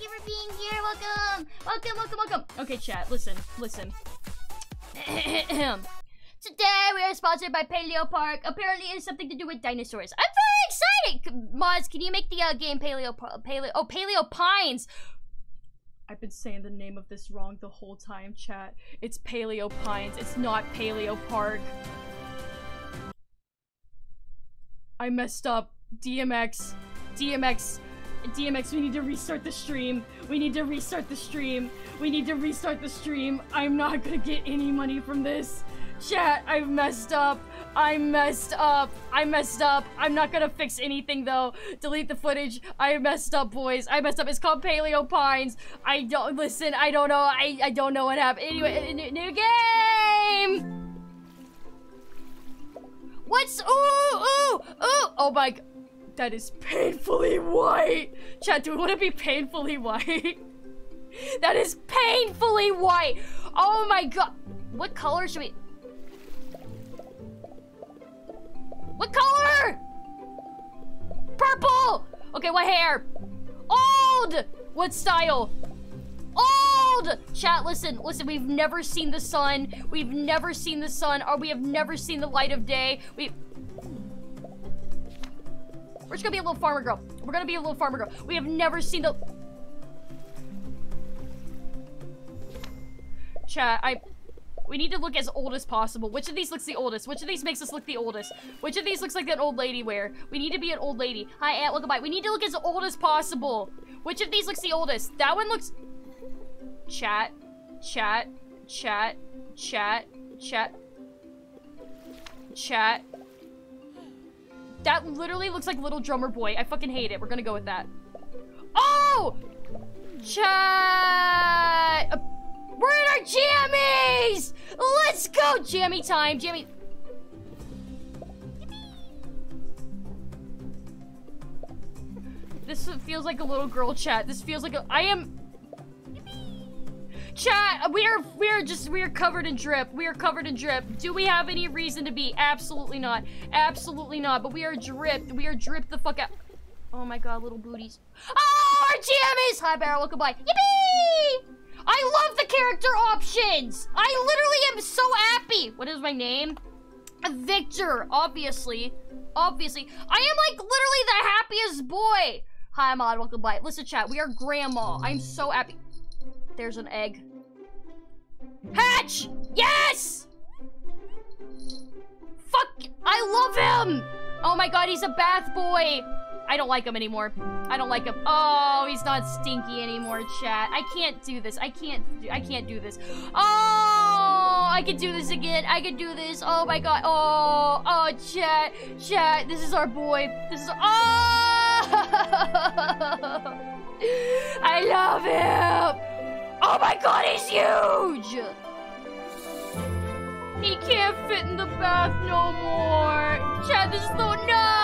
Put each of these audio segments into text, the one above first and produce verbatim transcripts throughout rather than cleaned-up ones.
you for being here. Welcome. Welcome, welcome, welcome. Okay, chat, listen, listen. Today we are sponsored by Paleo Park. Apparently it's something to do with dinosaurs. I'm very excited. Moz, can you make the uh, game Paleo Paleo Oh, Paleo Pines. I've been saying the name of this wrong the whole time, chat. It's Paleo Pines. It's not Paleo Park. I messed up. D M X. D M X. D M X, we need to restart the stream. We need to restart the stream. We need to restart the stream. I'm not gonna get any money from this. Chat, I messed up. I messed up. I messed up. I'm not gonna fix anything though. Delete the footage. I messed up, boys. I messed up. It's called Paleo Pines. I don't listen. I don't know. I I don't know what happened. Anyway, new, new game. What's ooh ooh ooh? Oh my god, that is painfully white. Chat, do we want to be painfully white? That is painfully white. Oh my god. What color should we? What color? Purple! Okay, what hair? Old! What style? Old! Chat, listen, listen, we've never seen the sun. We've never seen the sun, or we have never seen the light of day. We... We're just gonna be a little farmer girl. We're gonna be a little farmer girl. We have never seen the... Chat, I... We need to look as old as possible. Which of these looks the oldest? Which of these makes us look the oldest? Which of these looks like that old lady wear? We need to be an old lady. Hi, Aunt, welcome by. We need to look as old as possible. Which of these looks the oldest? That one looks... Chat. Chat. Chat. Chat. Chat. Chat. That literally looks like Little Drummer Boy. I fucking hate it. We're gonna go with that. Oh! Chat! Uh, We're in our jammies! Let's go! Jammy time, jammy. This feels like a little girl, chat. This feels like a- I am- Chat, we are- we are just- we are covered in drip. We are covered in drip. Do we have any reason to be? Absolutely not. Absolutely not. But we are dripped. We are dripped the fuck out. Oh my god, little booties. Oh, our jammies! Hi, Barrel. Welcome by. Yippee! I love the character options! I literally am so happy! What is my name? Victor, obviously. Obviously. I am like literally the happiest boy! Hi, Mod, welcome by. Listen, chat, we are grandma. I'm so happy. There's an egg. Hatch! Yes! Fuck! I love him! Oh my god, he's a bath boy! I don't like him anymore. I don't like him. Oh, he's not stinky anymore, chat. I can't do this. I can't do, I can't do this. Oh, I can do this again. I can do this. Oh my god. Oh, oh, chat. Chat, this is our boy. This is, oh! I love him. Oh my god, he's huge. He can't fit in the bath no more. Chat, this is the, no.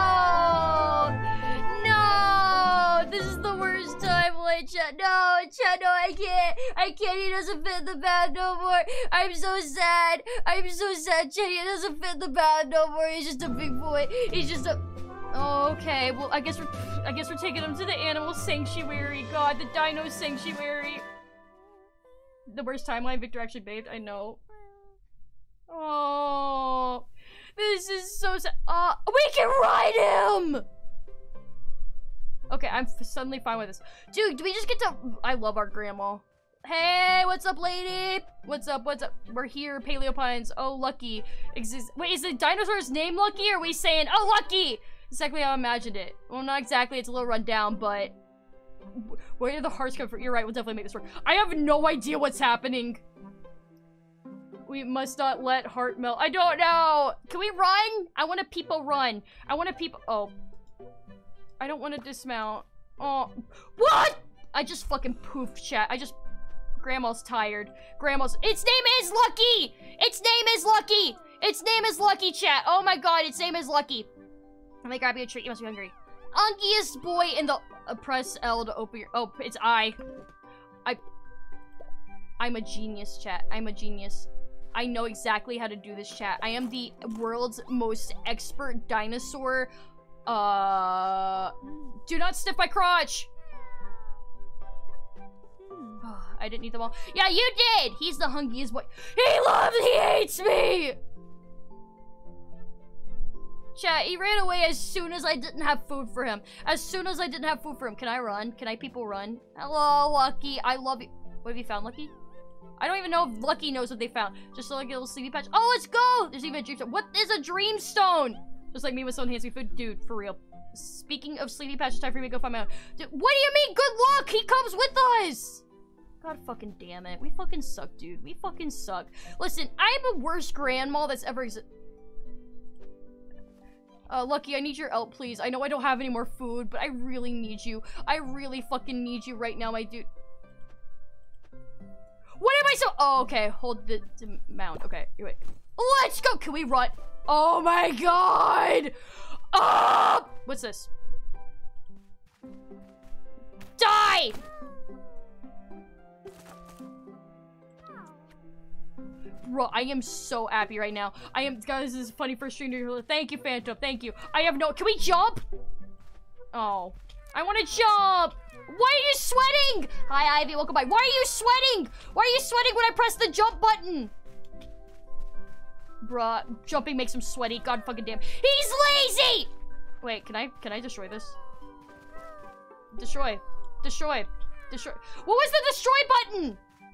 This is the worst time, like, chat. No, chat, no, I can't. I can't. He doesn't fit in the bath no more. I'm so sad. I'm so sad, chat. He doesn't fit in the bath no more. He's just a big boy. He's just a... Oh, okay. Well, I guess we're... I guess we're taking him to the animal sanctuary. God, the dino sanctuary. The worst timeline. Victor actually bathed. I know. Oh... This is so sad. Uh, we can ride him! Okay, I'm suddenly fine with this. Dude, do we just get to- I love our grandma. Hey, what's up, lady? What's up, what's up? We're here, Paleo Pines. Oh, Lucky. Exist- Wait, is the dinosaur's name Lucky, or are we saying, oh, Lucky? Exactly how I imagined it. Well, not exactly, it's a little run down, but... Where did the hearts come from? You're right, we'll definitely make this work. I have no idea what's happening. We must not let heart melt. I don't know. Can we run? I want to people run. I want to people- Oh. I don't want to dismount. Oh, what? I just fucking poofed, chat. I just, Grandma's tired. Grandma's, its name is Lucky! Its name is Lucky! Its name is Lucky, chat. Oh my god, its name is Lucky. Let me grab you a treat, you must be hungry. Unkiest boy in the, uh, press L to open your, oh, it's I. I, I'm a genius, chat. I'm a genius. I know exactly how to do this, chat. I am the world's most expert dinosaur. Uh, do not sniff my crotch. I didn't eat them all. Yeah, you did! He's the hungriest boy. He loves, he hates me! Chat, he ran away as soon as I didn't have food for him. As soon as I didn't have food for him. Can I run? Can I people run? Hello, Lucky. I love you. What have you found, Lucky? I don't even know if Lucky knows what they found. Just like a little sleepy patch. Oh, let's go! There's even a dreamstone. What is a dreamstone? Just like me with someone hands me food. Dude, for real. Speaking of sleepy patch, it's time for me to go find my own. Dude, what do you mean, good luck? He comes with us! God fucking damn it. We fucking suck, dude. We fucking suck. Listen, I am the worst grandma that's ever existed. Uh, Lucky, I need your help, please. I know I don't have any more food, but I really need you. I really fucking need you right now, my dude. What am I so- Oh, okay. Hold the, the mount. Okay, wait. Let's go! Can we run? Oh my god! Oh! What's this? Die! Bro, I am so happy right now. I am- Guys, this is funny for a stream to- Thank you, Phantom. Thank you. I have no- Can we jump? Oh. I want to jump! Why are you sweating? Hi, Ivy. Welcome back. Why are you sweating? Why are you sweating when I press the jump button? Bruh, jumping makes him sweaty. God fucking damn. He's lazy! Wait, can I- Can I destroy this? Destroy. Destroy. Destroy. What was the destroy button?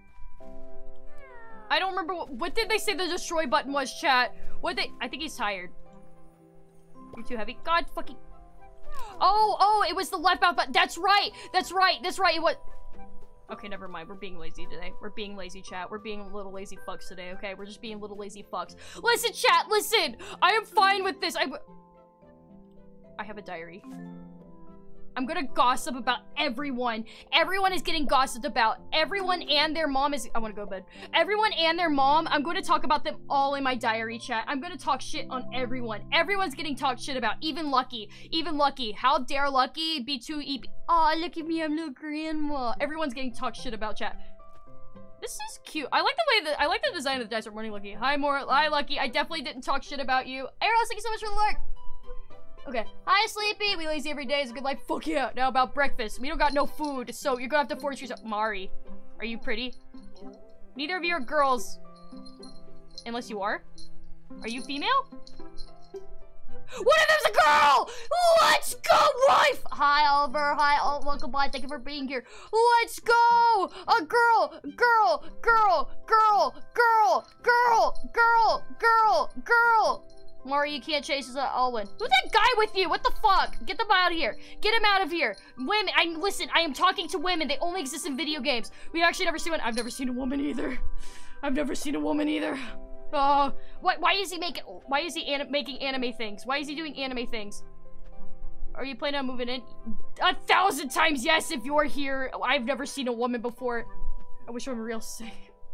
I don't remember what, what did they say the destroy button was, chat? What they- I think he's tired. You're too heavy. God fucking- Oh, oh, it was the left mouth button. That's right. That's right. That's right. It was- Okay, never mind. We're being lazy today. We're being lazy, chat. We're being little lazy fucks today, okay? We're just being little lazy fucks. Listen, chat, listen! I am fine with this. I- I have a diary. I'm gonna gossip about everyone. Everyone is getting gossiped about. Everyone and their mom is- I wanna go to bed. Everyone and their mom, I'm gonna talk about them all in my diary, chat. I'm gonna talk shit on everyone. Everyone's getting talked shit about. Even Lucky. Even Lucky. How dare Lucky be too e- Aw, look at me, I'm little grandma. Everyone's getting talked shit about, chat. This is cute. I like the way that- I like the design of the dice. Morning, Lucky. Hi, more. Hi, Lucky. I definitely didn't talk shit about you. Eros, thank you so much for the lurk. Okay. Hi, Sleepy. We lazy every day is a good life. Fuck yeah. Now about breakfast. We don't got no food, so you're gonna have to force yourself. Mari, are you pretty? Neither of you are girls. Unless you are. Are you female? What if there's a girl? Let's go, wife! Hi, Oliver. Hi, oh, welcome by. Thank you for being here. Let's go! A girl, girl, girl, girl, girl, girl, girl, girl, girl. Mari, you can't chase us at Alwyn. Who's that guy with you? What the fuck? Get them out of here. Get him out of here. Women, I listen, I am talking to women. They only exist in video games. We've actually never seen one. I've never seen a woman either. I've never seen a woman either. Oh, uh, why, why is he making, why is he anim making anime things? Why is he doing anime things? Are you planning on moving in? A thousand times yes if you're here. I've never seen a woman before. I wish I were real sick.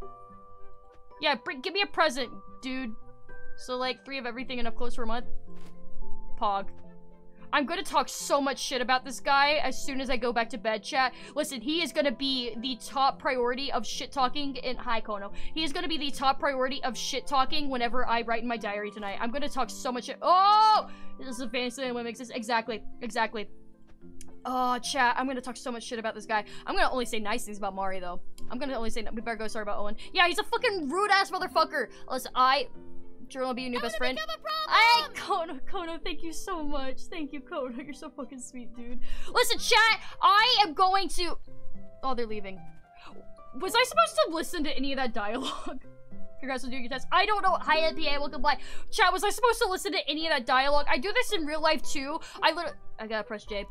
Yeah, bring, give me a present, dude. So, like, three of everything and up close for a month. Pog. I'm gonna talk so much shit about this guy as soon as I go back to bed, chat. Listen, he is gonna be the top priority of shit-talking in- Hi, Kono. He is gonna be the top priority of shit-talking whenever I write in my diary tonight. I'm gonna talk so much shit- Oh! This is a fantasy and women exist. Exactly. Exactly. Oh, chat, I'm gonna talk so much shit about this guy. I'm gonna only say nice things about Mari, though. I'm gonna only say- We better go sorry about Owen. Yeah, he's a fucking rude-ass motherfucker. Listen, I- Jordan will be your new best friend. Hey, Kono, Kono, thank you so much. Thank you, Kono. You're so fucking sweet, dude. Listen, chat, I am going to... Oh, they're leaving. Was I supposed to listen to any of that dialogue? Congrats on doing your test. I don't know. Hi, N P A, welcome back. Chat, was I supposed to listen to any of that dialogue? I do this in real life, too. I literally... I gotta press J.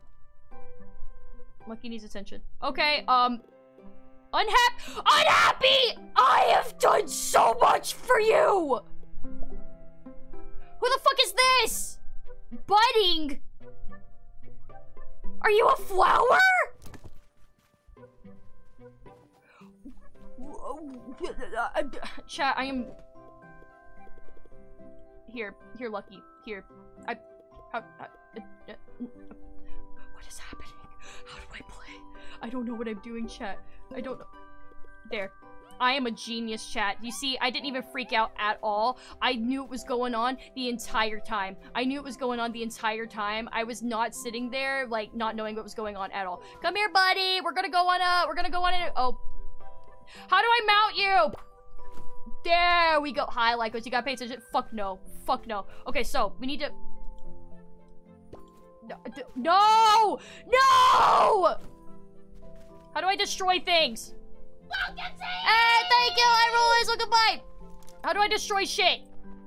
Lucky needs attention. Okay, um... Unhappy... Unhappy! I have done so much for you! Who the fuck is this? Budding? Are you a flower? Chat, I am... Here, here, Lucky. Here. I... How, uh, uh, uh, what is happening? How do I play? I don't know what I'm doing, chat. I don't know. There. I am a genius, chat. You see, I didn't even freak out at all. I knew it was going on the entire time. I knew it was going on the entire time. I was not sitting there, like, not knowing what was going on at all. Come here, buddy. We're gonna go on a- We're gonna go on a- Oh. How do I mount you? There we go. Hi, Lycos. You gotta pay attention. Fuck no. Fuck no. Okay, so we need to. No! No! No! How do I destroy things? Hey, thank you. I roll is. Look goodbye. How do I destroy shit?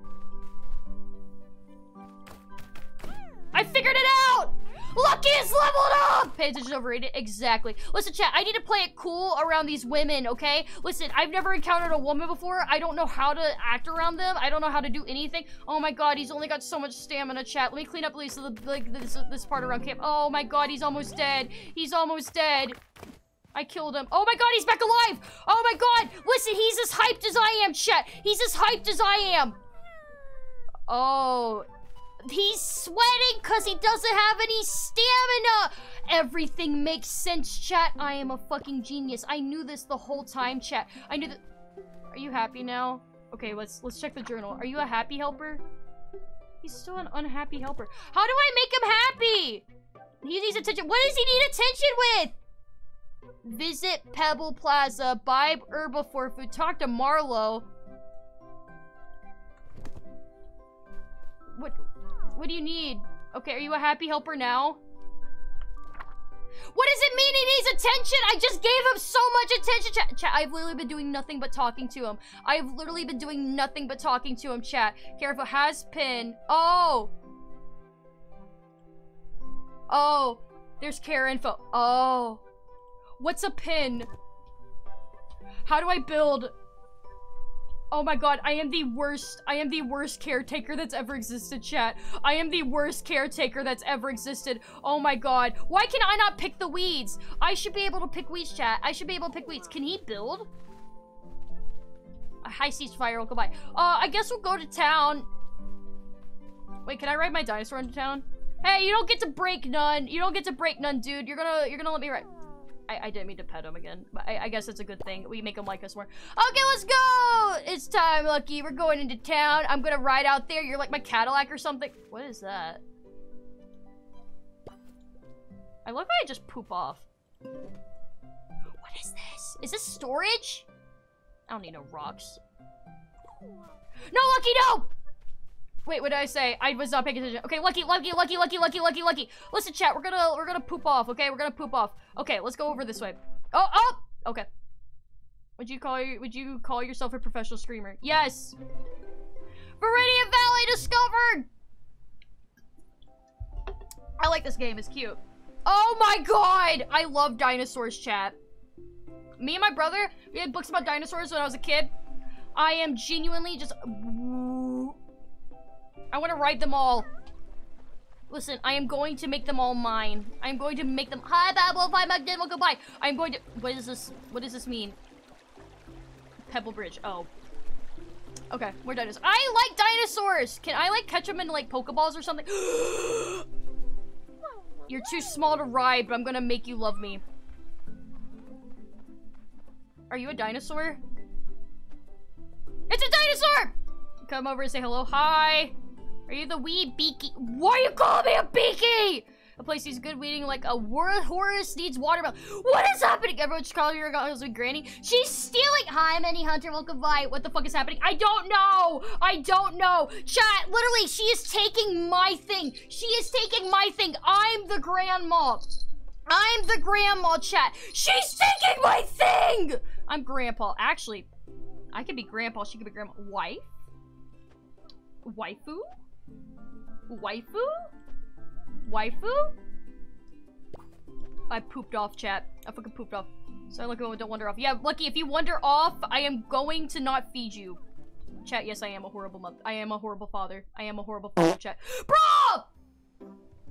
I figured it out! Lucky is leveled up! Pay attention, overrated. Exactly. Listen, chat, I need to play it cool around these women, okay? Listen, I've never encountered a woman before. I don't know how to act around them. I don't know how to do anything. Oh my god, he's only got so much stamina, chat. Let me clean up at least the, like, this, this part around camp. Oh my god, he's almost dead. He's almost dead. I killed him. Oh my god, he's back alive! Oh my god! Listen, he's as hyped as I am, chat. He's as hyped as I am. Oh... He's sweating because he doesn't have any stamina. Everything makes sense, chat. I am a fucking genius. I knew this the whole time, chat. I knew that. Are you happy now? Okay, let's let's check the journal. Are you a happy helper? He's still an unhappy helper. How do I make him happy? He needs attention. What does he need attention with? Visit Pebble Plaza. Buy Herbifor food. Talk to Marlo. What? What do you need? Okay, are you a happy helper now? What does it mean he needs attention? I just gave him so much attention, chat. Chat, I've literally been doing nothing but talking to him. I've literally been doing nothing but talking to him, chat. Careful, has pin. Oh. Oh. There's care info. Oh. What's a pin? How do I build... Oh my god, I am the worst, I am the worst caretaker that's ever existed, chat. I am the worst caretaker that's ever existed. Oh my god. Why can I not pick the weeds? I should be able to pick weeds, chat. I should be able to pick weeds. Can he build? A high siege fire will go by. Uh, I guess we'll go to town. Wait, can I ride my dinosaur into town? Hey, you don't get to break none. You don't get to break none, dude. You're gonna, you're gonna let me ride. I, I didn't mean to pet him again, but I, I guess it's a good thing. We make him like us more. Okay, let's go! It's time, Lucky. We're going into town. I'm gonna ride out there. You're like my Cadillac or something. What is that? I love how I just poop off. What is this? Is this storage? I don't need no rocks. No, Lucky, no! Wait, what did I say? I was not paying attention. Okay, Lucky, Lucky, Lucky, Lucky, Lucky, Lucky, Lucky. Listen, chat, we're gonna we're gonna poop off, okay? We're gonna poop off. Okay, let's go over this way. Oh, oh! Okay. Would you call you would you call yourself a professional screamer? Yes! Viridian Valley discovered! I like this game, it's cute. Oh my god! I love dinosaurs, chat. Me and my brother, we had books about dinosaurs when I was a kid. I am genuinely just... I want to ride them all. Listen, I am going to make them all mine. I'm going to make them... Hi, Babble, bye, Magdalene, goodbye. I'm going to... What is this? What does this mean? Pebble Bridge. Oh. Okay, we're dinosaurs. I like dinosaurs! Can I, like, catch them in, like, Pokeballs or something? You're too small to ride, but I'm gonna make you love me. Are you a dinosaur? It's a dinosaur! Come over and say hello. Hi. Are you the wee beaky? Why are you calling me a beaky? A place needs good weeding like a Horus needs watermelon. What is happening? Everyone's calling your husband Granny. She's stealing. Hi, Manny Hunter. Welcome by. What the fuck is happening? I don't know. I don't know. Chat, literally, she is taking my thing. She is taking my thing. I'm the grandma. I'm the grandma, chat. She's taking my thing. I'm grandpa. Actually, I could be grandpa. She could be grandma. Wife? Waifu? Waifu? Waifu? I pooped off, chat. I fucking pooped off. So I look at don't wander off. Yeah, Lucky, if you wander off, I am going to not feed you. Chat, yes, I am a horrible mother. I am a horrible father. I am a horrible father, chat. Bro!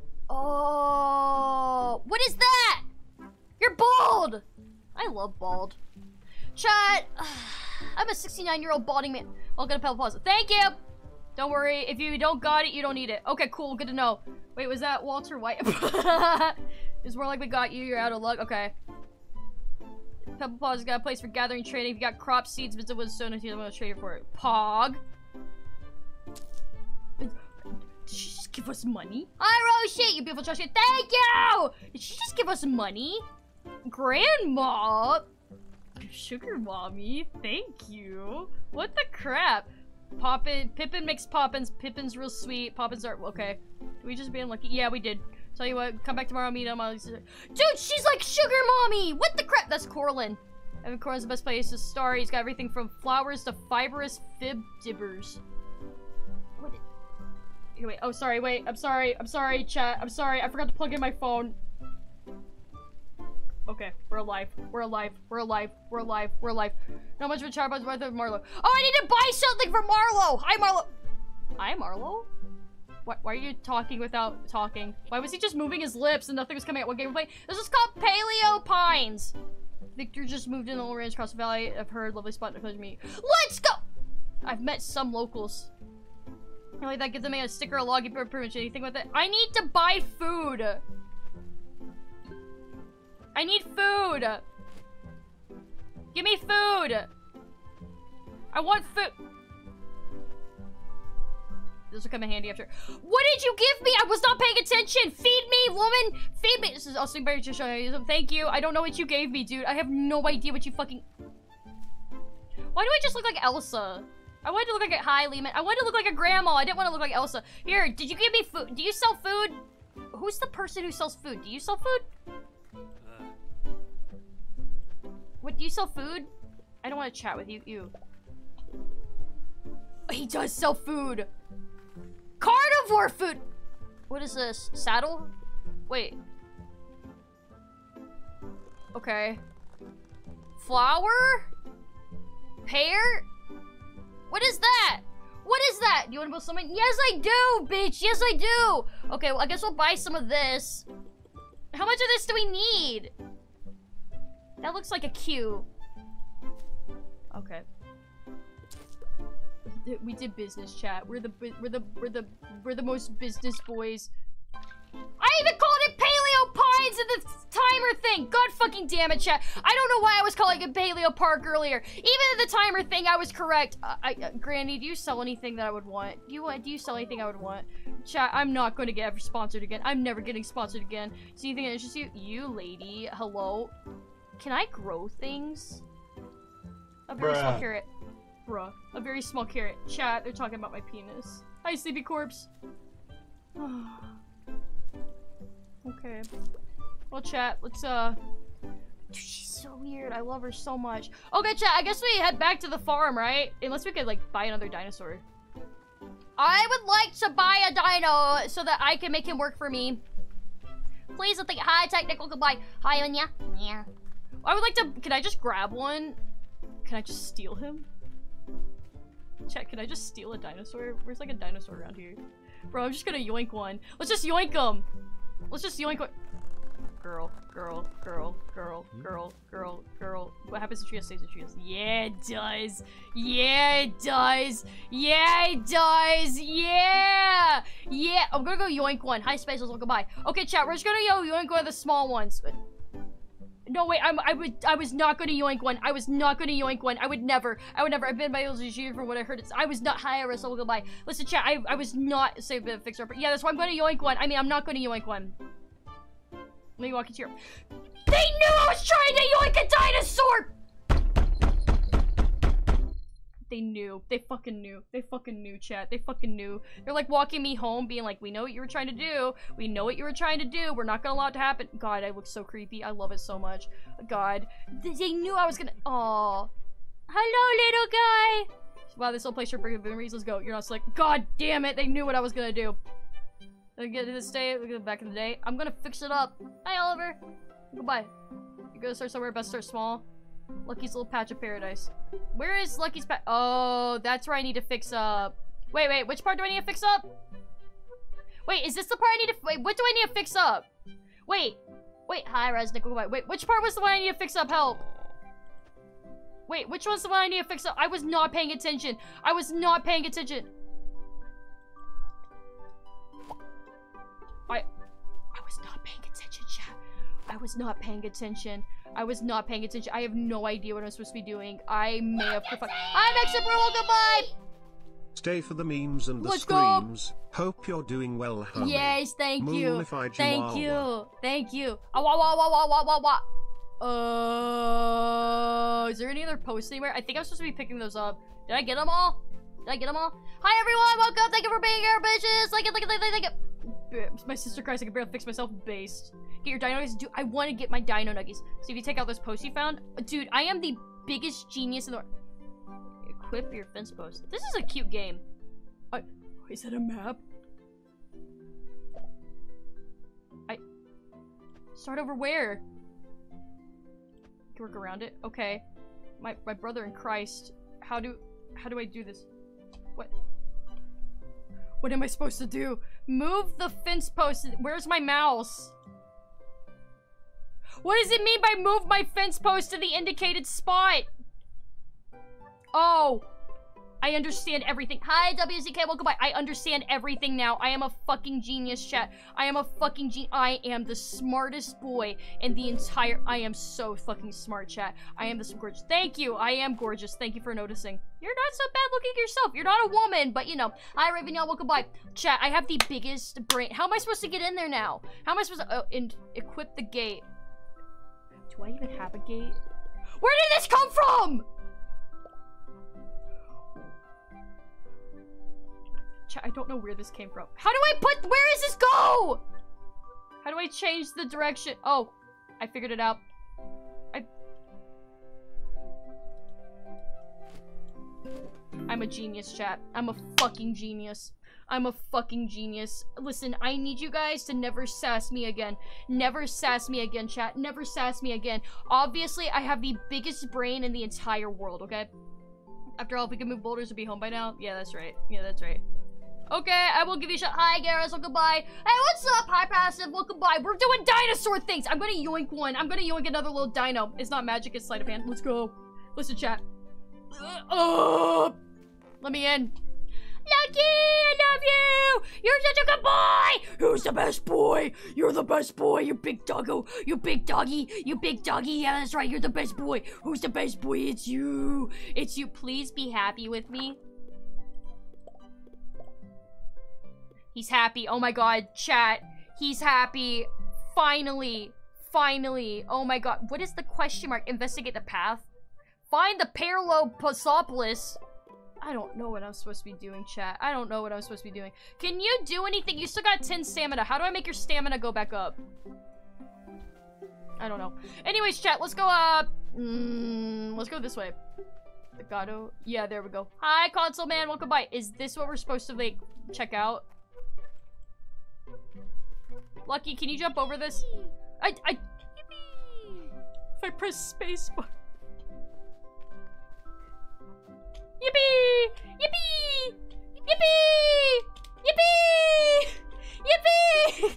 Oh, what is that? You're bald! I love bald. Chat, I'm a sixty-nine-year-old balding man. Welcome to Pebble Plaza. Thank you! Don't worry, if you don't got it, you don't need it. Okay, cool, good to know. Wait, was that Walter White? It's more like we got you, you're out of luck. Okay. Pebble Plaza's got a place for gathering trading. If you got crop seeds, visit with stone and I'm gonna trade it for it. Pog. Did she just give us money? Hi, Roshi, you beautiful trash. Thank you! Did she just give us money? Grandma? Sugar mommy, thank you. What the crap? Poppin, Pippin makes Poppins. Pippin's real sweet. Poppins are okay. Did we just being lucky? Yeah, we did. Tell you what, come back tomorrow, meet him. Dude, she's like sugar mommy. What the crap? That's Corlin. Evan Corlin's the best place to start. He's got everything from flowers to fibrous fib dibbers. What? Did... Here, wait. Oh, sorry. Wait. I'm sorry. I'm sorry, chat. I'm sorry. I forgot to plug in my phone. Okay, we're alive. We're alive. We're alive. We're alive. We're alive. Not much of a charbon's worth of Marlo. Oh, I need to buy something for Marlo. Hi, Marlo. Hi, Marlo. Why, why are you talking without talking? Why was he just moving his lips and nothing was coming out? What game we play? This is called Paleo Pines. Victor just moved in the range across the valley. I've heard lovely spot to me. Let's go. I've met some locals. Like that gives them a sticker, a log, you pretty much anything with it. I need to buy food. I need food! Give me food! I want food! This will come in handy after. What did you give me? I was not paying attention! Feed me, woman! Feed me! This is also very just showing you. Thank you. I don't know what you gave me, dude. I have no idea what you fucking... Why do I just look like Elsa? I wanted to look like a... Hi, Lehman. I wanted to look like a grandma. I didn't want to look like Elsa. Here, did you give me food? Do you sell food? Who's the person who sells food? Do you sell food? What, do you sell food? I don't want to chat with you. Ew. He does sell food. Carnivore food. What is this? Saddle? Wait. Okay. Flour? Pear? What is that? What is that? Do you want to build something? Yes, I do, bitch. Yes, I do. Okay, well, I guess we'll buy some of this. How much of this do we need? That looks like a queue. Okay. We did business, chat. We're the we're the we're the we're the most business boys. I even called it Paleo Pines in the timer thing. God fucking damn it, chat. I don't know why I was calling it Paleo Park earlier. Even in the timer thing, I was correct. Uh, I, uh, Granny, do you sell anything that I would want? Do you want? Do you sell anything I would want? Chat, I'm not going to get sponsored again. I'm never getting sponsored again. See anything that interests you? You lady, hello. Can I grow things? A very Bruh. small carrot. Bruh. A very small carrot. Chat, they're talking about my penis. Hi, Sleepy Corpse. Okay. Well, chat, let's, uh... Dude, she's so weird. I love her so much. Okay, chat, I guess we head back to the farm, right? Unless we could, like, buy another dinosaur. I would like to buy a dino so that I can make him work for me. Please, I think hi, technical goodbye. Hi, Anya. Yeah. I would like to... Can I just grab one? Can I just steal him? Chat, can I just steal a dinosaur? Where's like a dinosaur around here? Bro, I'm just gonna yoink one. Let's just yoink him! Let's just yoink one. Girl, girl, girl, girl, girl, girl, girl. What happens if she stays if she has? Yeah, it does! Yeah, it does! Yeah, it does! Yeah! Yeah! I'm gonna go yoink one. Hi, Spaces, welcome by. Okay, chat, we're just gonna yo yoink one of the small ones. No, wait, I'm, I would, I was not going to yoink one. I was not going to yoink one. I would never. I would never. I've been by L G G from what I heard. It's, I was not high R S. I'll go by. Listen, chat, I, I was not, say, a fixer. But yeah, that's why I'm going to yoink one. I mean, I'm not going to yoink one. Let me walk into your... They knew I was trying to yoink a dinosaur! They knew. They fucking knew. They fucking knew, chat. They fucking knew. They're like walking me home being like, we know what you were trying to do. We know what you were trying to do. We're not gonna allow it to happen. God, I look so creepy. I love it so much. God. They knew I was gonna- Aww. Hello, little guy! Wow, this whole place sure brings memories. Let's go. You're not slick. God damn it. They knew what I was gonna do. Let me get to this day. Look at back in the day. I'm gonna fix it up. Hi, Oliver. Goodbye. You're gonna start somewhere. Best start small. Lucky's little patch of paradise. Where is Lucky's patch? Oh, that's where I need to fix up. Wait, wait, which part do I need to fix up? Wait, is this the part I need to- Wait, what do I need to fix up? Wait. Wait, hi, Resnick. Wait, wait, which part was the one I need to fix up? Help. Wait, which one's the one I need to fix up? I was not paying attention. I was not paying attention. I- I was not paying attention, chat. I was not paying attention. I was not paying attention. I have no idea what I'm supposed to be doing. I may have... I'm Exit Bro, goodbye! Stay for the memes and the Let's screams. Go. Hope you're doing well, honey. Yes, thank you. Moolified Thank you. you. Thank you. Ah, wah, wah, wah, wah, wah, wah, wah. Uh, is there any other posts anywhere? I think I'm supposed to be picking those up. Did I get them all? Did I get them all? Hi everyone, welcome. Thank you for being here, bitches. Like it, like it, like it, like it. My sister cries. I can barely fix myself. Based. Get your dino nuggies. Dude, I want to get my dino nuggies. So if you take out this post you found, dude, I am the biggest genius in the world. Equip your fence post. This is a cute game. I, is that a map? I start over where? Can work around it. Okay. My my brother in Christ. How do how do I do this? What? What am I supposed to do? Move the fence post. Where's my mouse? What does it mean by move my fence post to the indicated spot? Oh. I understand everything. Hi, W C K, welcome back. I understand everything now. I am a fucking genius, chat. I am a fucking genius. I am the smartest boy in the entire- I am so fucking smart, chat. I am this gorgeous- Thank you. I am gorgeous. Thank you for noticing. You're not so bad looking yourself. You're not a woman, but you know. Hi, Raven, y'all, welcome back. Chat, I have the biggest brain. How am I supposed to get in there now? How am I supposed to- oh, and equip the gate? Do I even have a gate? Where did this come from? I don't know where this came from. How do I put- where does this go? How do I change the direction? Oh, I figured it out. I- I'm a genius, chat. I'm a fucking genius. I'm a fucking genius. Listen, I need you guys to never sass me again. Never sass me again, chat. Never sass me again. Obviously, I have the biggest brain in the entire world, okay? After all, if we can move boulders, we'll be home by now. Yeah, that's right. Yeah, that's right. Okay, I will give you a shot. Hi, Garrus. Welcome by. Hey, what's up? Hi, Passive. Welcome by. We're doing dinosaur things. I'm gonna yoink one. I'm gonna yoink another little dino. It's not magic. It's sleight of hand. Let's go. Listen, chat. Uh, let me in. Lucky, I love you. You're such a good boy. Who's the best boy? You're the best boy. You big doggo. You big doggy. You big doggy. Yeah, that's right. You're the best boy. Who's the best boy? It's you. It's you. Please be happy with me. He's happy. Oh my god, chat. He's happy. Finally. Finally. Oh my god. What is the question mark? Investigate the path? Find the Paraloposopolis. I don't know what I'm supposed to be doing, chat. I don't know what I'm supposed to be doing. Can you do anything? You still got ten stamina. How do I make your stamina go back up? I don't know. Anyways, chat, let's go up. Mm, let's go this way. The Gato. Yeah, there we go. Hi, console man. Welcome by. Is this what we're supposed to, like, check out? Lucky, can you jump over this? I- I- If I press spacebar. Yippee! Yippee! Yippee! Yippee! Yippee!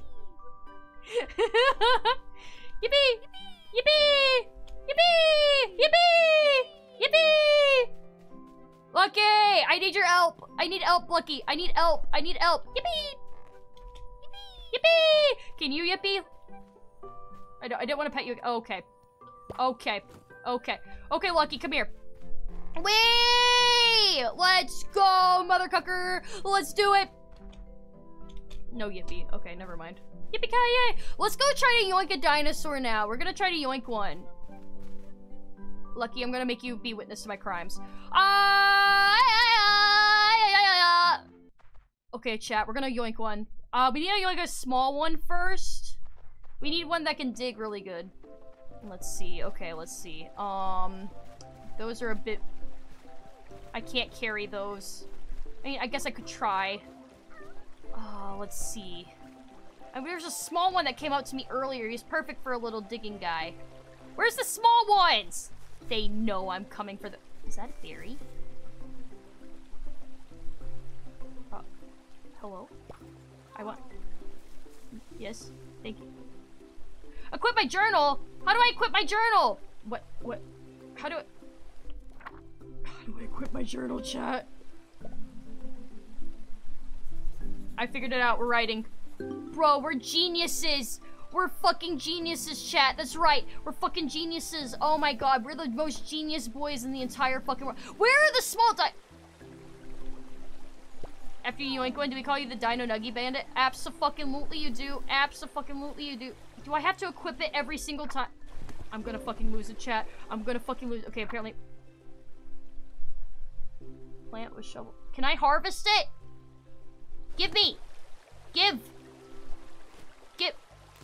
Yippee! Yippee! Yippee! Yippee! Yippee! Lucky! I need your help! I need help, Lucky! I need help! I need help! Yippee! Yippee! Can you yippee? I don't, I don't want to pet you. Oh, okay. Okay. Okay. Okay, Lucky, come here. Whee! Let's go, mother cucker! Let's do it! No yippee. Okay, never mind. Yippee-ki-yay! Let's go try to yoink a dinosaur now. We're gonna try to yoink one. Lucky, I'm gonna make you be witness to my crimes. Uh, okay, chat, we're gonna yoink one. Uh, we need to yoink a small one first. We need one that can dig really good. Let's see. Okay, let's see. Um, those are a bit... I can't carry those. I mean, I guess I could try. Uh, let's see. I mean, there's a small one that came out to me earlier. He's perfect for a little digging guy. Where's the small ones? They know I'm coming for the... Is that a theory? Uh, hello? I want... Yes? Thank you. Equip my journal? How do I equip my journal? What? What? How do I... How do I equip my journal, chat? I figured it out. We're writing. Bro, we're geniuses. We're fucking geniuses, chat. That's right. We're fucking geniuses. Oh my god. We're the most genius boys in the entire fucking world. Where are the small di- After you yoink one, do we call you the Dino Nuggie Bandit? Abso-fucking-lutely you do. Abso-fucking-lutely you do. Do I have to equip it every single time? I'm gonna fucking lose it, chat. I'm gonna fucking lose. Okay, apparently. Plant with shovel. Can I harvest it? Give me. Give. Give.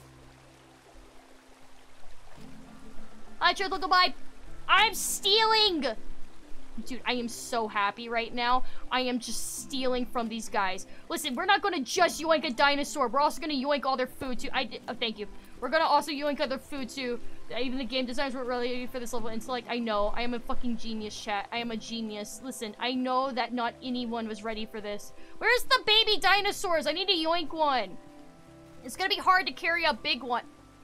Hi, Triple Goodbye. I'm stealing. Dude, I am so happy right now. I am just stealing from these guys. Listen, we're not gonna just yoink a dinosaur. We're also gonna yoink all their food too. I did. Oh, thank you. We're gonna also yoink other food too. Even the game designers weren't really ready for this level. And so, like, I know. I am a fucking genius, chat. I am a genius. Listen, I know that not anyone was ready for this. Where's the baby dinosaurs? I need to yoink one. It's gonna be hard to carry a big one.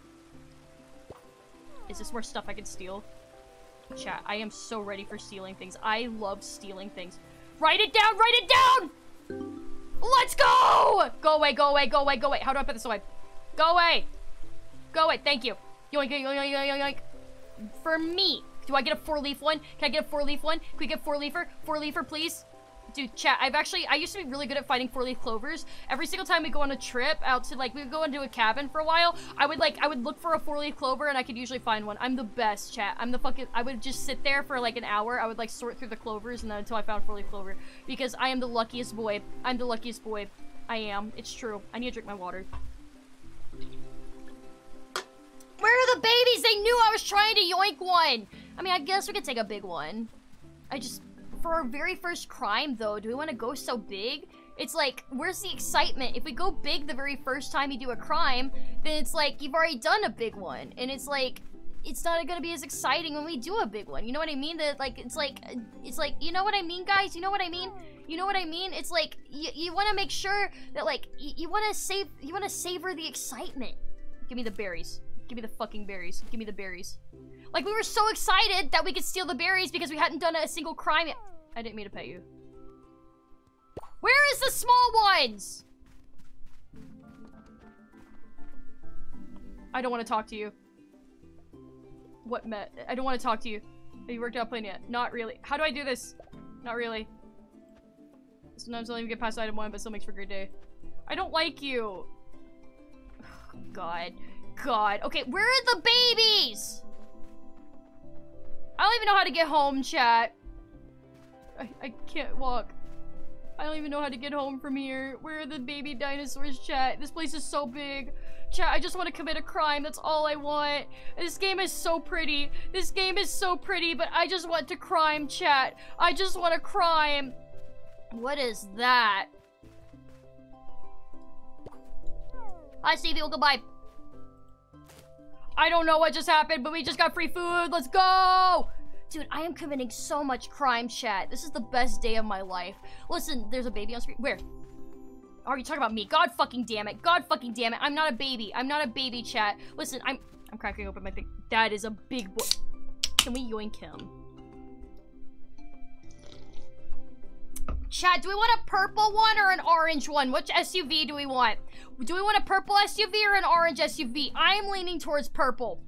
Is this more stuff I can steal? Chat, I am so ready for stealing things. I love stealing things. Write it down! Write it down! Let's go! Go away, go away, go away, go away. How do I put this away? Go away! Go away, thank you. Yoink, yoink, yoink, yoink, yoink. For me. Do I get a four-leaf one? Can I get a four-leaf one? Can we get four-leafer? Four-leafer, please? Dude, chat, I've actually, I used to be really good at finding four-leaf clovers. Every single time we go on a trip out to, like, we would go into a cabin for a while, I would, like, I would look for a four-leaf clover and I could usually find one. I'm the best, chat. I'm the fucking, I would just sit there for, like, an hour. I would, like, sort through the clovers and then until I found four-leaf clover. Because I am the luckiest boy. I'm the luckiest boy. I am. It's true. I need to drink my water. Where are the babies? They knew I was trying to yoink one. I mean, I guess we could take a big one. I just... For our very first crime, though, do we want to go so big? It's like, where's the excitement? If we go big the very first time you do a crime, then it's like, you've already done a big one. And it's like, it's not gonna be as exciting when we do a big one. You know what I mean? That, like, it's like, it's like, you know what I mean, guys? You know what I mean? You know what I mean? It's like, you, you want to make sure that, like, you, you want to save, you want to savor the excitement. Give me the berries. Give me the fucking berries. Give me the berries. Like, we were so excited that we could steal the berries because we hadn't done a single crime yet. I didn't mean to pet you. Where is the small ones? I don't want to talk to you. What met? I don't want to talk to you. Have you worked out a plan yet? Not really. How do I do this? Not really. Sometimes I'll even get past item one, but still makes for a great day. I don't like you. God. God. Okay, where are the babies? I don't even know how to get home, chat. I, I can't walk. I don't even know how to get home from here. Where are the baby dinosaurs, chat? This place is so big. Chat, I just want to commit a crime. That's all I want. This game is so pretty. This game is so pretty, but I just want to crime, chat. I just want to crime. What is that? Hi, Stevie. Well, goodbye. I don't know what just happened, but we just got free food. Let's go! Dude, I am committing so much crime, chat. This is the best day of my life. Listen, there's a baby on screen. Where? Are you talking about me? God fucking damn it. God fucking damn it. I'm not a baby. I'm not a baby, chat. Listen, I'm I'm cracking open my thing. That is a big boy. Can we yoink him? Chat, do we want a purple one or an orange one? Which S U V do we want? Do we want a purple S U V or an orange S U V? I am leaning towards purple.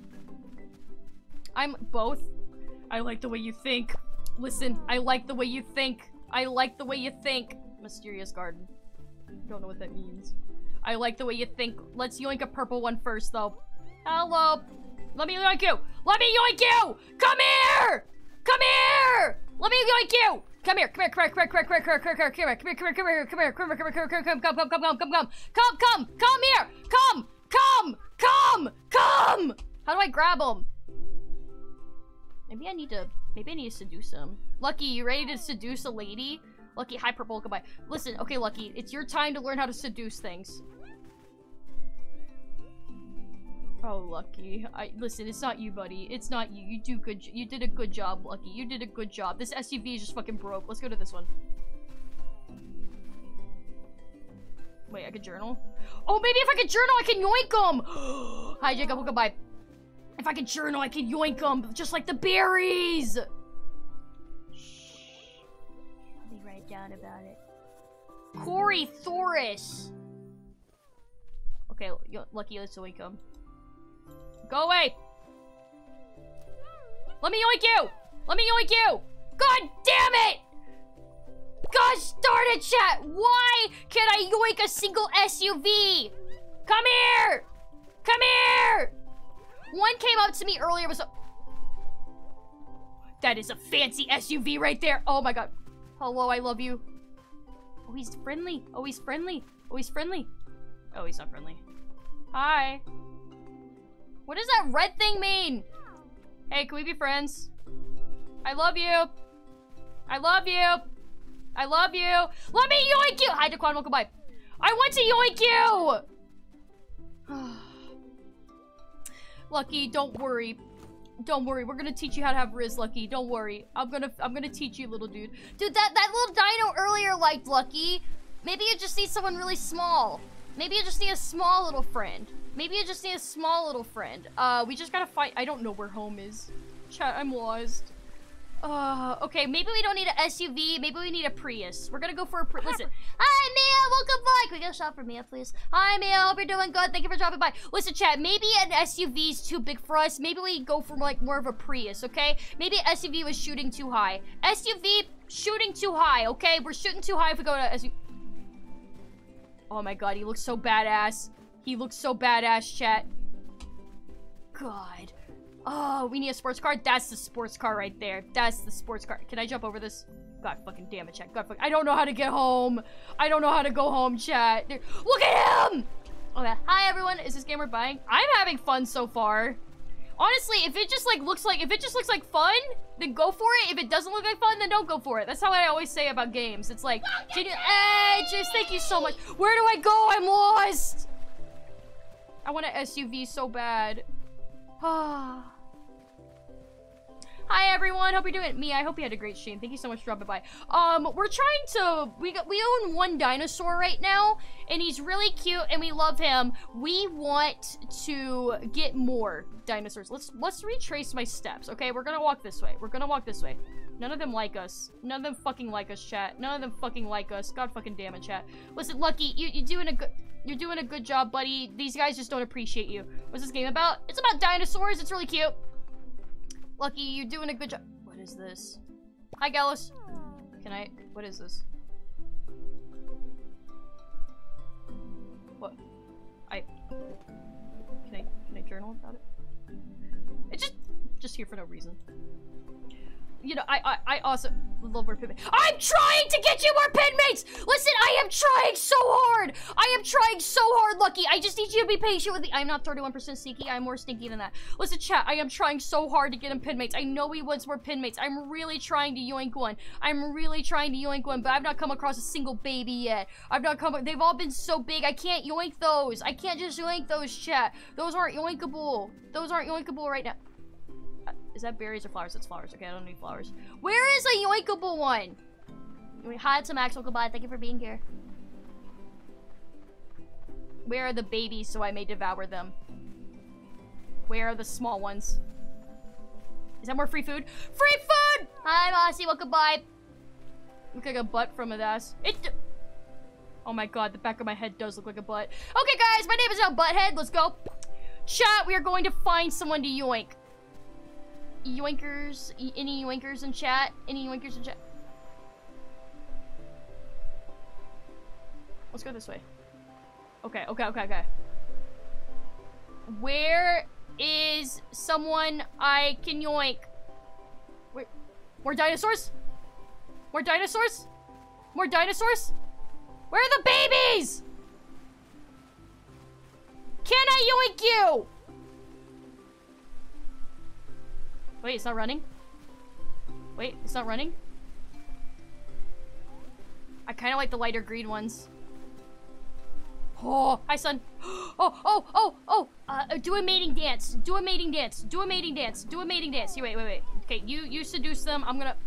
I'm both. I like the way you think. Listen, I like the way you think. I like the way you think. Mysterious garden. Don't know what that means. I like the way you think. Let's yoink a purple one first, though. Hello. Let me yoink you. Let me yoink you. Come here. Come here. Let me yoink you. Come here. Come here. Come here. Come here. Come here. Come here. Come here. Come here. Come here. Come here. Come here. Come here. Come here. Come here. Come here. Come come come come come come come come come come here. Come come come come. How do I grab him? Maybe I need to, maybe I need to seduce him. Lucky, you ready to seduce a lady? Lucky, hi purple, goodbye. Listen, okay, Lucky, it's your time to learn how to seduce things. Oh, Lucky, I, listen, it's not you, buddy. It's not you. You do good, you did a good job, Lucky. You did a good job. This S U V is just fucking broke. Let's go to this one. Wait, I could journal? Oh, maybe if I could journal, I can yoink him! Hi, Jacob, goodbye. If I could journal, I could yoink them, just like the berries! Shh. Let me write down about it. Corey Thoris! Okay, Lucky, let's yoink him. Go away! Let me yoink you! Let me yoink you! God damn it! Gosh darn it, chat! Why can't I yoink a single S U V? Come here! Come here! One came up to me earlier, was a... That is a fancy S U V right there. Oh my god. Hello, I love you. Oh, he's friendly. Oh, he's friendly. Oh, he's friendly. Oh, he's not friendly. Hi. What does that red thing mean? Hey, can we be friends? I love you. I love you. I love you. Let me yoink you. Hi, Daquan. Welcome by. I want to yoink you. Lucky, don't worry. Don't worry. We're gonna teach you how to have Riz, Lucky. Don't worry. I'm gonna I'm gonna teach you, little dude. Dude, that, that little dino earlier liked Lucky. Maybe you just need someone really small. Maybe you just need a small little friend. Maybe you just need a small little friend. Uh, we just gotta fight. I don't know where home is. Chat, I'm lost. Uh, okay, maybe we don't need an S U V. Maybe we need a Prius. We're gonna go for a Prius. Listen. Hi, Mia. Welcome by. Can we get a shot for Mia, please? Hi, Mia. Hope you're doing good. Thank you for dropping by. Listen, chat. Maybe an S U V is too big for us. Maybe we go for, like, more of a Prius, okay? Maybe S U V was shooting too high. S U V, shooting too high, okay? We're shooting too high if we go to S U V. Oh, my God. He looks so badass. He looks so badass, chat. God. Oh, we need a sports car? That's the sports car right there. That's the sports car. Can I jump over this? God fucking damn it, chat. God fucking- I don't know how to get home. I don't know how to go home, chat. Look at him! Okay. Hi, everyone. Is this game we're buying? I'm having fun so far. Honestly, if it just, like, looks like- if it just looks like fun, then go for it. If it doesn't look like fun, then don't go for it. That's how I always say about games. It's like, hey, James, thank you so much. Where do I go? I'm lost! I want an S U V so bad. Ah. Hi everyone, hope you're doing me. I hope you had a great stream. Thank you so much for dropping by. Um, we're trying to we got we own one dinosaur right now, and he's really cute and we love him. We want to get more dinosaurs. Let's let's retrace my steps. Okay, we're gonna walk this way. We're gonna walk this way. None of them like us. None of them fucking like us, chat. None of them fucking like us. God fucking damn it, chat. Listen, Lucky, you you're doing a good you're doing a good job, buddy. These guys just don't appreciate you. What's this game about? It's about dinosaurs. It's really cute. Lucky, you're doing a good job. What is this? Hi, Gallus. Can I? What is this? What? I. Can I? Can I journal about it? It's just, just here for no reason. You know, I, I, I also love more pinmates. I'm trying to get you more pinmates! Listen, I am trying so hard! I am trying so hard, Lucky. I just need you to be patient with me. I'm not thirty-one percent sneaky. I'm more sneaky than that. Listen, chat, I am trying so hard to get him pinmates. I know he wants more pinmates. I'm really trying to yoink one. I'm really trying to yoink one, but I've not come across a single baby yet. I've not come, they've all been so big. I can't yoink those. I can't just yoink those, chat. Those aren't yoinkable. Those aren't yoinkable right now. Is that berries or flowers? It's flowers. Okay, I don't need flowers. Where is a yoinkable one? Hi to Maxwell. Goodbye. Thank you for being here. Where are the babies so I may devour them? Where are the small ones? Is that more free food? Free food! Hi, Mossy. Welcome by. Look like a butt from an ass. It. Oh my god, the back of my head does look like a butt. Okay, guys, my name is now Butthead. Let's go. Chat, we are going to find someone to yoink. Yoinkers, any yoinkers in chat? Any yoinkers in chat? Let's go this way. Okay, okay, okay, okay. Where is someone I can yoink? Wait, more dinosaurs? More dinosaurs? More dinosaurs? Where are the babies? Can I yoink you? Wait, it's not running? Wait, it's not running? I kind of like the lighter green ones. Oh, hi, son. Oh, oh, oh, oh. Uh, do a mating dance. Do a mating dance. Do a mating dance. Do a mating dance. Here, wait, wait, wait. Okay, you, you seduce them. I'm gonna...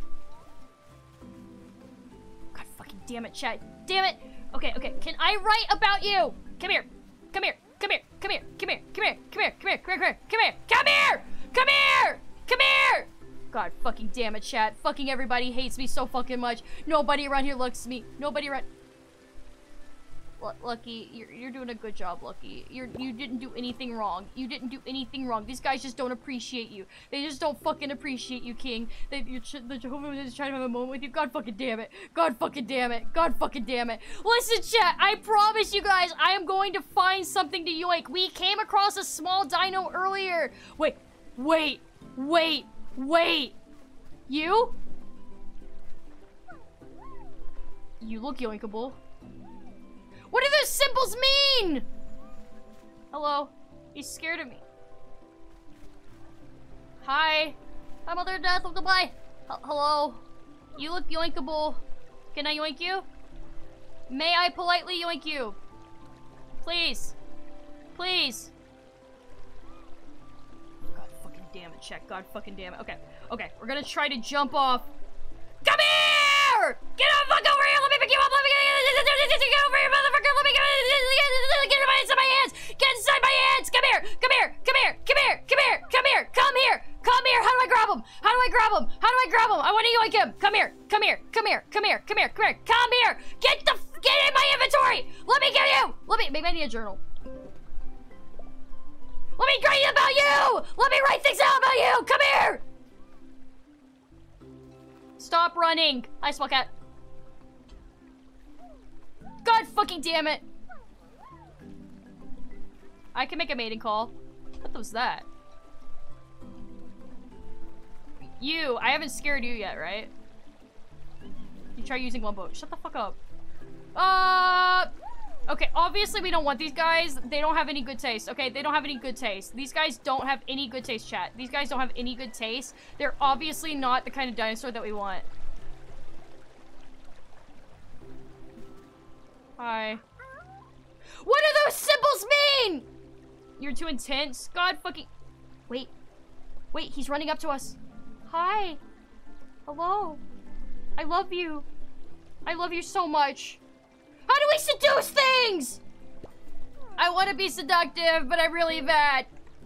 God fucking damn it, chat. Damn it. Okay, okay. Can I write about you? Come here. Come here. Come here. Come here. Come here. Come here. Come here. Come here. Come here. Come here. Come here. Come here. Come here! God fucking damn it, chat. Fucking everybody hates me so fucking much. Nobody around here looks at me. Nobody around... L Lucky, you're, you're doing a good job, Lucky. You're, you didn't do anything wrong. You didn't do anything wrong. These guys just don't appreciate you. They just don't fucking appreciate you, King. They, you're the Jehovah is trying to have a moment with you. God fucking damn it. God fucking damn it. God fucking damn it. Listen, chat, I promise you guys, I am going to find something to yoink. We came across a small dino earlier. Wait, wait, wait, wait. You? You look yoinkable. What do those symbols mean? Hello. He's scared of me. Hi. I'm Mother Death of the Bye. H hello. You look yoinkable. Can I yoink you? May I politely yoink you? Please. Please. God fucking damn it, check. God fucking damn it. Okay. Okay. We're gonna try to jump off. Come here! Get the fuck over here! Let me pick you up! Let me get over here, motherfucker! Let me get inside my hands! Get inside my hands! Come here! Come here! Come here! Come here! Come here! Come here! Come here! Come here! How do I grab him? How do I grab him? How do I grab him? I want to yoink him! Come here! Come here! Come here! Come here! Come here! Come here! Come here! Get the get in my inventory! Let me get you! Let me maybe I need a journal. Let me write about you! Let me write things out about you! Come here! Stop running! Hi, small cat. God fucking damn it! I can make a mating call. What was that? You! I haven't scared you yet, right? You try using one boat. Shut the fuck up. Uh... Okay, obviously we don't want these guys. They don't have any good taste, okay? They don't have any good taste. These guys don't have any good taste, chat. These guys don't have any good taste. They're obviously not the kind of dinosaur that we want. Hi. What do those symbols mean? You're too intense. God fucking... Wait. Wait, he's running up to us. Hi. Hello. I love you. I love you so much. How do we seduce things? I want to be seductive, but I'm really bad.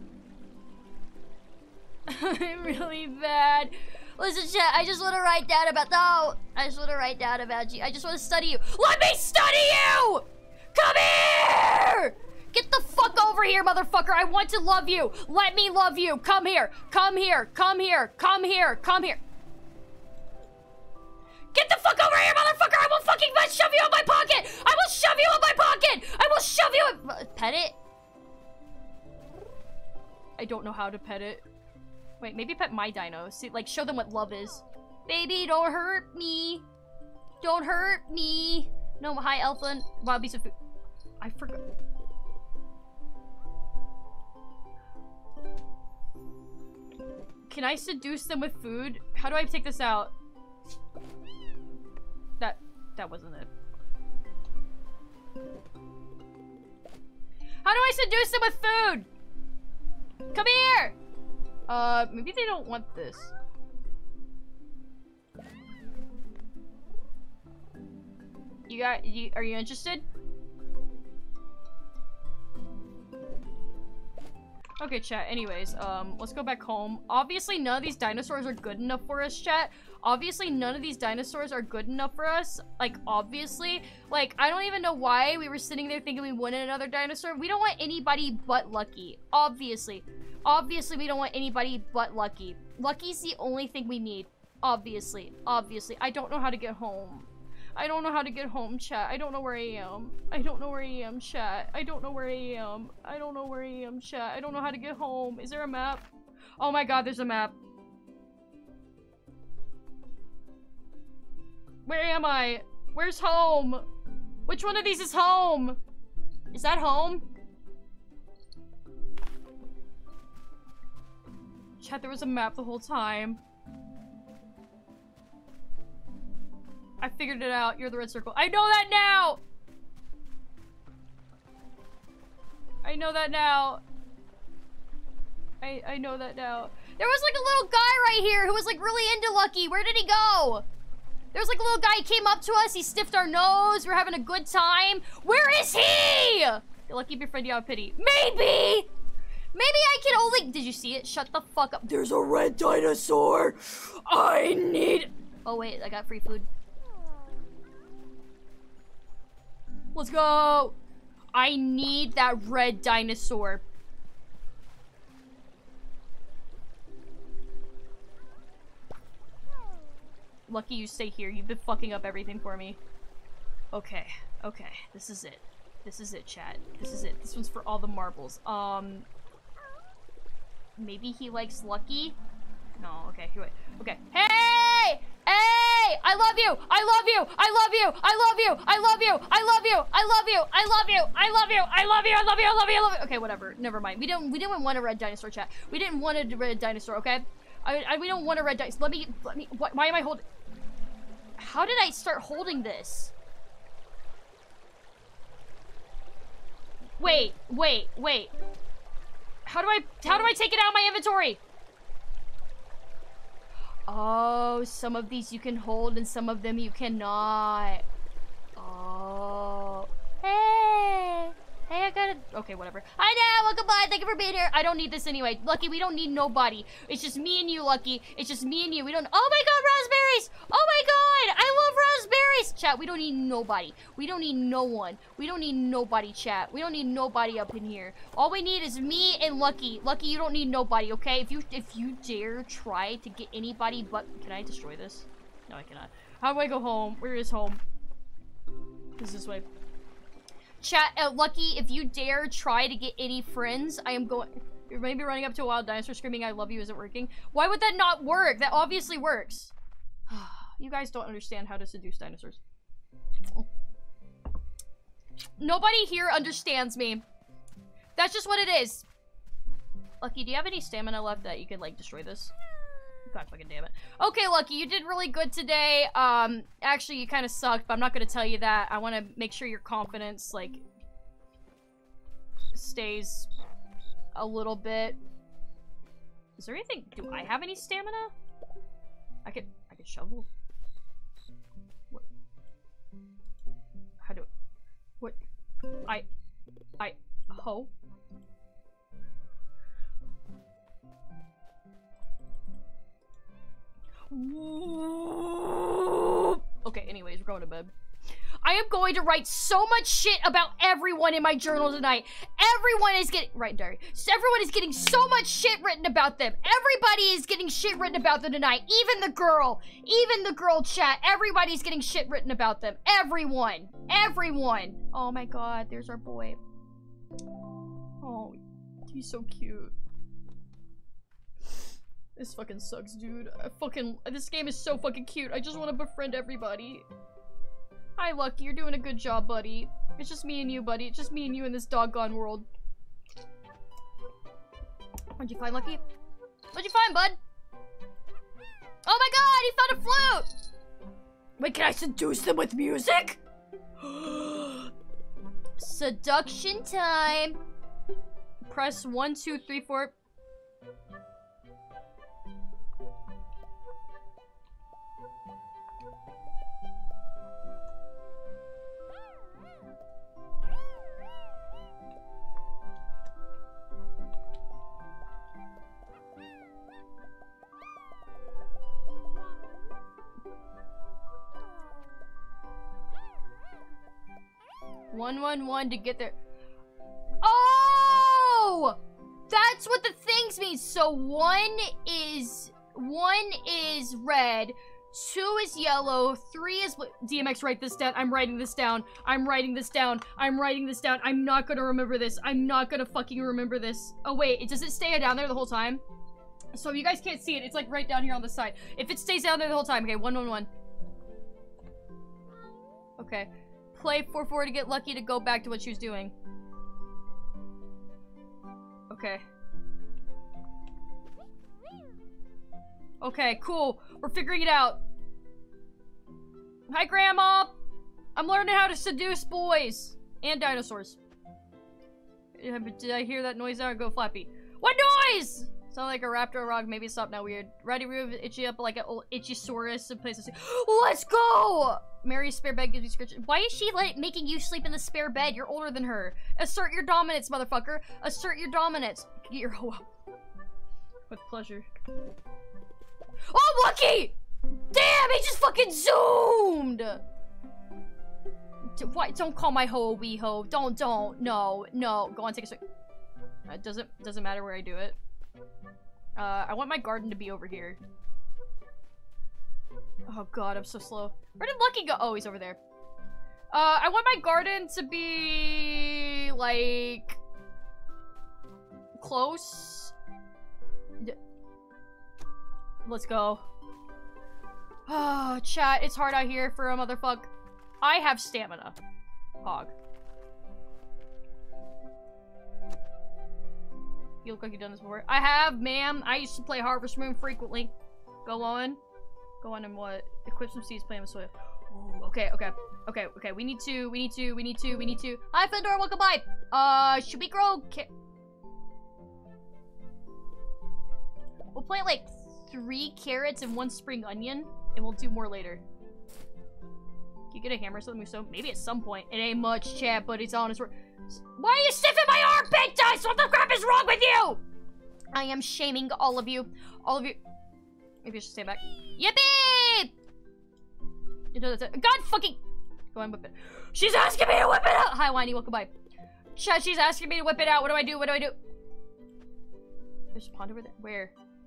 I'm really bad. Listen, chat, I just want to write down about... No! I just want to write down about you. I just want to study you. Let me study you! Come here! Get the fuck over here, motherfucker. I want to love you. Let me love you. Come here. Come here. Come here. Come here. Come here. Get the fuck over here, motherfucker! I will fucking shove you in my pocket! I will shove you in my pocket! I will shove you in... Pet it? I don't know how to pet it. Wait, maybe pet my dino. See, like, show them what love is. Baby, don't hurt me. Don't hurt me. No, hi, Elflin. Wild piece of food. I forgot. Can I seduce them with food? How do I take this out? That, that wasn't it. How do I seduce them with food? Come here! Uh, maybe they don't want this. You got, you, are you interested? Okay, chat, anyways, um, let's go back home. Obviously, none of these dinosaurs are good enough for us, chat. Obviously, none of these dinosaurs are good enough for us. Like, obviously. Like, I don't even know why we were sitting there thinking we wanted another dinosaur. We don't want anybody but Lucky. Obviously. Obviously, we don't want anybody but Lucky. Lucky's the only thing we need. Obviously. Obviously. I don't know how to get home. I don't know how to get home, chat. I don't know where I am. I don't know where I am, chat. I don't know where I am. I don't know where I am, chat. I don't know how to get home. Is there a map? Oh my god, there's a map. Where am I? Where's home? Which one of these is home? Is that home? Chat, there was a map the whole time. I figured it out. You're the red circle. I know that now! I know that now. I, I know that now. There was like a little guy right here who was like really into Lucky. Where did he go? There was like a little guy, he came up to us, he sniffed our nose, we were having a good time. Where is he? Lucky befriend you out of pity. Maybe! Maybe I can only- Did you see it? Shut the fuck up. There's a red dinosaur! I need- Oh wait, I got free food. Let's go. I need that red dinosaur. Lucky you stay here. You've been fucking up everything for me. Okay. Okay. This is it. This is it, chat. This is it. This one's for all the marbles. Um... Maybe he likes Lucky? No, okay, here, wait. Okay. Hey! Hey! I love you! I love you! I love you! I love you! I love you! I love you! I love you! I love you! I love you! I love you! I love you! I love you! I love you! Okay, whatever. Never mind. We don't we didn't want a red dinosaur, chat. We didn't want a red dinosaur, okay? I, I we don't want a red dinosaur. Let me let me wh why am I holding? How did I start holding this? Wait, wait, wait. How do I, how do I take it out of my inventory? Oh, some of these you can hold and some of them you cannot. Oh. Hey. Hey, I got it. Okay, whatever. Hi, Dad. Welcome by. Thank you for being here. I don't need this anyway. Lucky, we don't need nobody. It's just me and you, Lucky. It's just me and you. We don't. Oh my God, raspberries. Oh my God. I love raspberries. Chat, we don't need nobody. We don't need no one. We don't need nobody, chat. We don't need nobody up in here. All we need is me and Lucky. Lucky, you don't need nobody, okay? If you if you dare try to get anybody but... Can I destroy this? No, I cannot. How do I go home? Where is home? This is this way. Chat, uh, Lucky, if you dare try to get any friends, I am going... You're maybe running up to a wild dinosaur screaming, I love you, isn't working. Why would that not work? That obviously works. You guys don't understand how to seduce dinosaurs. Nobody here understands me. That's just what it is. Lucky, do you have any stamina left that you could, like, destroy this? God fucking damn it. Okay, Lucky, you did really good today. Um, actually, you kind of sucked, but I'm not going to tell you that. I want to make sure your confidence, like, stays a little bit. Is there anything? Do I have any stamina? I could, I could shovel. What? How do, what? I, I, ho? Okay, anyways, we're going to bed. I am going to write so much shit about everyone in my journal tonight. Everyone is getting- right, Derry. So everyone is getting so much shit written about them. Everybody is getting shit written about them tonight. Even the girl. Even the girl chat. Everybody's getting shit written about them. Everyone. Everyone. Oh my God, there's our boy. Oh, he's so cute. This fucking sucks, dude. I fucking- this game is so fucking cute. I just want to befriend everybody. Hi, Lucky. You're doing a good job, buddy. It's just me and you, buddy. It's just me and you in this doggone world. What'd you find, Lucky? What'd you find, bud? Oh my God, he found a flute! Wait, can I seduce them with music? Seduction time. Press one, two, three, four. one one one to get there. Oh! That's what the things mean. So one is one is red, two is yellow, three is D M X. Write this down. I'm writing this down. I'm writing this down. I'm writing this down. I'm not gonna remember this. I'm not gonna fucking remember this. Oh wait, it does it stay down there the whole time? So you guys can't see it. It's like right down here on the side. If it stays down there the whole time, okay, one one one. Okay. Play four four to get Lucky to go back to what she was doing. Okay. Okay, cool. We're figuring it out. Hi, Grandma. I'm learning how to seduce boys and dinosaurs. Yeah, but did I hear that noise there? Go Flappy. What noise? Sound like a raptor or rock. Maybe stop now. Weird. Ready, move itchy up like an old itchy-saurus in places. Let's go! Mary's spare bed gives you scratches. Why is she like making you sleep in the spare bed? You're older than her. Assert your dominance, motherfucker. Assert your dominance. Get your hoe up. With pleasure. Oh, Lucky! Damn, he just fucking zoomed! D why? Don't call my hoe a wee hoe. Don't, don't. No, no. Go on, take a swing. It doesn't, doesn't matter where I do it. Uh, I want my garden to be over here. Oh god, I'm so slow. Where did Lucky go? Oh, he's over there. Uh, I want my garden to be, like, close. D Let's go. Oh, chat, it's hard out here for a motherfucker. I have stamina. Hog. You look like you've done this before. I have, ma'am. I used to play Harvest Moon frequently. Go on. Go on and what? Equip some seeds, plant with soil. Ooh, okay, okay. Okay, okay. We need to, we need to, we need to, we need to. Hi, Fendor, welcome by. Uh, should we grow ca- We'll plant like three carrots and one spring onion, and we'll do more later. Can you get a hammer or something? So maybe at some point. It ain't much, chat, but it's honest work. Why are you sniffing my armpit, Dice? What the crap is wrong with you? I am shaming all of you. All of you. Maybe I should stay back. Yippee! God fucking. Go on, whip it. She's asking me to whip it out! Hi, Whiny, welcome by. Chat, she's asking me to whip it out. What do I do? What do I do? There's a pond over there. Where?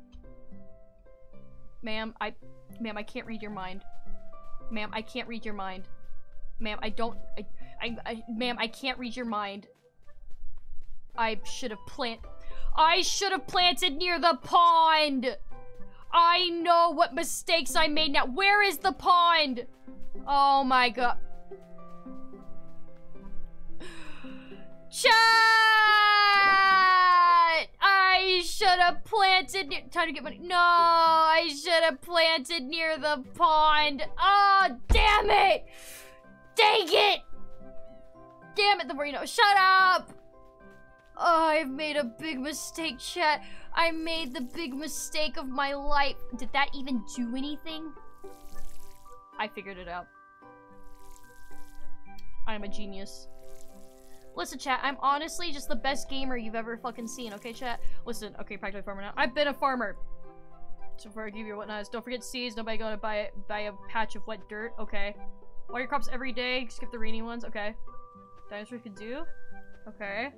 Ma'am, I... Ma'am, I can't read your mind. Ma'am, I can't read your mind. Ma'am, I don't... I... I, I Ma'am, I can't read your mind. I should have plant... I should have planted near the pond! I know what mistakes I made now. Where is the pond? Oh my god. Chat! I should have planted near- Time to get money. No, I should have planted near the pond. Oh, damn it! Dang it! Damn it, the Marino. Shut up! Oh, I've made a big mistake, chat. I made the big mistake of my life. Did that even do anything? I figured it out. I'm a genius. Listen, chat, I'm honestly just the best gamer you've ever fucking seen, okay, chat? Listen, okay, practically farmer now. I've been a farmer. So before I give you whatnots, don't forget seeds. Nobody gonna buy it, buy a patch of wet dirt, okay? Water your crops every day. Skip the rainy ones, okay? Dinosaur can do, okay?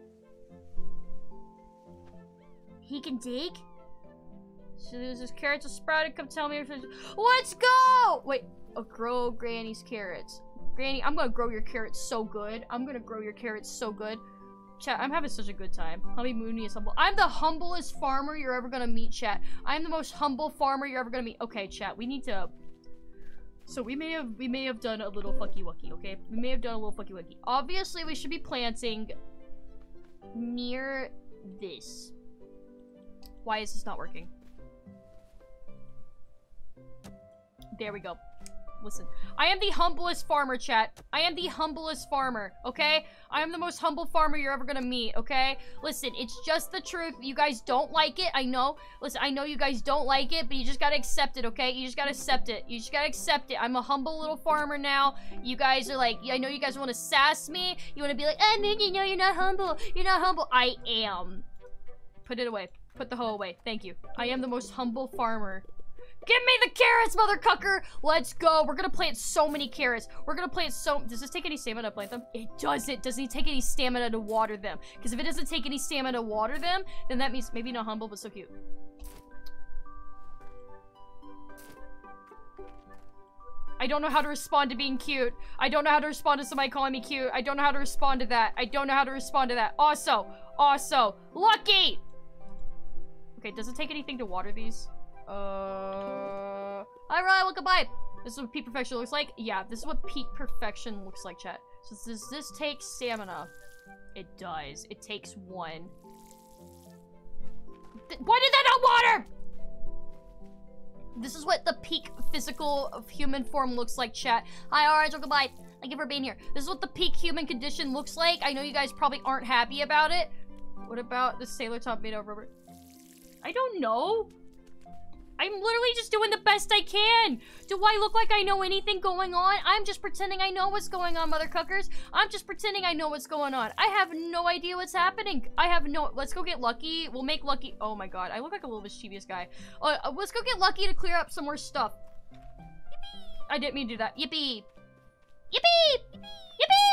He can dig? So there's this carrots are sprouted. Come tell me if there's... Let's go! Wait. Oh, grow Granny's carrots. Granny, I'm gonna grow your carrots so good. I'm gonna grow your carrots so good. Chat, I'm having such a good time. Hummy Mooney is humble. I'm the humblest farmer you're ever gonna meet, chat. I'm the most humble farmer you're ever gonna meet. Okay, chat, we need to... So we may have we may have done a little fucky wucky, okay? We may have done a little fucky wucky. Obviously, we should be planting near this. Why is this not working? There we go. Listen, I am the humblest farmer, chat. I am the humblest farmer, okay? I am the most humble farmer you're ever gonna meet, okay? Listen, it's just the truth. You guys don't like it, I know. Listen, I know you guys don't like it, but you just gotta accept it, okay? You just gotta accept it. You just gotta accept it. I'm a humble little farmer now. You guys are like, I know you guys wanna sass me. You wanna be like, oh, man, you know you're not humble. You're not humble. I am. Put it away. Put the hoe away. Thank you. I am the most humble farmer. Give me the carrots, mother cucker! Let's go. We're gonna plant so many carrots. We're gonna plant so- Does this take any stamina to plant them? It doesn't. Doesn't it take any stamina to water them? Because if it doesn't take any stamina to water them, then that means maybe not humble, but so cute. I don't know how to respond to being cute. I don't know how to respond to somebody calling me cute. I don't know how to respond to that. I don't know how to respond to that. Also, also, Lucky! Okay, does it take anything to water these? Uh, alright, welcome by. This is what peak perfection looks like. Yeah, this is what peak perfection looks like, chat. So does this take stamina? It does. It takes one. Th why did that not water? This is what the peak physical of human form looks like, chat. Hi, Orange, welcome by. Thank you for being here. This is what the peak human condition looks like. I know you guys probably aren't happy about it. What about the sailor top made of rubber? I don't know. I'm literally just doing the best I can. Do I look like I know anything going on? I'm just pretending I know what's going on, mother cuckers. I'm just pretending I know what's going on. I have no idea what's happening. I have no... Let's go get Lucky. We'll make Lucky... Oh my god, I look like a little mischievous guy. Uh, uh, let's go get Lucky to clear up some more stuff. Yippee! I didn't mean to do that. Yippee! Yippee! Yippee!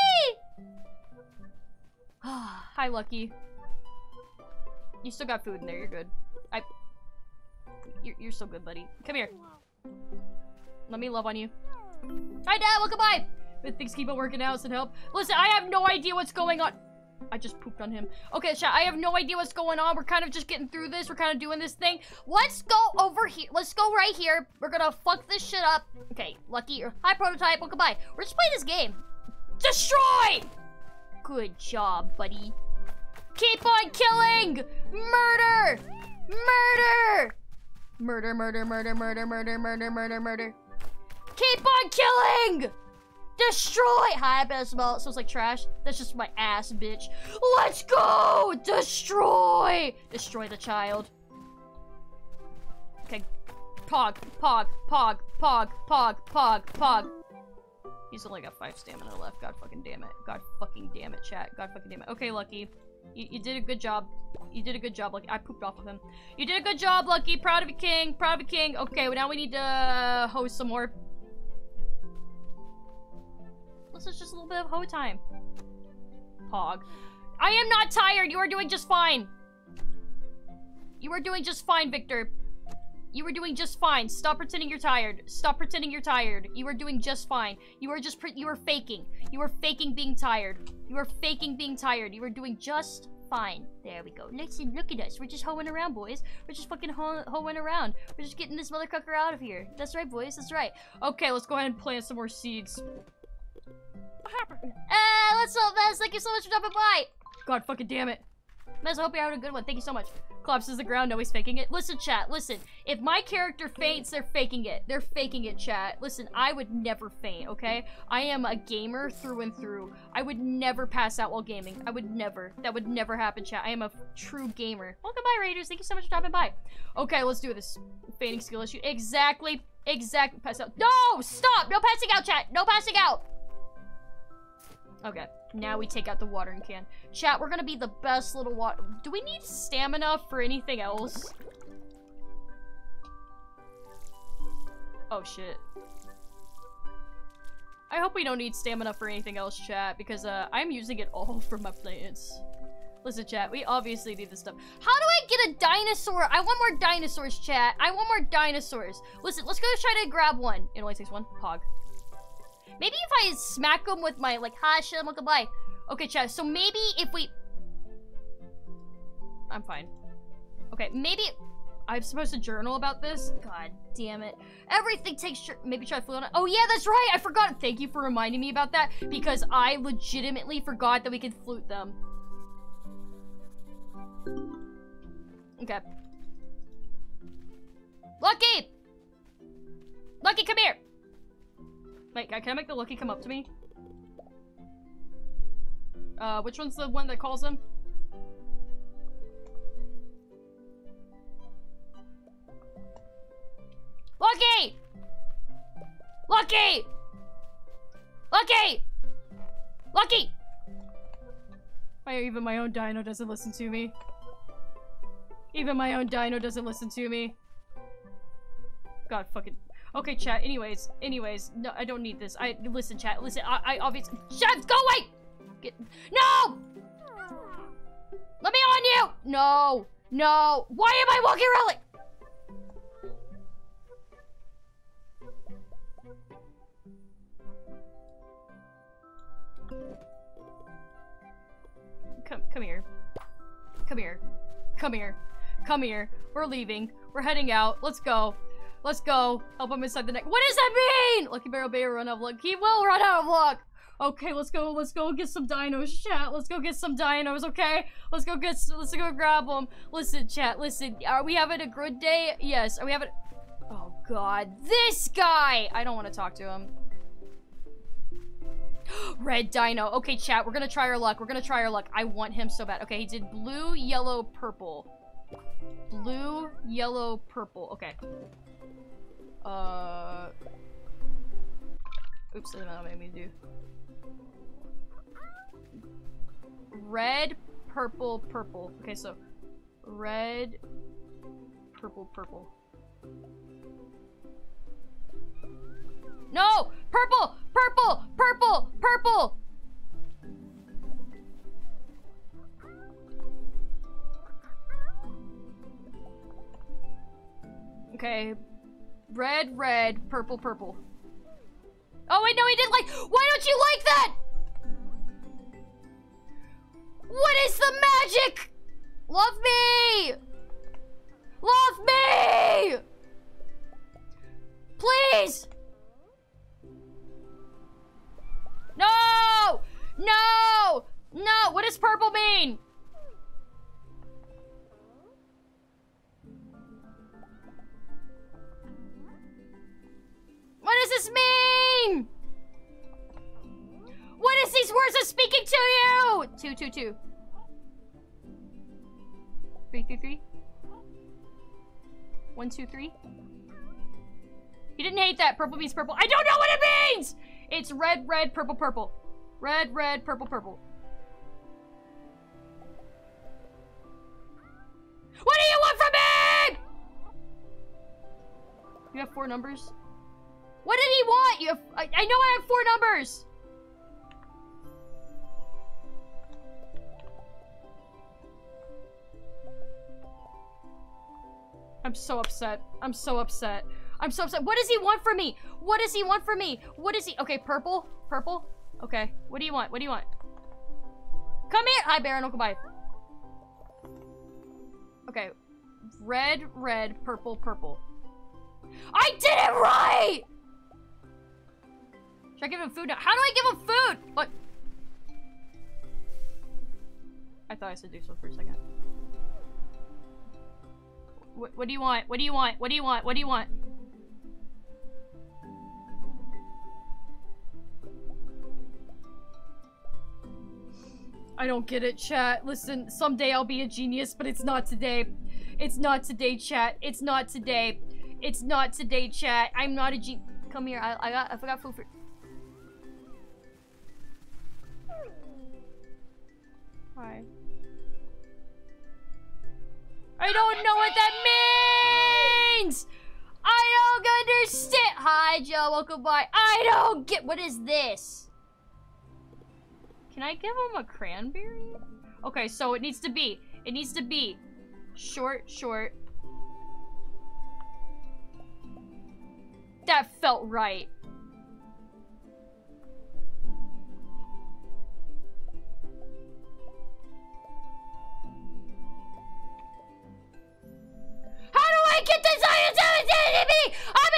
Hi, Lucky. You still got food in there. You're good. I. You're, you're so good, buddy. Come here. Let me love on you. Hi, Dad. Welcome by. But things keep on working out. Some help. Listen, I have no idea what's going on. I just pooped on him. Okay, chat. I have no idea what's going on. We're kind of just getting through this. We're kind of doing this thing. Let's go over here. Let's go right here. We're gonna fuck this shit up. Okay, Lucky. Hi, Prototype. Welcome by. We're just playing this game. Destroy! Good job, buddy. Keep on killing! Murder! Murder! Murder, murder, murder, murder, murder, murder, murder, murder. Keep on killing! Destroy! Hi, I bet it smells. It smells like trash. That's just my ass, bitch. Let's go! Destroy! Destroy the child. Okay. Pog, pog, pog, pog, pog, pog, pog. He's only got five stamina left. God fucking damn it. God fucking damn it, chat. God fucking damn it. Okay, Lucky. You, you did a good job. You did a good job, Lucky. I pooped off of him. You did a good job, Lucky. Proud of you, King. Proud of you, King. Okay, well, now we need to uh, host some more. This is just a little bit of hoe time. Pog. I am not tired. You are doing just fine. You are doing just fine, Victor. You are doing just fine. Stop pretending you're tired. Stop pretending you're tired. You are doing just fine. You are just pre- you are faking. You are faking being tired. You are faking being tired. You are doing just fine. There we go. Listen, look at us. We're just hoeing around, boys. We're just fucking ho hoeing around. We're just getting this motherfucker out of here. That's right, boys. That's right. Okay, let's go ahead and plant some more seeds. What happened? Eh, what's up, Mez? Thank you so much for dropping by. God fucking damn it. Mez, I hope you're having a good one. Thank you so much. Collapses the ground. No, he's faking it. Listen, chat. Listen. If my character faints, they're faking it. They're faking it, chat. Listen, I would never faint, okay? I am a gamer through and through. I would never pass out while gaming. I would never. That would never happen, chat. I am a true gamer. Welcome by, Raiders. Thank you so much for dropping by. Okay, let's do this. Fainting skill issue. Exactly. Exactly. Pass out. No! Stop! No passing out, chat. No passing out. Okay, now we take out the watering can. Chat, we're gonna be the best little water- Do we need stamina for anything else? Oh, shit. I hope we don't need stamina for anything else, chat, because uh, I'm using it all for my plants. Listen, chat, we obviously need this stuff. How do I get a dinosaur? I want more dinosaurs, chat. I want more dinosaurs. Listen, let's go try to grab one. It only takes one. Pog. Maybe if I smack them with my, like, ha, shit, I'm goodbye. Okay, chat, so maybe if we... I'm fine. Okay, maybe... I'm supposed to journal about this? God damn it. Everything takes... Maybe try to flute on it. Oh, yeah, that's right! I forgot! Thank you for reminding me about that, because I legitimately forgot that we could flute them. Okay. Lucky! Lucky, come here! Wait, can I make the Lucky come up to me? Uh, which one's the one that calls him? Lucky! Lucky! Lucky! Lucky! Why, even my own dino doesn't listen to me. Even my own dino doesn't listen to me. God fucking... Okay, chat, anyways, anyways, no, I don't need this. I- listen, chat, listen, I- I obviously- Chef, go away! Get- No! Let me on you! No! No! Why am I walking around like- Come, come here. Come here. Come here. Come here. We're leaving. We're heading out. Let's go. Let's go. Help him inside the neck. What does that mean? Lucky Barrel Bay will run out of luck. He will run out of luck. Okay, let's go. Let's go get some dinos, chat. Let's go get some dinos, okay? Let's go get. Let's go grab them. Listen, chat. Listen. Are we having a good day? Yes. Are we having? Oh God, this guy. I don't want to talk to him. Red dino. Okay, chat. We're gonna try our luck. We're gonna try our luck. I want him so bad. Okay, he did blue, yellow, purple. Blue, yellow, purple. Okay. Uh. Oops, I don't know what I made me do. Red, purple, purple. Okay, so red, purple, purple. No! Purple! Purple! Purple! Purple! Okay. Red, red, purple, purple. Oh, wait, no, he didn't like- Why don't you like that? What is the magic? Love me! Love me! Please! No! No! No! What does purple mean? What does this mean? What is these words are speaking to you? Two, two, two. Three, three, three. One, two, three. He didn't hate that. Purple means purple. I don't know what it means! It's red, red, purple, purple. Red, red, purple, purple. What do you want from me? You have four numbers? What did he want? You have, I, I know I have four numbers. I'm so upset. I'm so upset. I'm so upset. What does he want from me? What does he want from me? What is he? Okay, purple. Purple. Okay. What do you want? What do you want? Come here. Hi, Baron. Welcome by. Okay. Red, red, purple, purple. I did it right! Should I give him food now? How do I give him food? What? I thought I said do so for a second. What, what do you want? What do you want? What do you want? What do you want? I don't get it, chat. Listen, someday I'll be a genius, but it's not today. It's not today, chat. It's not today. It's not today, chat. I'm not a genius. Come here. I, I got. I forgot food for. Hi. I don't know what that means! I don't understand! Hi, Joe, welcome by. I don't get- what is this? Can I give him a cranberry? Okay, so it needs to be, it needs to be short, short. That felt right. How do I get this? I'm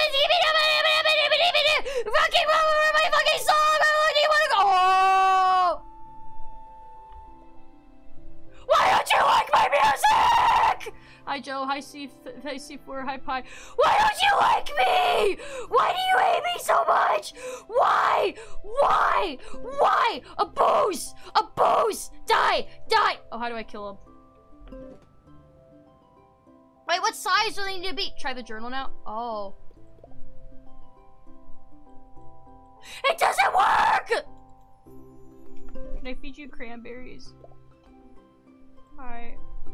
a fucking my fucking song. Where do you want to go? Oh! Why don't you like my music? Hi Joe. Hi C. Hi C four. Hi Pi. Why don't you like me? Why do you hate me so much? Why? Why? Why? A boost. A boost. Die. Die. Oh, how do I kill him? Wait, what size do they need to be? Try the journal now? Oh. It doesn't work! Can I feed you cranberries? Hi.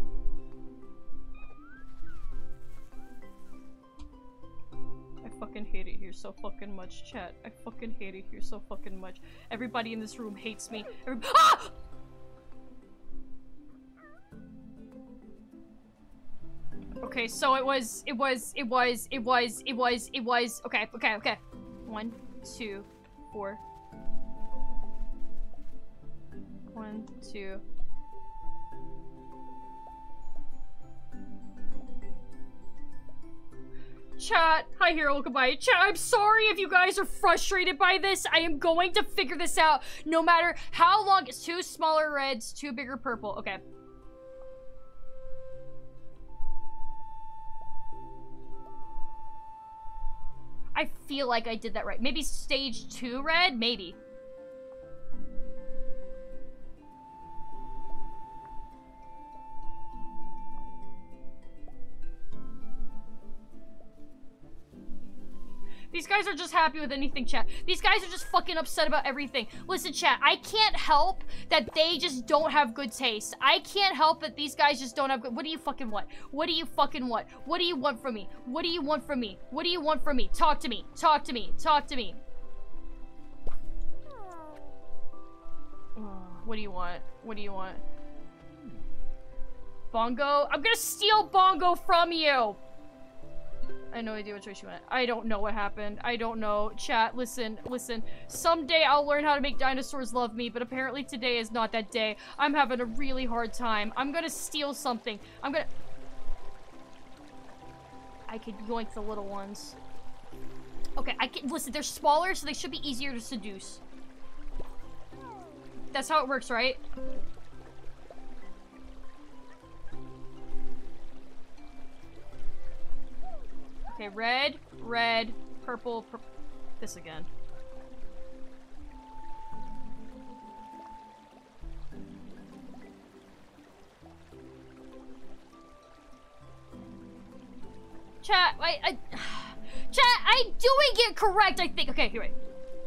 I fucking hate it here so fucking much, chat. I fucking hate it here so fucking much. Everybody in this room hates me. Every ah! Okay, so it was, it was, it was, it was, it was, it was, okay, okay, okay. One, two, four. One, two. Chat, hi Hero, goodbye. Chat, I'm sorry if you guys are frustrated by this. I am going to figure this out no matter how long. It's two smaller reds, two bigger purple. Okay. I feel like I did that right. Maybe stage two red? Maybe. These guys are just happy with anything, chat. These guys are just fucking upset about everything. Listen, chat, I can't help that they just don't have good taste. I can't help that these guys just don't have good- What do you fucking want? What do you fucking want? What do you want from me? What do you want from me? What do you want from me? Talk to me. Talk to me. Talk to me. What do you want? What do you want? Bongo? I'm gonna steal Bongo from you! I have no idea which way she went. I don't know what happened. I don't know. Chat, listen, listen. Someday I'll learn how to make dinosaurs love me, but apparently today is not that day. I'm having a really hard time. I'm gonna steal something. I'm gonna... I could yoink the little ones. Okay, I can- listen, they're smaller, so they should be easier to seduce. That's how it works, right? Okay, red, red, purple, pur this again. Chat, I, I, chat, I'm doing it correct, I think. Okay, here, wait.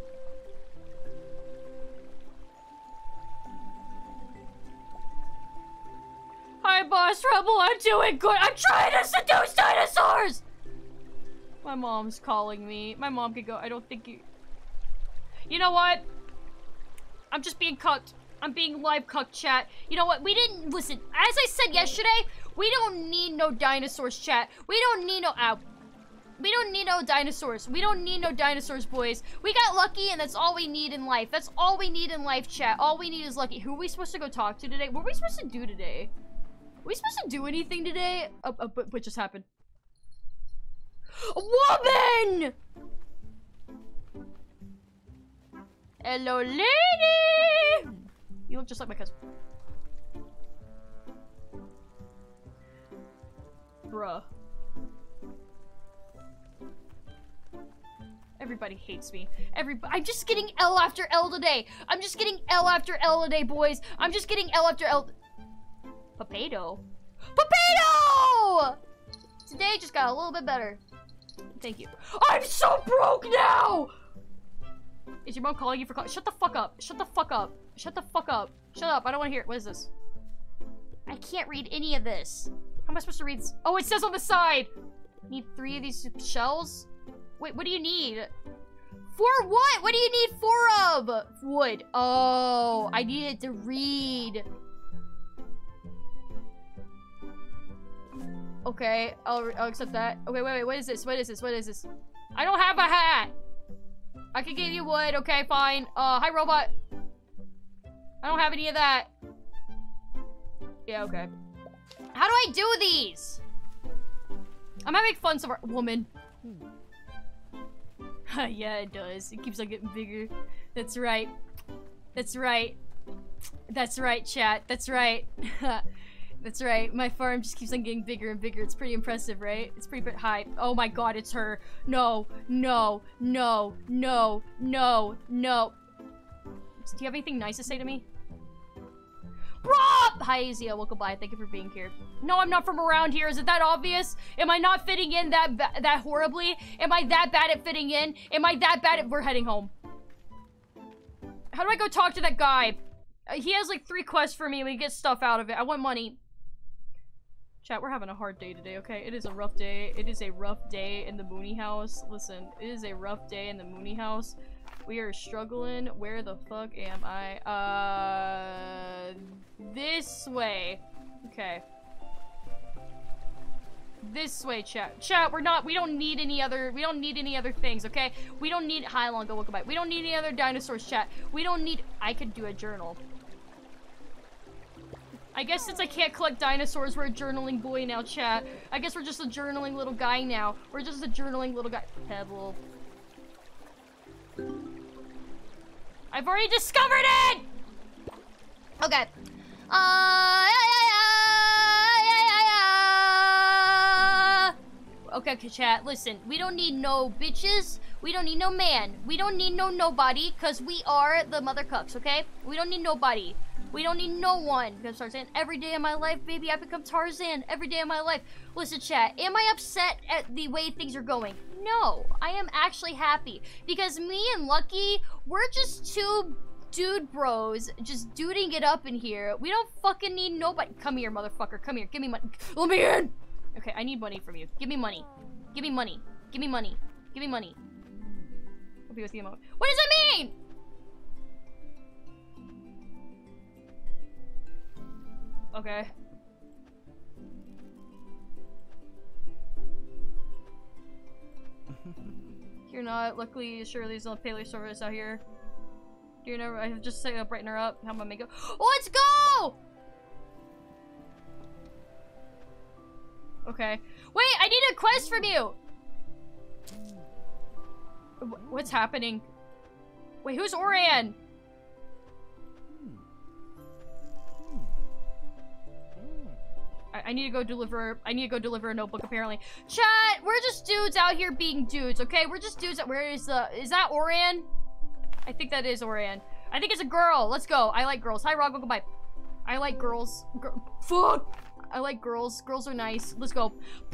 Hi, Boss Rebel, I'm doing good. I'm trying to seduce dinosaurs! My mom's calling me. My mom could go. I don't think you... You know what? I'm just being cucked. I'm being live cucked, chat. You know what? We didn't... Listen, as I said yesterday, we don't need no dinosaurs, chat. We don't need no... Ow. We don't need no dinosaurs. We don't need no dinosaurs, boys. We got lucky, and that's all we need in life. That's all we need in life, chat. All we need is lucky. Who are we supposed to go talk to today? What are we supposed to do today? Are we supposed to do anything today? Oh, oh, but what just happened? Woman! Hello, lady! You look just like my cousin. Bruh. Everybody hates me. Everybody- I'm just getting L after L today! I'm just getting L after L today, boys! I'm just getting L after L- Papedo? Papedo! Today just got a little bit better. Thank you. I'm so broke now! Is your mom calling you for call- Shut the fuck up. Shut the fuck up. Shut the fuck up. Shut up. I don't want to hear it. What is this? I can't read any of this. How am I supposed to read this? Oh, it says on the side! Need three of these shells? Wait, what do you need? For what? What do you need four of? Wood. Oh, I needed to read. Okay, I'll, I'll accept that. Okay, wait, wait, what is this? What is this? What is this? I don't have a hat! I can give you wood, okay, fine. Uh, hi, robot. I don't have any of that. Yeah, okay. How do I do these? I'm having fun somewhere. Woman. Yeah, it does. It keeps on getting bigger. That's right. That's right. That's right, chat. That's right. That's right. My farm just keeps on getting bigger and bigger. It's pretty impressive, right? It's pretty high. Oh my god, it's her. No, no, no, no, no, no. Do you have anything nice to say to me? Rob! Hi, Azia. Welcome by. Thank you for being here. No, I'm not from around here. Is it that obvious? Am I not fitting in that that horribly? Am I that bad at fitting in? Am I that bad at- We're heading home. How do I go talk to that guy? Uh, he has like three quests for me. We get stuff out of it. I want money. Chat, we're having a hard day today, okay? It is a rough day. It is a rough day in the Mooney house. Listen, it is a rough day in the Mooney house. We are struggling. Where the fuck am I? Uh, this way. Okay. This way, chat. Chat, we're not- we don't need any other- we don't need any other things, okay? We don't need- Hi, Longo, welcome back. We don't need any other dinosaurs, chat. We don't need- I could do a journal. I guess since I can't collect dinosaurs, we're a journaling boy now, chat. I guess we're just a journaling little guy now. We're just a journaling little guy. Pebble. I've already discovered it! Okay. Uh, yeah, yeah, yeah, yeah, yeah, yeah. Okay, okay, chat, listen. We don't need no bitches. We don't need no man. We don't need no nobody, because we are the mother cucks, okay? We don't need nobody. We don't need no one. Because Tarzan, every day of my life, baby, I become Tarzan. Every day of my life. Listen, chat, am I upset at the way things are going? No, I am actually happy. Because me and Lucky, we're just two dude bros just duding it up in here. We don't fucking need nobody. Come here, motherfucker. Come here. Give me money. Let me in! Okay, I need money from you. Give me money. Give me money. Give me money. Give me money. I'll be with you in a moment. What does that mean? Okay. You're not. Luckily, surely there's no paleo service out here. You're never. I just say, uh, brighten her up. How am I make it? Oh, let's go! Okay. Wait, I need a quest from you! Wh what's happening? Wait, who's Orian? I, I need to go deliver- I need to go deliver a notebook, apparently. Chat, we're just dudes out here being dudes, okay? We're just dudes- where is the- is that Orian? I think that is Orian. I think it's a girl. Let's go. I like girls. Hi, Roggo. Goodbye. I like girls. Gr Fuck! I like girls. Girls are nice. Let's go.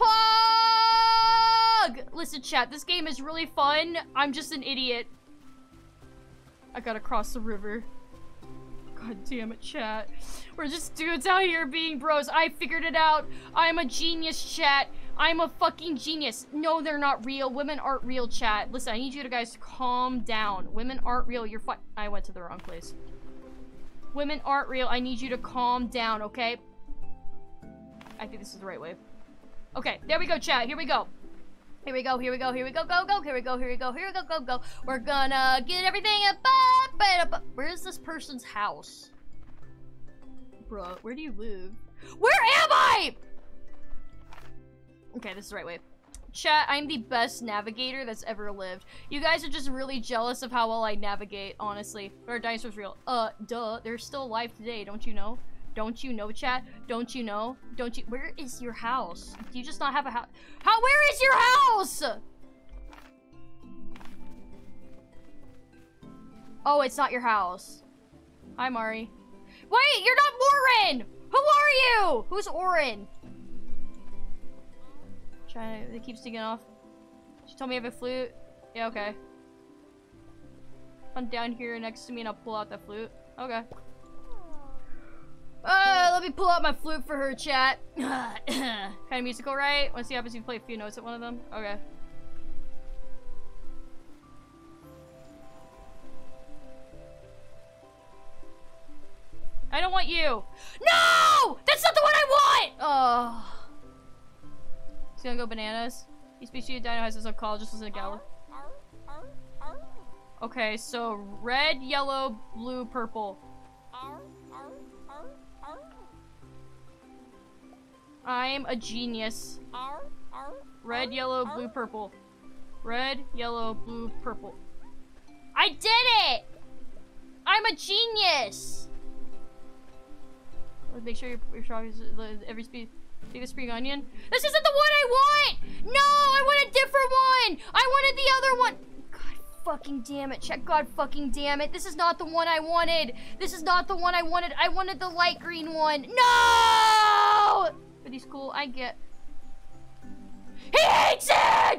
Pog! Listen, chat. This game is really fun. I'm just an idiot. I gotta cross the river. God damn it, chat. We're just dudes out here being bros. I figured it out. I'm a genius, chat. I'm a fucking genius. No, they're not real. Women aren't real, chat. Listen, I need you to guys to calm down. Women aren't real. You're fu- I went to the wrong place. Women aren't real. I need you to calm down, okay? I think this is the right way. Okay, there we go, chat. Here we go. Here we go, here we go, here we go, go, go, here we go, here we go, here we go, go, go. We're gonna get everything up, up, up, up. Where is this person's house? Bruh, where do you live? Where am I? Okay, this is the right way. Chat, I'm the best navigator that's ever lived. You guys are just really jealous of how well I navigate, honestly. Are dinosaurs real? Uh, duh. They're still alive today, don't you know? Don't you know, chat? Don't you know? Don't you- Where is your house? Do you just not have a house? How- Where is your house? Oh, it's not your house. Hi, Mari. Wait, you're not Warren! Who are you? Who's Orin? Trying to- it keeps sticking off. She told me I have a flute. Yeah, okay. Come down here next to me and I'll pull out the flute. Okay. Uh, let me pull out my flute for her, chat. Kind of musical, right? Wanna see what happens if you play a few notes at one of them? Okay. I don't want you. No! That's not the one I want! Oh. He's gonna go bananas. Each species of dino has its own call, just listen to Gala. Okay, so red, yellow, blue, purple. I'm a genius. Red, yellow, blue, purple. Red, yellow, blue, purple. I did it! I'm a genius! Let's make sure your, your shot is every speed. Take the spring onion. This isn't the one I want! No, I want a different one! I wanted the other one! God fucking damn it, check. God fucking damn it. This is not the one I wanted. This is not the one I wanted. I wanted the light green one. No! But he's cool, I get. He hates it!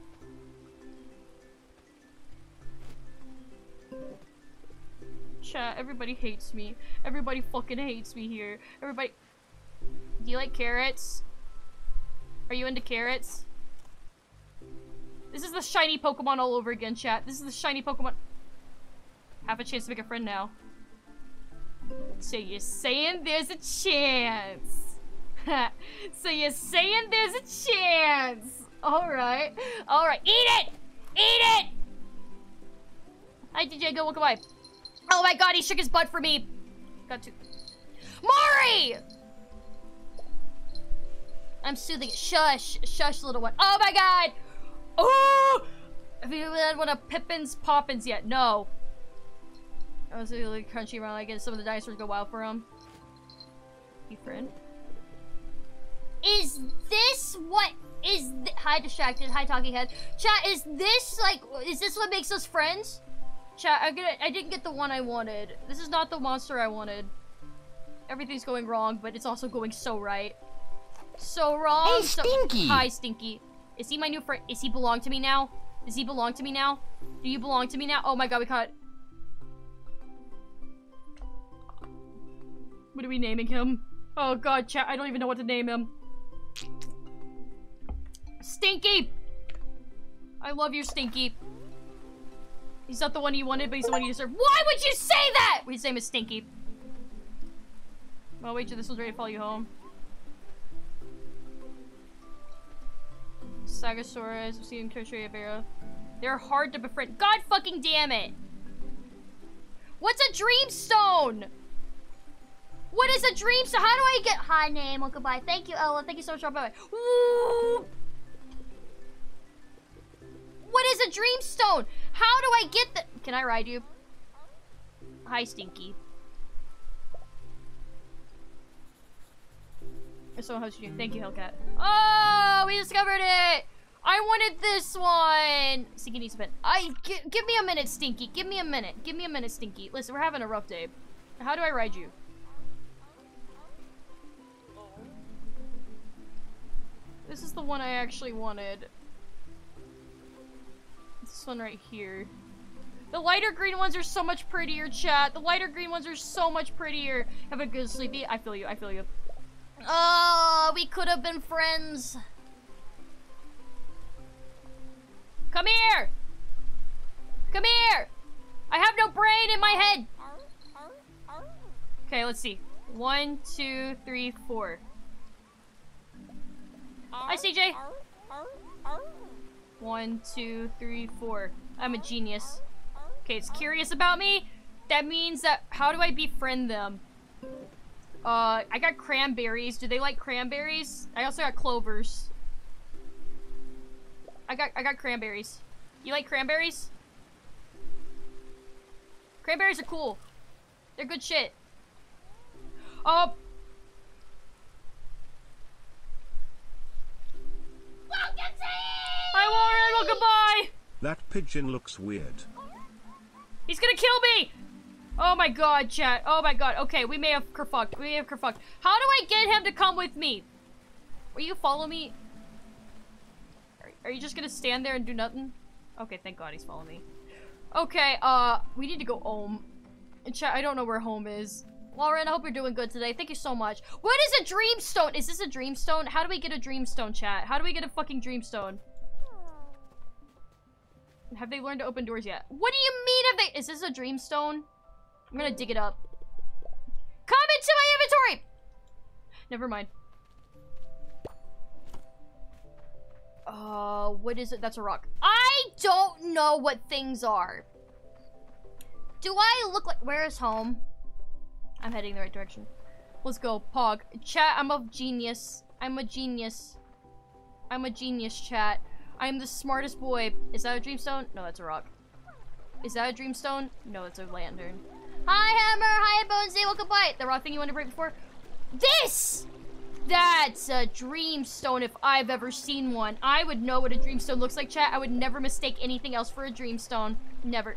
Chat, everybody hates me. Everybody fucking hates me here. Everybody. Do you like carrots? Are you into carrots? This is the shiny Pokemon all over again, chat. This is the shiny Pokemon. Have a chance to make a friend now. So you're saying there's a chance. So you're saying there's a chance. Alright. Alright. Eat it! Eat it! Hi, D J. Go, welcome by. Oh my god, he shook his butt for me. Got to. Mari! I'm soothing it. Shush. Shush, little one. Oh my god! Oh! Have you had one of Pippin's Poppins yet? No. I was really crunchy around. I guess some of the dinosaurs go wild for him. You friend? Is this what is th hi distracted, hi talking head. Chat, is this like is this what makes us friends? Chat, I get I didn't get the one I wanted. This is not the monster I wanted. Everything's going wrong, but it's also going so right. So wrong. Hey, Stinky! So hi, Stinky. Is he my new friend? Is he belong to me now? Does he belong to me now? Do you belong to me now? Oh my god, we caught. What are we naming him? Oh god, chat, I don't even know what to name him. Stinky! I love you, Stinky. He's not the one you wanted, but he's the one you deserve. Why would you say that? His name is Stinky. Well, wait till this one's ready to follow you home. Sagosaurus, Obsidian Tertiary Avera. They're hard to befriend. God fucking damn it! What's a dreamstone? What is a dreamstone? How do I get- Hi, name. Well, goodbye. Thank you, Ella. Thank you so much. Bye-bye. Ooh. What is a dreamstone? How do I get the- Can I ride you? Hi, Stinky. If someone hosts you. Thank you, Hellcat. Oh, we discovered it! I wanted this one! Stinky needs a bit. I- gi- Give me a minute, Stinky. Give me a minute. Give me a minute, Stinky. Listen, we're having a rough day. How do I ride you? This is the one I actually wanted. This one right here. The lighter green ones are so much prettier, chat. The lighter green ones are so much prettier. Have a good sleepy. I feel you. I feel you. Oh, we could have been friends. Come here. Come here. I have no brain in my head. Okay, let's see. One, two, three, four. Hi, C J. One, two, three, four. I'm a genius. Okay, it's curious about me. That means that, how do I befriend them? Uh, I got cranberries. Do they like cranberries? I also got clovers. I got, I got cranberries. You like cranberries? Cranberries are cool. They're good shit. Oh. Hi, Warren. Well, goodbye. That pigeon looks weird. He's gonna kill me! Oh my god, chat. Oh my god. Okay, we may have kerfucked. We may have kerfucked. How do I get him to come with me? Will you follow me? Are, are you just gonna stand there and do nothing? Okay, thank god he's following me. Okay, uh, we need to go home. And chat, I don't know where home is. Lauren, I hope you're doing good today. Thank you so much. What is a dreamstone? Is this a dreamstone? How do we get a dreamstone, chat? How do we get a fucking dreamstone? Have they learned to open doors yet? What do you mean have they- Is this a dreamstone? I'm gonna dig it up. Come into my inventory! Never mind. Uh, what is it? That's a rock. I don't know what things are. Do I look like- Where is home? I'm heading the right direction. Let's go, Pog. Chat, I'm a genius. I'm a genius. I'm a genius, chat. I'm the smartest boy. Is that a dreamstone? No, that's a rock. Is that a dreamstone? No, it's a lantern. Hi, Hammer! Hi, Bonesy! Welcome by! The rock thing you wanted to break before? This! That's a dreamstone if I've ever seen one. I would know what a dreamstone looks like, chat. I would never mistake anything else for a dreamstone. Never.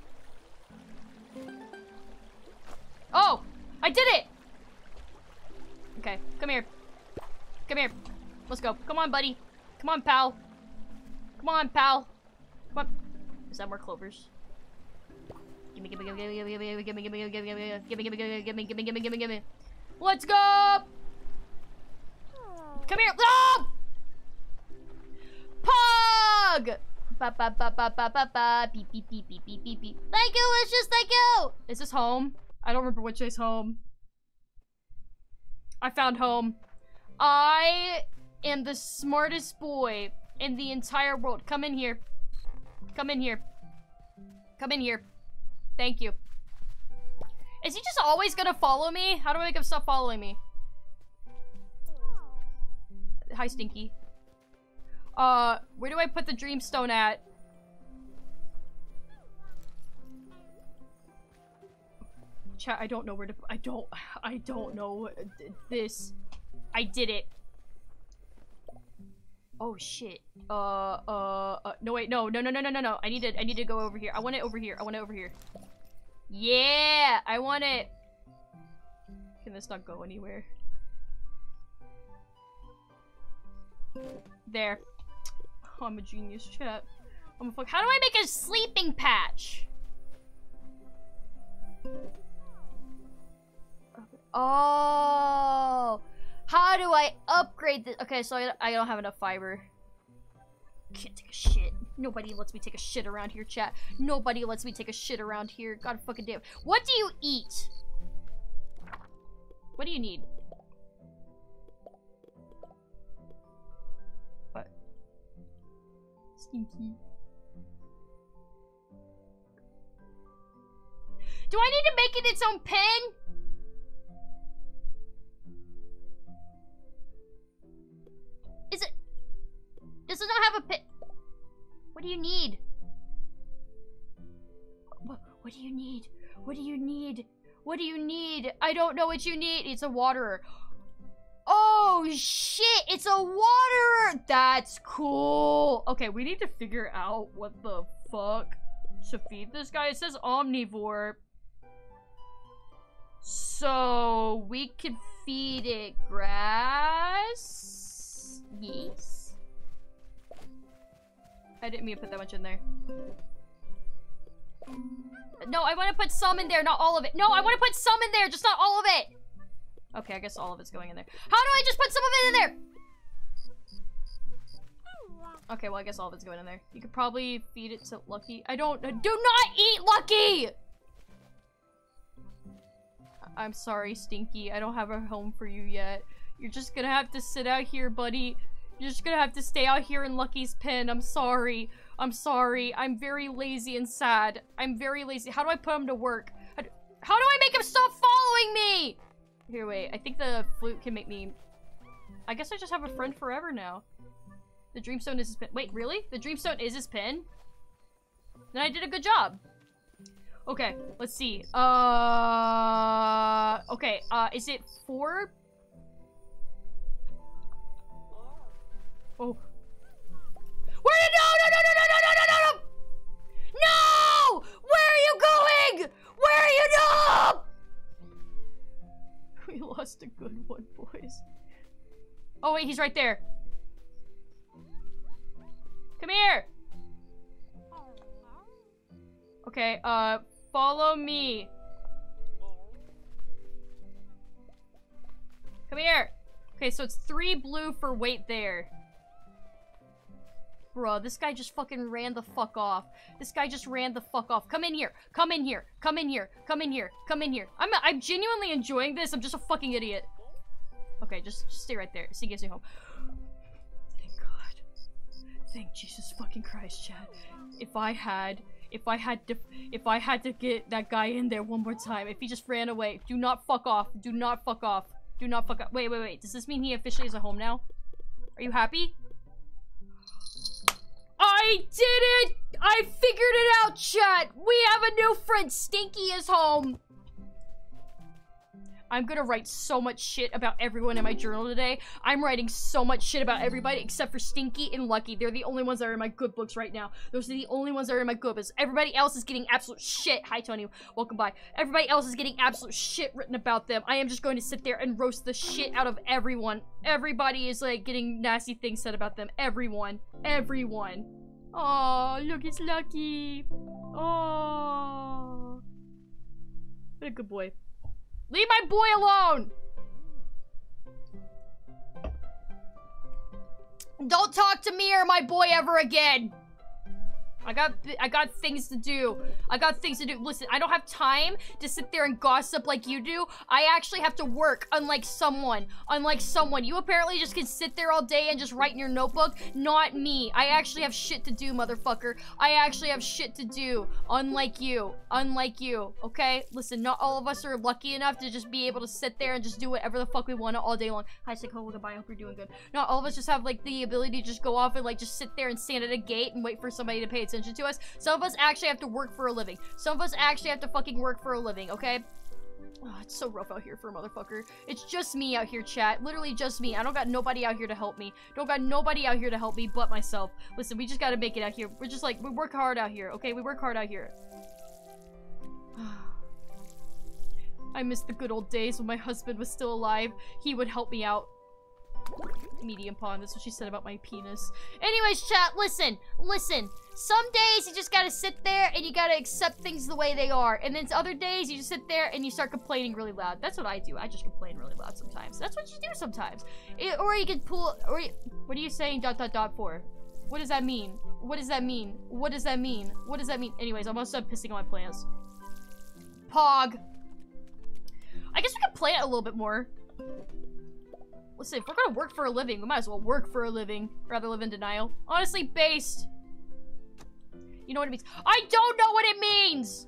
Oh! I did it! Okay, come here. Come here. Let's go. Come on, buddy. Come on, pal. Come on, pal. Come on. Is that more clovers? Gimme, gimme, gimme, gimme, gimme, gimme, gimme, gimme, gimme, gimme, gimme, gimme, gimme, gimme, gimme, gimme, gimme, gimme. Let's go! Come here. Oh! Pog! Ba ba ba ba ba ba ba. Beep beep beep beep beep beep beep. Thank you, Licious. Thank you. Is this home? I don't remember which is home. I found home. I am the smartest boy in the entire world. Come in here. Come in here. Come in here. Thank you. Is he just always gonna follow me? How do I make him stop following me? Hi, Stinky. Uh, where do I put the dreamstone at? Chat, I don't know where to- I don't- I don't know this. I did it. Oh shit. Uh, uh, uh, no wait, no, no, no, no, no, no, no. I need to, I need to go over here. I want it over here. I want it over here. Yeah, I want it. Can this not go anywhere? There. Oh, I'm a genius, chat. I'm a fuck. How do I make a sleeping patch? Oh. How do I upgrade this? Okay, so I, I don't have enough fiber. Can't take a shit. Nobody lets me take a shit around here, chat. Nobody lets me take a shit around here. God fucking damn. What do you eat? What do you need? What? Stinky. Do I need to make it its own pen? Is it... Does it not have a pen? What do you need? What, what do you need? What do you need? What do you need? I don't know what you need. It's a waterer. Oh, shit. It's a waterer. That's cool. Okay, we need to figure out what the fuck to feed this guy. It says omnivore. So, we could feed it grass. Yes. I didn't mean to put that much in there. No, I want to put some in there, not all of it. No, I want to put some in there, just not all of it. Okay, I guess all of it's going in there. How do I just put some of it in there? Okay, well, I guess all of it's going in there. You could probably feed it to Lucky. I don't- Do not eat Lucky! I'm sorry, Stinky. I don't have a home for you yet. You're just gonna have to sit out here, buddy. You're just gonna have to stay out here in Lucky's pen. I'm sorry. I'm sorry. I'm very lazy and sad. I'm very lazy. How do I put him to work? How do, how do I make him stop following me? Here, wait. I think the flute can make me... I guess I just have a friend forever now. The Dreamstone is his pen. Wait, really? The Dreamstone is his pen? Then I did a good job. Okay, let's see. Uh... Okay, uh, is it four? Oh. Where did- No, no, no, no, no, no, no, no, no! No! Where are you going? Where are you? No! We lost a good one, boys. Oh, wait, he's right there. Come here! Okay, uh, follow me. Come here! Okay, so it's three blue for wait there. Bruh, this guy just fucking ran the fuck off. This guy just ran the fuck off. Come in here. Come in here. Come in here. Come in here. Come in here. I'm I'm genuinely enjoying this. I'm just a fucking idiot. Okay, just, just stay right there. See you guys home. Thank God. Thank Jesus fucking Christ, Chad. If I had... If I had to... If I had to get that guy in there one more time. If he just ran away. Do not fuck off. Do not fuck off. Do not fuck off. Wait, wait, wait. Does this mean he officially is a home now? Are you happy? I did it! I figured it out, chat! We have a new friend! Stinky is home! I'm gonna write so much shit about everyone in my journal today. I'm writing so much shit about everybody except for Stinky and Lucky. They're the only ones that are in my good books right now. Those are the only ones that are in my good books. Everybody else is getting absolute shit. Hi, Tony. Welcome by. Everybody else is getting absolute shit written about them. I am just going to sit there and roast the shit out of everyone. Everybody is, like, getting nasty things said about them. Everyone. Everyone. Oh, look, it's Lucky. Oh. What a good boy. Leave my boy alone! Don't talk to me or my boy ever again! I got I got things to do. I got things to do. Listen, I don't have time to sit there and gossip like you do. I actually have to work, unlike someone. Unlike someone. You apparently just can sit there all day and just write in your notebook. Not me. I actually have shit to do, motherfucker. I actually have shit to do. Unlike you. Unlike you. Okay? Listen, not all of us are lucky enough to just be able to sit there and just do whatever the fuck we want all day long. Hi, Siko. Goodbye. I hope you're doing good. Not all of us just have, like, the ability to just go off and, like, just sit there and stand at a gate and wait for somebody to pay attention to us. Some of us actually have to work for a living. Some of us actually have to fucking work for a living, okay? Oh, it's so rough out here for a motherfucker. It's just me out here, chat. Literally just me. I don't got nobody out here to help me. Don't got nobody out here to help me but myself. Listen, we just gotta make it out here. We're just like, we work hard out here, okay? We work hard out here. I miss the good old days when my husband was still alive. He would help me out. Medium pond, that's what she said about my penis. Anyways, chat, listen, listen. Some days you just gotta sit there and you gotta accept things the way they are. And then other days you just sit there and you start complaining really loud. That's what I do. I just complain really loud sometimes. That's what you do sometimes. It, or you can pull, or you, what are you saying dot dot dot for? What does that mean? What does that mean? What does that mean? What does that mean? Anyways, I'm almost done pissing on my plants. Pog. I guess we could play it a little bit more. Listen, if we're gonna work for a living, we might as well work for a living rather live in denial. Honestly, based. You know what it means? I don't know what it means!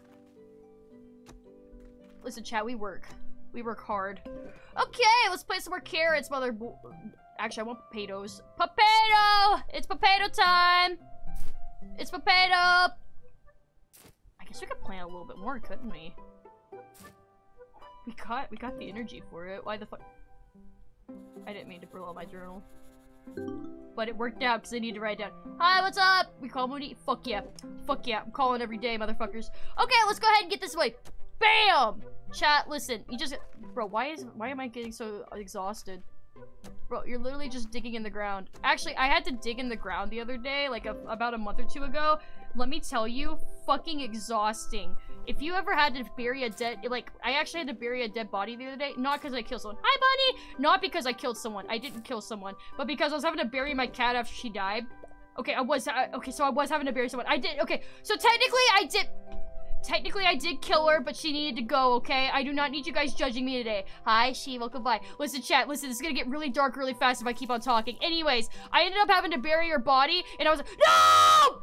Listen, chat, we work. We work hard. Okay, let's play some more carrots, mother bo- Actually, I want potatoes. Potato! It's potato time! It's potato! I guess we could plant a little bit more, couldn't we? We got, we got the energy for it. Why the fuck? I didn't mean to blow out my journal. But it worked out because I need to write down. Hi, what's up? We call Moody. Fuck yeah. Fuck yeah. I'm calling every day, motherfuckers. Okay, let's go ahead and get this away. Bam! Chat, listen. You just... Bro, why is... Why am I getting so exhausted? Bro, you're literally just digging in the ground. Actually, I had to dig in the ground the other day, like a, about a month or two ago. Let me tell you, fucking exhausting. If you ever had to bury a dead... Like, I actually had to bury a dead body the other day. Not because I killed someone. Hi, bunny! Not because I killed someone. I didn't kill someone. But because I was having to bury my cat after she died. Okay, I was... Uh, okay, so I was having to bury someone. I did... Okay, so technically I did... Technically, I did kill her, but she needed to go, okay? I do not need you guys judging me today. Hi, Shiva, goodbye. Listen, chat, listen, this is gonna get really dark really fast if I keep on talking. Anyways, I ended up having to bury her body, and I was like, no!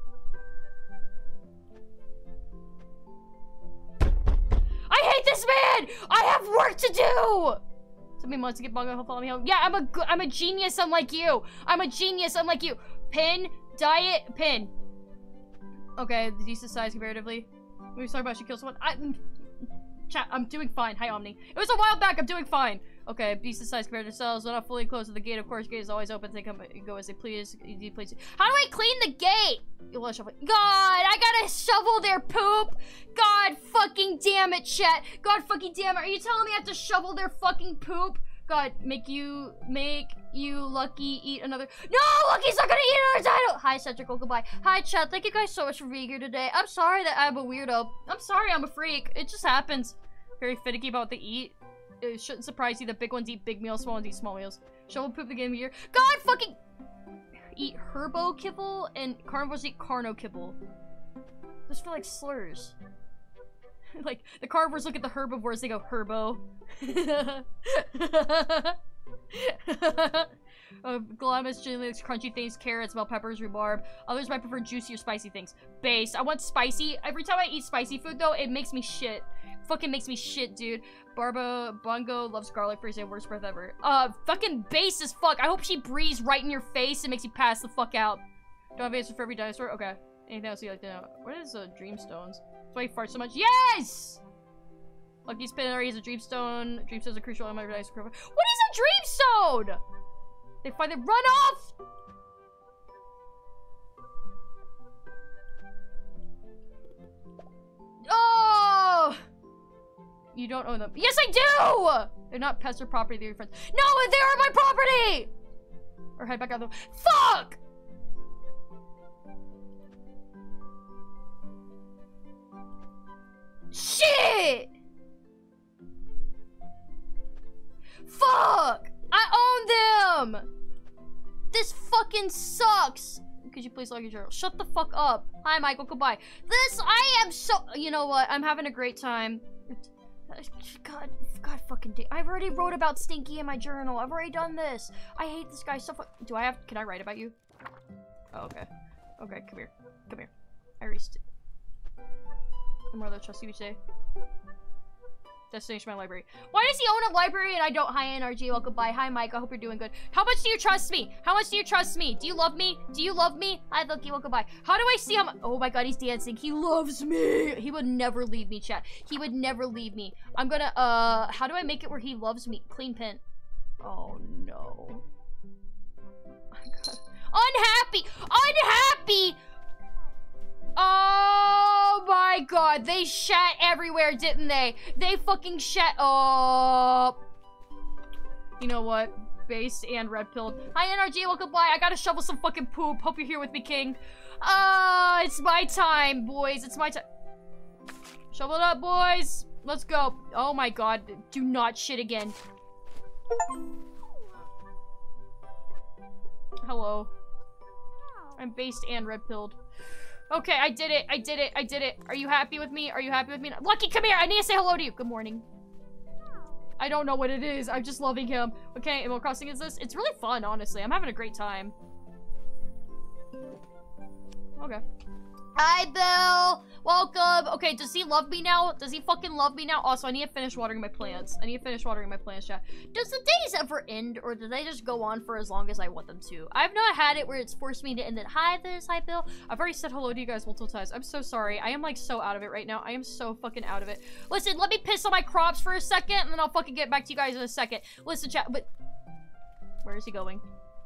I hate this man! I have work to do! Somebody wants to get Bongo, he'll follow me home. Yeah, I'm a, I'm a genius unlike you. I'm a genius unlike you. Pin, diet, pin. Okay, the decent size comparatively. We were talking about she killed someone. I, chat, I'm doing fine. Hi, Omni. It was a while back. I'm doing fine. Okay, decent size compared to cells. They're not fully closed to the gate. Of course, gate is always open. They come and go as they please. please. How do I clean the gate? You want to shovel? God, I gotta shovel their poop. God fucking damn it, chat. God fucking damn it. Are you telling me I have to shovel their fucking poop? God, make you, make you Lucky eat another- No! Lucky's not gonna eat another title! Hi, Centrical, goodbye. Hi, chat, thank you guys so much for being here today. I'm sorry that I'm a weirdo. I'm sorry I'm a freak. It just happens. Very finicky about the eat. It shouldn't surprise you that big ones eat big meals, small ones eat small meals. Shovel poop the game of the year. God fucking- Eat herbo kibble, and carnivores eat carno kibble. Those feel like slurs. Like, the carnivores look at the herbivores, they go, herbo. uh, Glamis generally likes crunchy things, carrots, bell peppers, rhubarb. Others might prefer juicy or spicy things. Base. I want spicy. Every time I eat spicy food, though, it makes me shit. Fucking makes me shit, dude. Barba Bongo loves garlic for his worst breath ever. Uh, fucking base as fuck. I hope she breathes right in your face and makes you pass the fuck out. Don't have answer for every dinosaur? Okay. Anything else you like to know? What is, uh, Dreamstones? That's why he farts so much. Yes! Lucky Spinner, he's a Dreamstone. Dreamstones are crucial in my dinosaur. What is a Dreamstone? They find it. Run off! Oh! You don't own them. Yes, I do! They're not pests or property, they're your friends. No, they are my property! Or head back out the- Fuck! Shit! Fuck! I own them! This fucking sucks! Could you please log your journal? Shut the fuck up. Hi, Michael. Goodbye. This, I am so- You know what? I'm having a great time. God, God fucking damn. I've already wrote about Stinky in my journal. I've already done this. I hate this guy so fuck- Do I have- Can I write about you? Oh, okay. Okay, come here. Come here. I erased it. The more that trust you say. Destination my library. Why does he own a library and I don't? Hi, N R G. Welcome by. Hi, Mike. I hope you're doing good. How much do you trust me? How much do you trust me? Do you love me? Do you love me? Hi, Loki. Welcome by. How do I see how much? Oh my god, he's dancing. He loves me. He would never leave me, chat. He would never leave me. I'm gonna, uh, how do I make it where he loves me? Clean pin. Oh no. Oh my god. Unhappy. Unhappy. Oh my god, they shat everywhere, didn't they? They fucking shat. Oh. You know what? Base and red pilled. Hi, N R G, welcome by. I gotta shovel some fucking poop. Hope you're here with me, King. Ah, uh, it's my time, boys. It's my time. Shovel it up, boys. Let's go. Oh my god, do not shit again. Hello. I'm based and red pilled. Okay, I did it. I did it. I did it. Are you happy with me? Are you happy with me? Lucky, come here. I need to say hello to you. Good morning. I don't know what it is. I'm just loving him. Okay, Animal Crossing is this? It's really fun, honestly. I'm having a great time. Okay. Hi, Bill! Welcome! Okay, does he love me now? Does he fucking love me now? Also, I need to finish watering my plants. I need to finish watering my plants, chat. Does the days ever end, or do they just go on for as long as I want them to? I've not had it where it's forced me to end it. Hi, this, hi, Bill. I've already said hello to you guys multiple times. I'm so sorry. I am, like, so out of it right now. I am so fucking out of it. Listen, let me piss on my crops for a second, and then I'll fucking get back to you guys in a second. Listen, chat, but... Where is he going?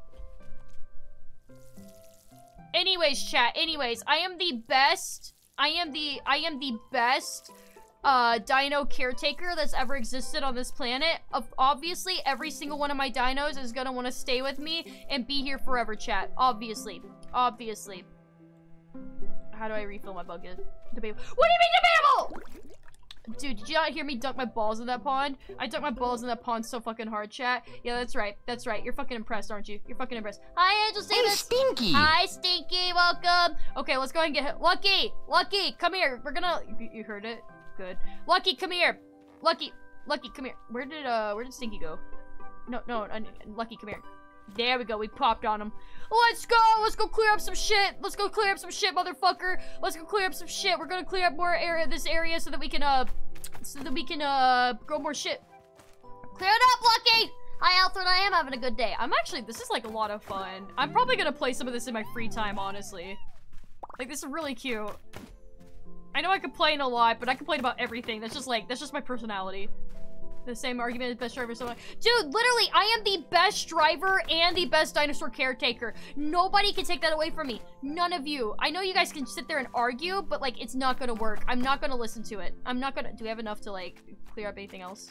Anyways, chat, anyways, I am the best, I am the, I am the best, uh, dino caretaker that's ever existed on this planet. Of Obviously, every single one of my dinos is gonna want to stay with me and be here forever, chat. Obviously. Obviously. How do I refill my bucket? Debatable. What do you mean debatable? Dude, did you not hear me dunk my balls in that pond? I dunked my balls in that pond so fucking hard, chat. Yeah, that's right. That's right. You're fucking impressed, aren't you? You're fucking impressed. Hi, Angel Davis. Hey, Stinky. Hi, Stinky. Welcome. Okay, let's go ahead and get him. Lucky. Lucky, come here. We're gonna... You, you heard it? Good. Lucky, come here. Lucky. Lucky, come here. Where did, uh, where did Stinky go? No, no, uh, Lucky, come here. There we go. We popped on him. Let's go. Let's go clear up some shit. Let's go clear up some shit, motherfucker. Let's go clear up some shit. We're gonna clear up more area, this area, so that we can, uh, so that we can, uh, grow more shit. Clear it up, Lucky. Hi, Alfred. I am having a good day. I'm actually, this is like a lot of fun. I'm probably gonna play some of this in my free time, honestly. Like, this is really cute. I know I complain a lot, but I complain about everything. That's just like, that's just my personality. The same argument as best driver, so dude, literally, I am the best driver and the best dinosaur caretaker. Nobody can take that away from me. None of you. I know you guys can sit there and argue, but like, it's not gonna work. I'm not gonna listen to it. I'm not gonna. Do we have enough to like clear up anything else?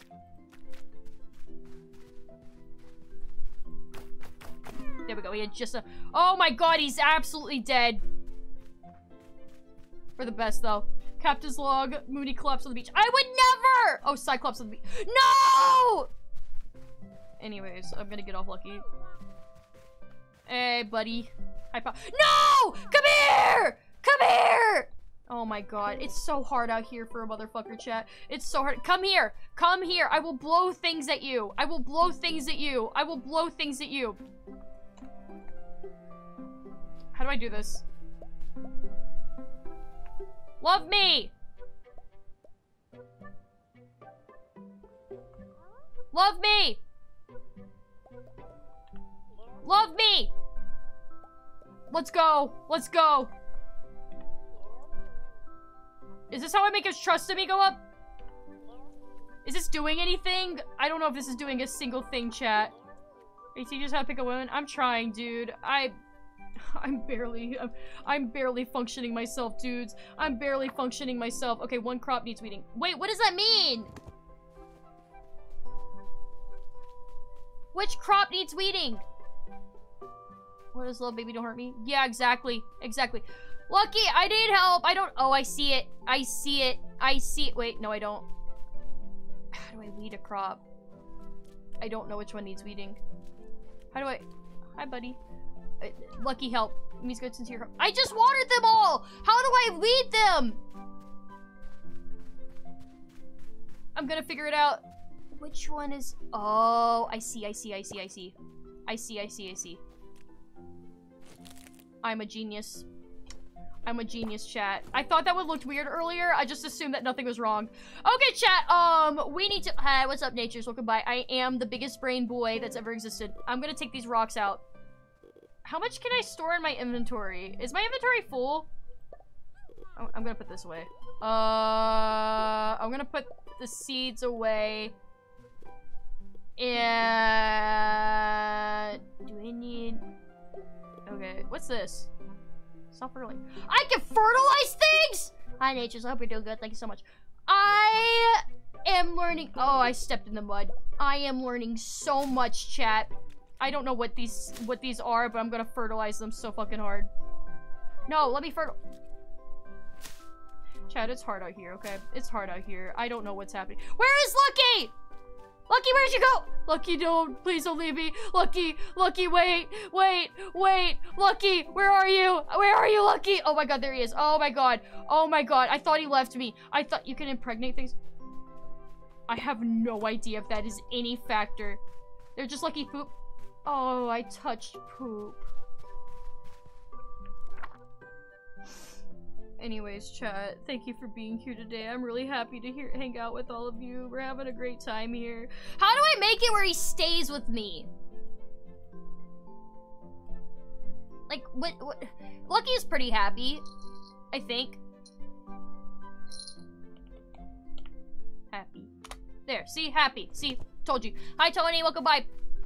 There we go. He had just a. Oh my god, he's absolutely dead. For the best though. Captain's log, Mooney collapsed on the beach. I would never! Oh, Cyclops on the beach. No! Anyways, I'm gonna get off Lucky. Hey, buddy. Hi, pop. No! Come here! Come here! Oh my god, it's so hard out here for a motherfucker, chat. It's so hard. Come here! Come here! I will blow things at you! I will blow things at you! I will blow things at you! How do I do this? Love me! Love me! Love me! Let's go. Let's go. Is this how I make his trust in me go up? Is this doing anything? I don't know if this is doing a single thing, chat. Hey, teachers how to pick a woman? I'm trying, dude. I... I'm barely, I'm, I'm barely functioning myself, dudes. I'm barely functioning myself. Okay, one crop needs weeding. Wait, what does that mean? Which crop needs weeding? What is love, baby, don't hurt me? Yeah, exactly, exactly. Lucky, I need help. I don't, oh, I see it. I see it. I see it. Wait, no, I don't. How do I weed a crop? I don't know which one needs weeding. How do I, hi, buddy. Uh, Lucky, help. Me's good since you're. I just watered them all! How do I weed them? I'm gonna figure it out. Which one is... Oh, I see, I see, I see, I see. I see, I see, I see. I'm a genius. I'm a genius, chat. I thought that would look weird earlier. I just assumed that nothing was wrong. Okay, chat. Um, we need to... Hi, what's up, Natures? Welcome by. I am the biggest brain boy that's ever existed. I'm gonna take these rocks out. How much can I store in my inventory? Is my inventory full? I'm, I'm gonna put this away. Uh, I'm gonna put the seeds away. And... Do we need... Okay, what's this? Stop fertilizing. I can fertilize things?! Hi, Natures. I hope you're doing good. Thank you so much. I am learning... Oh, I stepped in the mud. I am learning so much, chat. I don't know what these what these are, but I'm gonna fertilize them so fucking hard. No, let me fertil- Chad, it's hard out here, okay? It's hard out here. I don't know what's happening. Where is Lucky? Lucky, where'd you go? Lucky, don't. Please don't leave me. Lucky, Lucky, wait, wait, wait. Lucky, where are you? Where are you, Lucky? Oh my god, there he is. Oh my god. Oh my god. I thought he left me. I thought you can impregnate things. I have no idea if that is any factor. They're just Lucky poop. Oh, I touched poop. Anyways, chat, thank you for being here today. I'm really happy to hear hang out with all of you. We're having a great time here. How do I make it where he stays with me? Like, what, what? Lucky is pretty happy, I think. Happy. There, see? Happy. See? Told you. Hi, Tony. Welcome by.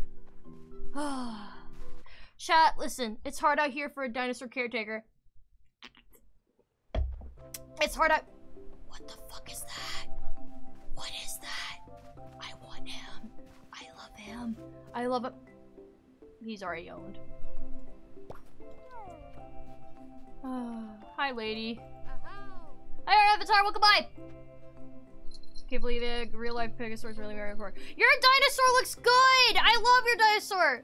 Chat, listen. It's hard out here for a dinosaur caretaker. It's hard out. What the fuck is that? What is that? I want him. I love him. I love him. He's already owned. Hi, lady. Hi, Avatar. Welcome by. Can't believe it. Real life Pegasaur's really very important. Your dinosaur looks good. I love your dinosaur.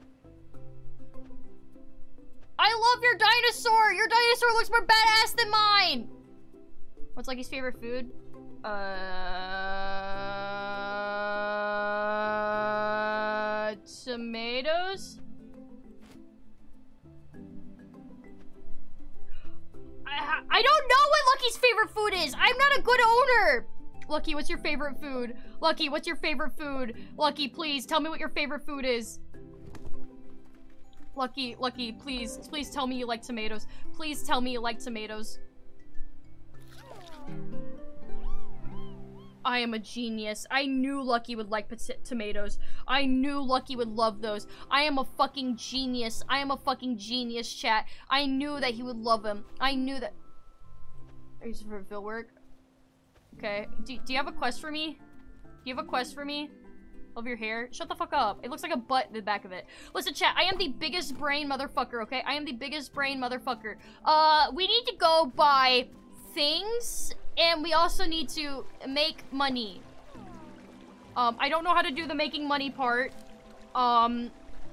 I love your dinosaur. Your dinosaur looks more badass than mine. What's Lucky's favorite food? Uh, tomatoes? I, I don't know what Lucky's favorite food is. I'm not a good owner. Lucky, what's your favorite food? Lucky, what's your favorite food? Lucky, please tell me what your favorite food is. Lucky, Lucky, please, please tell me you like tomatoes. Please tell me you like tomatoes. I am a genius. I knew Lucky would like tomatoes. I knew Lucky would love those. I am a fucking genius. I am a fucking genius, chat. I knew that he would love them. I knew that. Is for fill work? Okay. Do, do you have a quest for me? Do you have a quest for me? Of your hair? Shut the fuck up. It looks like a butt in the back of it. Listen, chat, I am the biggest brain motherfucker, okay? I am the biggest brain motherfucker. Uh, we need to go buy things, and we also need to make money. Um, I don't know how to do the making money part. Um,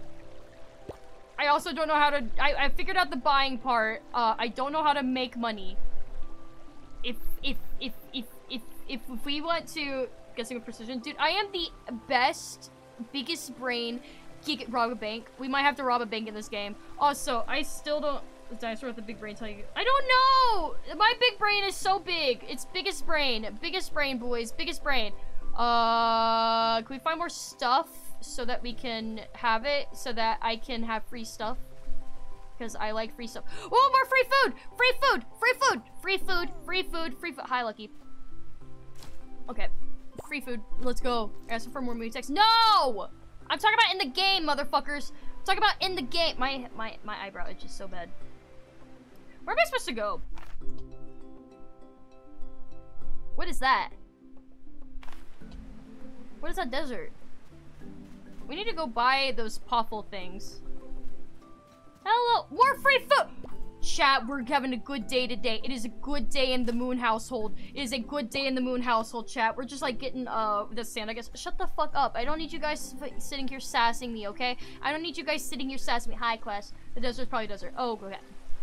I also don't know how to... I, I figured out the buying part. Uh, I don't know how to make money. If, if, if, if, if, if, if we want to... Guessing with precision. Dude, I am the best, biggest brain. Geek rob a bank. We might have to rob a bank in this game. Also, I still don't... The dinosaur with the big brain tell you... I don't know! My big brain is so big. It's biggest brain. Biggest brain, boys. Biggest brain. Uh, can we find more stuff so that we can have it? So that I can have free stuff? Because I like free stuff. Oh, more free food! Free food! Free food! Free food! Free food! Free food! Hi, Lucky. Okay. Free food. Let's go. Ask for more movie text. No! I'm talking about in the game, motherfuckers. I'm talking about in the game. My my my eyebrow itches so bad. Where am I supposed to go? What is that? What is that desert? We need to go buy those Poffle things. Hello, more free food. Chat, we're having a good day today. It is a good day in the Moon household. It is a good day in the Moon household, chat. We're just like getting, uh, the sand, I guess. Shut the fuck up. I don't need you guys sitting here sassing me, okay? I don't need you guys sitting here sassing me. Hi, class. The desert's probably desert. Oh, go ahead.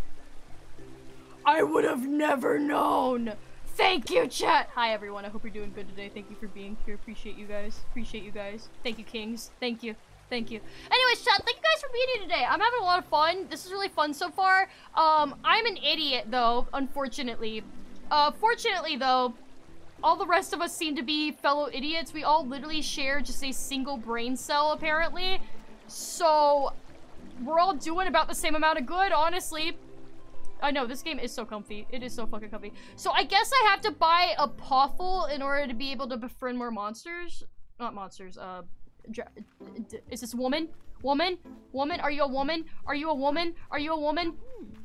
I would have never known. Thank you, chat. Hi, everyone. I hope you're doing good today. Thank you for being here. Appreciate you guys. Appreciate you guys. Thank you, kings. Thank you. Thank you. Anyways, chat, thank you guys for being here today. I'm having a lot of fun. This is really fun so far. Um, I'm an idiot, though, unfortunately. Uh, fortunately, though, all the rest of us seem to be fellow idiots. We all literally share just a single brain cell, apparently. So, we're all doing about the same amount of good, honestly. I know, this game is so comfy. It is so fucking comfy. So, I guess I have to buy a Poffle in order to be able to befriend more monsters. Not monsters, uh... Is this woman? Woman? Woman? Are you a woman? Are you a woman? Are you a woman?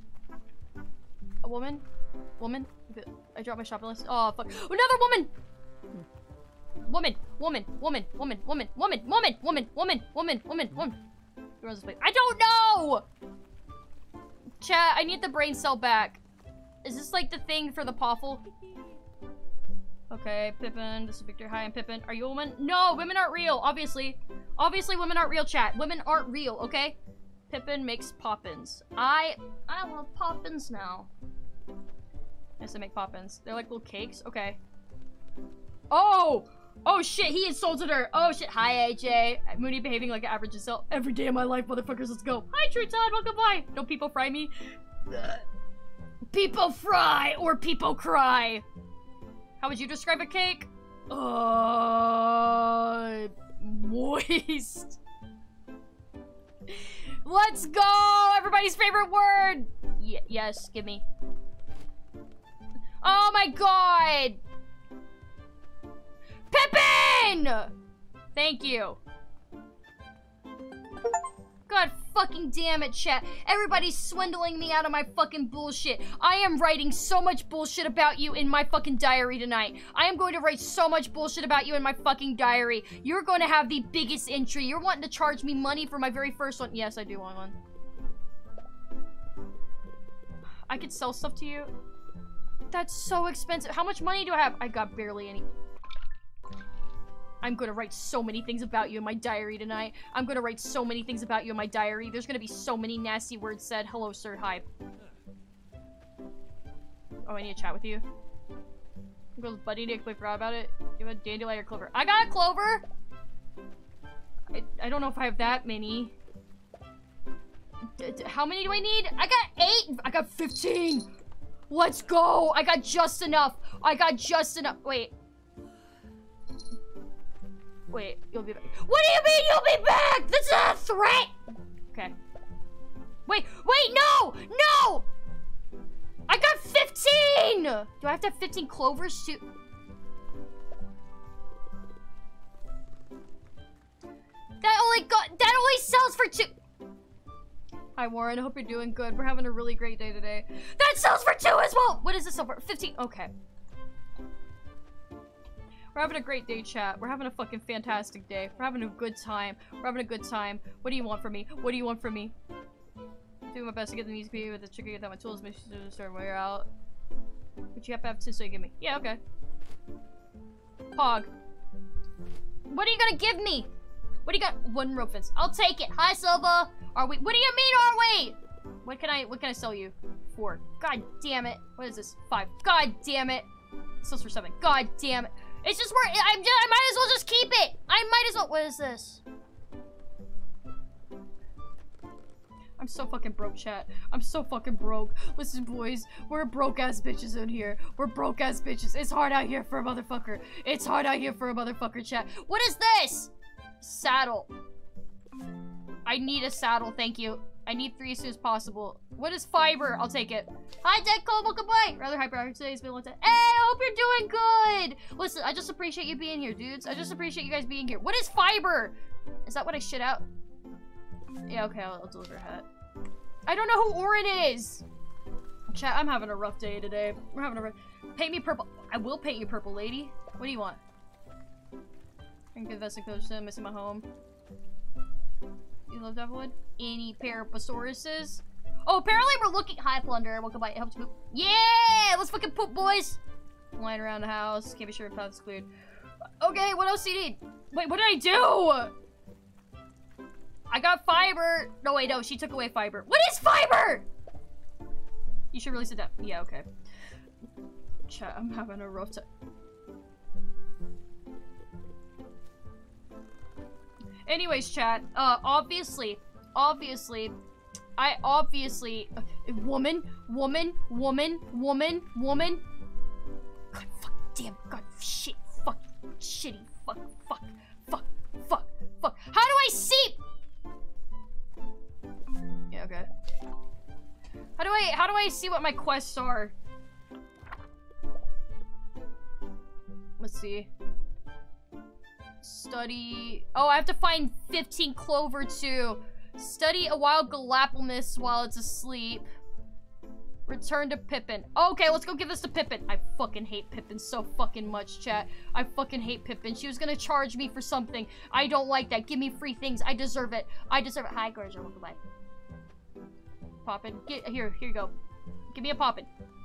A woman? Woman? I dropped my shopping list. Oh, fuck. Another woman! Woman, woman, woman, woman, woman, woman, woman, woman, woman, woman, woman, woman. Who runs this place? I don't know! Chat, I need the brain cell back. Is this like the thing for the Poffle? Okay, Pippin. This is Victor. Hi, I'm Pippin. Are you a woman? No, women aren't real, obviously. Obviously, women aren't real, chat. Women aren't real, okay? Pippin makes poppins. I I love poppins now. Yes, I make poppins. They're like little cakes. Okay. Oh! Oh, shit, he insulted her. Oh, shit. Hi, A J. Mooney behaving like an average self. Every day of my life, motherfuckers. Let's go. Hi, True Todd. Welcome by. Don't people fry me? people fry or people cry. How would you describe a cake? Uh, moist. Let's go! Everybody's favorite word! Y yes, give me. Oh my god! Pippin! Thank you. God fucking damn it, chat. Everybody's swindling me out of my fucking bullshit. I am writing so much bullshit about you in my fucking diary tonight. I am going to write so much bullshit about you in my fucking diary. You're going to have the biggest entry. You're wanting to charge me money for my very first one. Yes, I do want one. I could sell stuff to you. That's so expensive. How much money do I have? I got barely any. I'm gonna write so many things about you in my diary tonight. I'm gonna write so many things about you in my diary. There's gonna be so many nasty words said. Hello, sir. Hi. Oh, I need to chat with you. Goes Buddy Nick, I forgot about it. You have a dandelion or clover. I got a clover! I, I don't know if I have that many. D d how many do I need? I got eight! I got fifteen! Let's go! I got just enough! I got just enough- wait. Wait, you'll be back. What do you mean you'll be back? That's not a threat! Okay. Wait, wait, no! No! I got fifteen! Do I have to have fifteen clovers too? That only got- that only sells for two- Hi Warren, I hope you're doing good. We're having a really great day today. That sells for two as well! What is this over? fifteen, okay. We're having a great day, chat. We're having a fucking fantastic day. We're having a good time. We're having a good time. What do you want from me? What do you want from me? I'm doing my best to get the music video with the trigger, get that my tools, make sure to start wear out. But you have to have two, so you give me. Yeah, okay. Pog. What are you gonna give me? What do you got? One rope fence. I'll take it. Hi, Silva. Are we? What do you mean, are we? What can I? What can I sell you for? God damn it. What is this? Five. God damn it. Sells for seven. God damn it. It's just worth. I, I might as well just keep it. I might as well. What is this? I'm so fucking broke, chat. I'm so fucking broke. Listen, boys, we're broke ass bitches in here. We're broke ass bitches. It's hard out here for a motherfucker. It's hard out here for a motherfucker, chat. What is this? Saddle. I need a saddle, thank you. I need three as soon as possible. What is fiber? I'll take it. Hi, Dead Cole, welcome by. Rather hyper today. It's been a long time. Hey, I hope you're doing good. Listen, I just appreciate you being here, dudes. I just appreciate you guys being here. What is fiber? Is that what I shit out? Yeah, okay, I'll, I'll deliver a hat. I don't know who Orin is. Chat, I'm having a rough day today. We're having a rough. Paint me purple. I will paint you purple, lady. What do you want? I can invest in coach. I'm missing my home. You love Devilwood? Any Parapasauruses? Oh, apparently we're looking. Hi, Plunder. Welcome by. It helps poop. Yeah! Let's fucking poop, boys! Lying around the house. Can't be sure if path's cleared. Okay, what else do you need? Wait, what did I do? I got fiber. No, wait, no. She took away fiber. What is fiber? You should really sit down. Yeah, okay. Chat, I'm having a rough time. Anyways, chat, uh, obviously, obviously, I obviously, uh, woman, woman, woman, woman, woman. God, fuck, damn, God, shit, fuck, shitty, fuck, fuck, fuck, fuck, fuck. How do I see? Yeah, okay. How do I, how do I see what my quests are? Let's see. Study. Oh, I have to find fifteen clover too. Study a wild Galapagos while it's asleep. Return to Pippin. Oh, okay, let's go give this to Pippin. I fucking hate Pippin so fucking much, chat. I fucking hate Pippin. She was gonna charge me for something. I don't like that. Give me free things. I deserve it. I deserve it. Hi, Gorgia. Welcome by. Poppin. Get here. Here you go. Give me a poppin.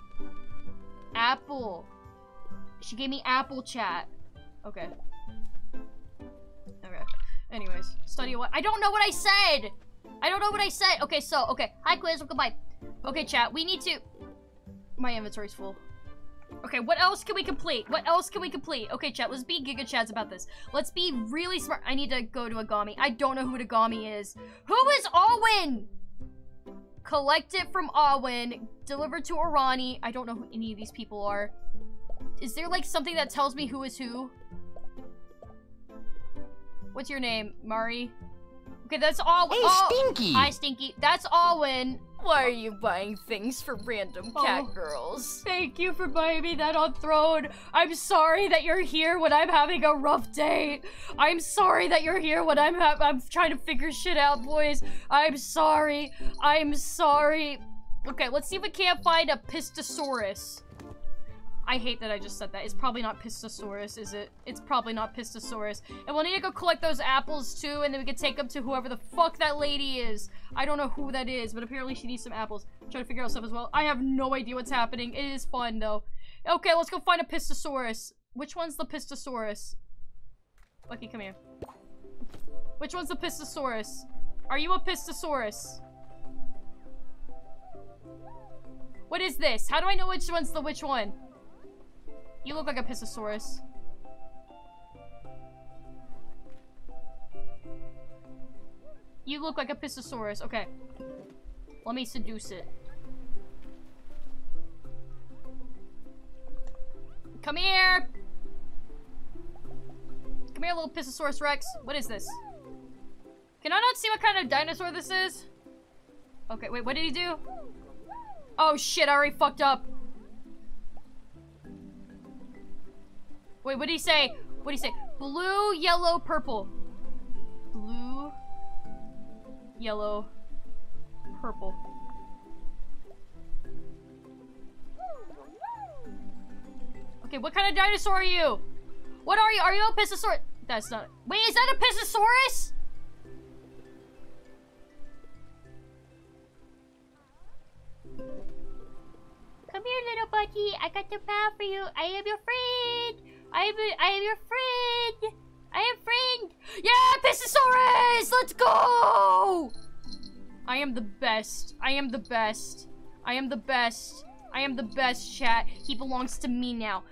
Apple. She gave me apple, chat. Okay. Okay. Anyways, study what? I don't know what I said! I don't know what I said! Okay, so, okay. Hi, Quiz. Welcome by. Okay, chat. We need to... My inventory's full. Okay, what else can we complete? What else can we complete? Okay, chat. Let's be Giga Chads about this. Let's be really smart. I need to go to Agami. I don't know who Agami is. Who is Alwyn? Collect it from Alwyn. Delivered to Orani. I don't know who any of these people are. Is there like something that tells me who is who? What's your name? Mari? Okay, that's all. Hey, oh, Stinky! Hi, Stinky. That's Alwyn. Why are you buying things for random cat Oh. girls? Thank you for buying me that on Throne. I'm sorry that you're here when I'm having a rough day. I'm sorry that you're here when I'm ha I'm trying to figure shit out, boys. I'm sorry. I'm sorry. Okay, let's see if we can't find a Pistosaurus. I hate that I just said that. It's probably not Pistosaurus, is it? It's probably not Pistosaurus. And we'll need to go collect those apples too, and then we can take them to whoever the fuck that lady is. I don't know who that is, but apparently she needs some apples. I'm trying to figure out stuff as well. I have no idea what's happening. It is fun though. Okay, let's go find a Pistosaurus. Which one's the Pistosaurus? Lucky, come here. Which one's the Pistosaurus? Are you a Pistosaurus? What is this? How do I know which one's the which one? You look like a Pistosaurus. You look like a Pistosaurus. Okay. Let me seduce it. Come here! Come here, little Pistosaurus Rex. What is this? Can I not see what kind of dinosaur this is? Okay, wait, what did he do? Oh shit, I already fucked up. Wait, what did he say? What did he say? Blue, yellow, purple. Blue, yellow, purple. Okay, what kind of dinosaur are you? What are you? Are you a Pistosaurus? That's not. Wait, is that a Pistosaurus? Come here, little buddy. I got the power for you. I am your friend. I am. A, I am your friend. I am friend. Yeah, Pistosaurus. Let's go. I am the best. I am the best. I am the best. I am the best, chat. He belongs to me now.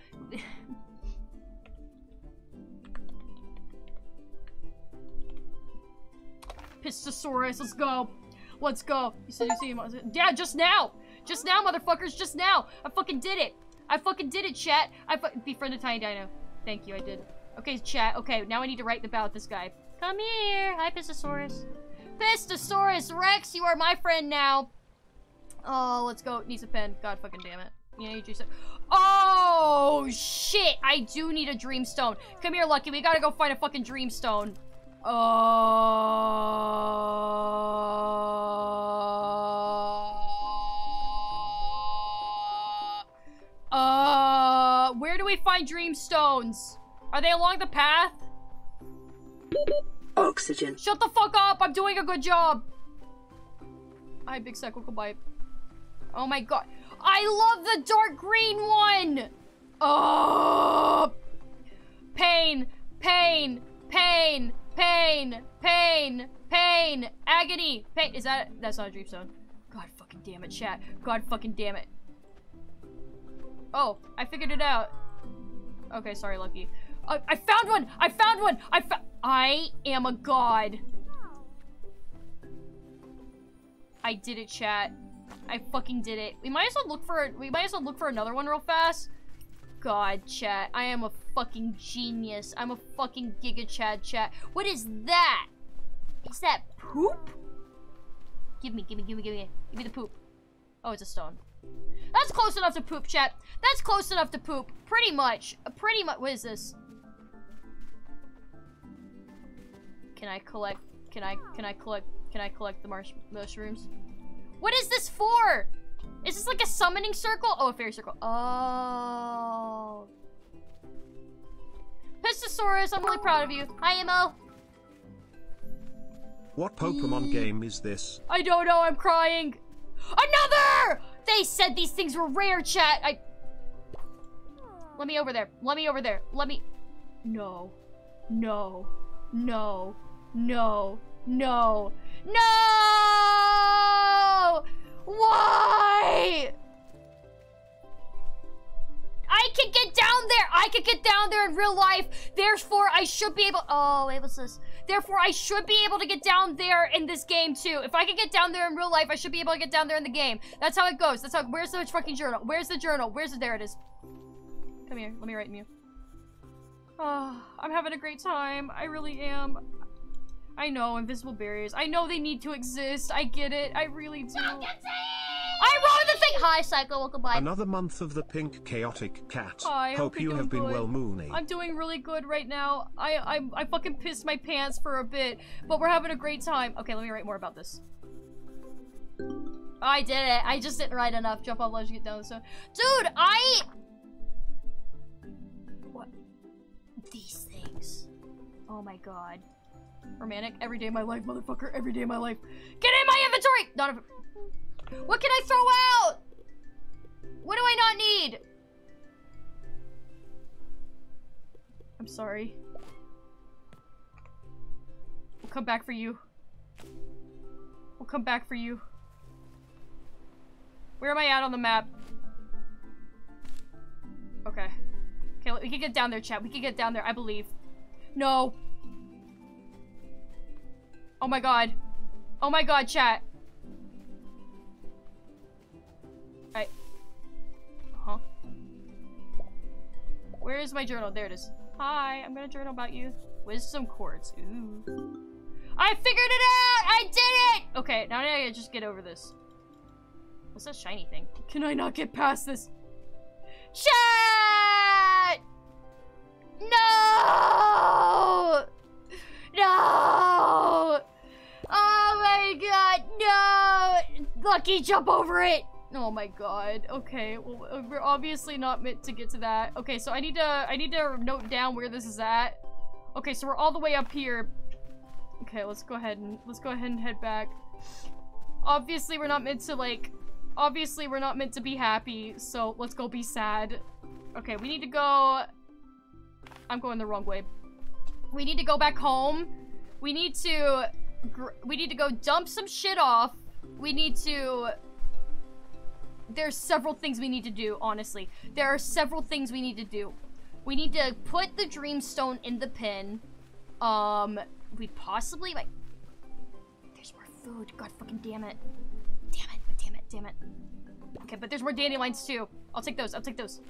Pistosaurus, let's go. Let's go. You said you see him. Yeah, just now. Just now, motherfuckers. Just now. I fucking did it. I fucking did it, chat. I fu befriended Tiny Dino. Thank you, I did. Okay, chat. Okay, now I need to write about this guy. Come here. Hi, Pistosaurus. Pistosaurus Rex, you are my friend now. Oh, let's go. Needs a pen. God fucking damn it. Yeah, you just. Oh shit! I do need a dreamstone. Come here, Lucky. We gotta go find a fucking dreamstone. Oh. Uh. Uh. Where do we find dreamstones? Are they along the path? Oxygen. Shut the fuck up! I'm doing a good job. Hi, Big Cyclical Bite. Oh my god. I love the dark green one! Oh! Pain, pain, pain, pain, pain, pain, agony, pain. Is that, that's not a dreamstone. God fucking damn it, chat. God fucking damn it. Oh, I figured it out. Okay, sorry, Lucky. Uh, I found one! I found one! I found- I am a god. I did it, chat. I fucking did it. We might as well look for- we might as well look for another one real fast. God, chat. I am a fucking genius. I'm a fucking giga chad, chat. What is that? Is that poop? Give me, give me, give me, give me. Give me the poop. Oh, it's a stone. That's close enough to poop, chat. That's close enough to poop. Pretty much. Pretty much. What is this? Can I collect? Can I? Can I collect? Can I collect the marsh mushrooms? What is this for? Is this like a summoning circle? Oh, a fairy circle. Oh. Pistosaurus, I'm really proud of you. Hi, Emo. What Pokemon game is this? I don't know. I'm crying. Another! They said these things were rare, chat. I. Let me over there. Let me over there. Let me. No. No. No. No. No. No! Why? I can get down there. I can get down there in real life. Therefore, I should be able. Oh, wait, what's this? Therefore, I should be able to get down there in this game, too. If I can get down there in real life, I should be able to get down there in the game. That's how it goes. That's how- Where's the fucking journal? Where's the journal? Where's it? There it is. Come here. Let me write in you. Oh, I'm having a great time. I really am. I know, invisible barriers. I know they need to exist. I get it. I really do. I wrote the thing! Hi, Psycho. Welcome by. Another month of the pink chaotic cat. Hi, Hope hope you you're have been doing well, good. Mooney. I'm doing really good right now. I, I I fucking pissed my pants for a bit, but we're having a great time. Okay, let me write more about this. I did it. I just didn't write enough. Jump off ledge to get down the stone. Dude, I... What? These things. Oh my god. Romantic. Every day of my life, motherfucker. Every day of my life. Get in my inventory! Not a... What can I throw out? What do I not need? I'm sorry. We'll come back for you. We'll come back for you. Where am I at on the map? Okay. Okay, we can get down there, chat. We can get down there, I believe. No. Oh my god. Oh my god, chat. I... Huh? Where is my journal? There it is. Hi, I'm gonna journal about you. Wisdom quartz. Ooh. I figured it out! I did it! Okay, now I gotta just get over this. What's that shiny thing? Can I not get past this? Chat! No! No! Oh my god, no! Lucky, jump over it! Oh my god. Okay, well, we're obviously not meant to get to that. Okay, so I need to, I need to note down where this is at. Okay, so we're all the way up here. Okay, let's go ahead and, let's go ahead and head back. Obviously, we're not meant to, like, obviously, we're not meant to be happy, so let's go be sad. Okay, we need to go... I'm going the wrong way. We need to go back home. We need to... Gr we need to go dump some shit off. We need to... There's several things we need to do, honestly. There are several things we need to do. We need to put the Dreamstone in the pin. Um, we possibly, like... There's more food. God fucking damn it. Damn it, damn it, damn it. Okay, but there's more dandelions too. I'll take those, I'll take those.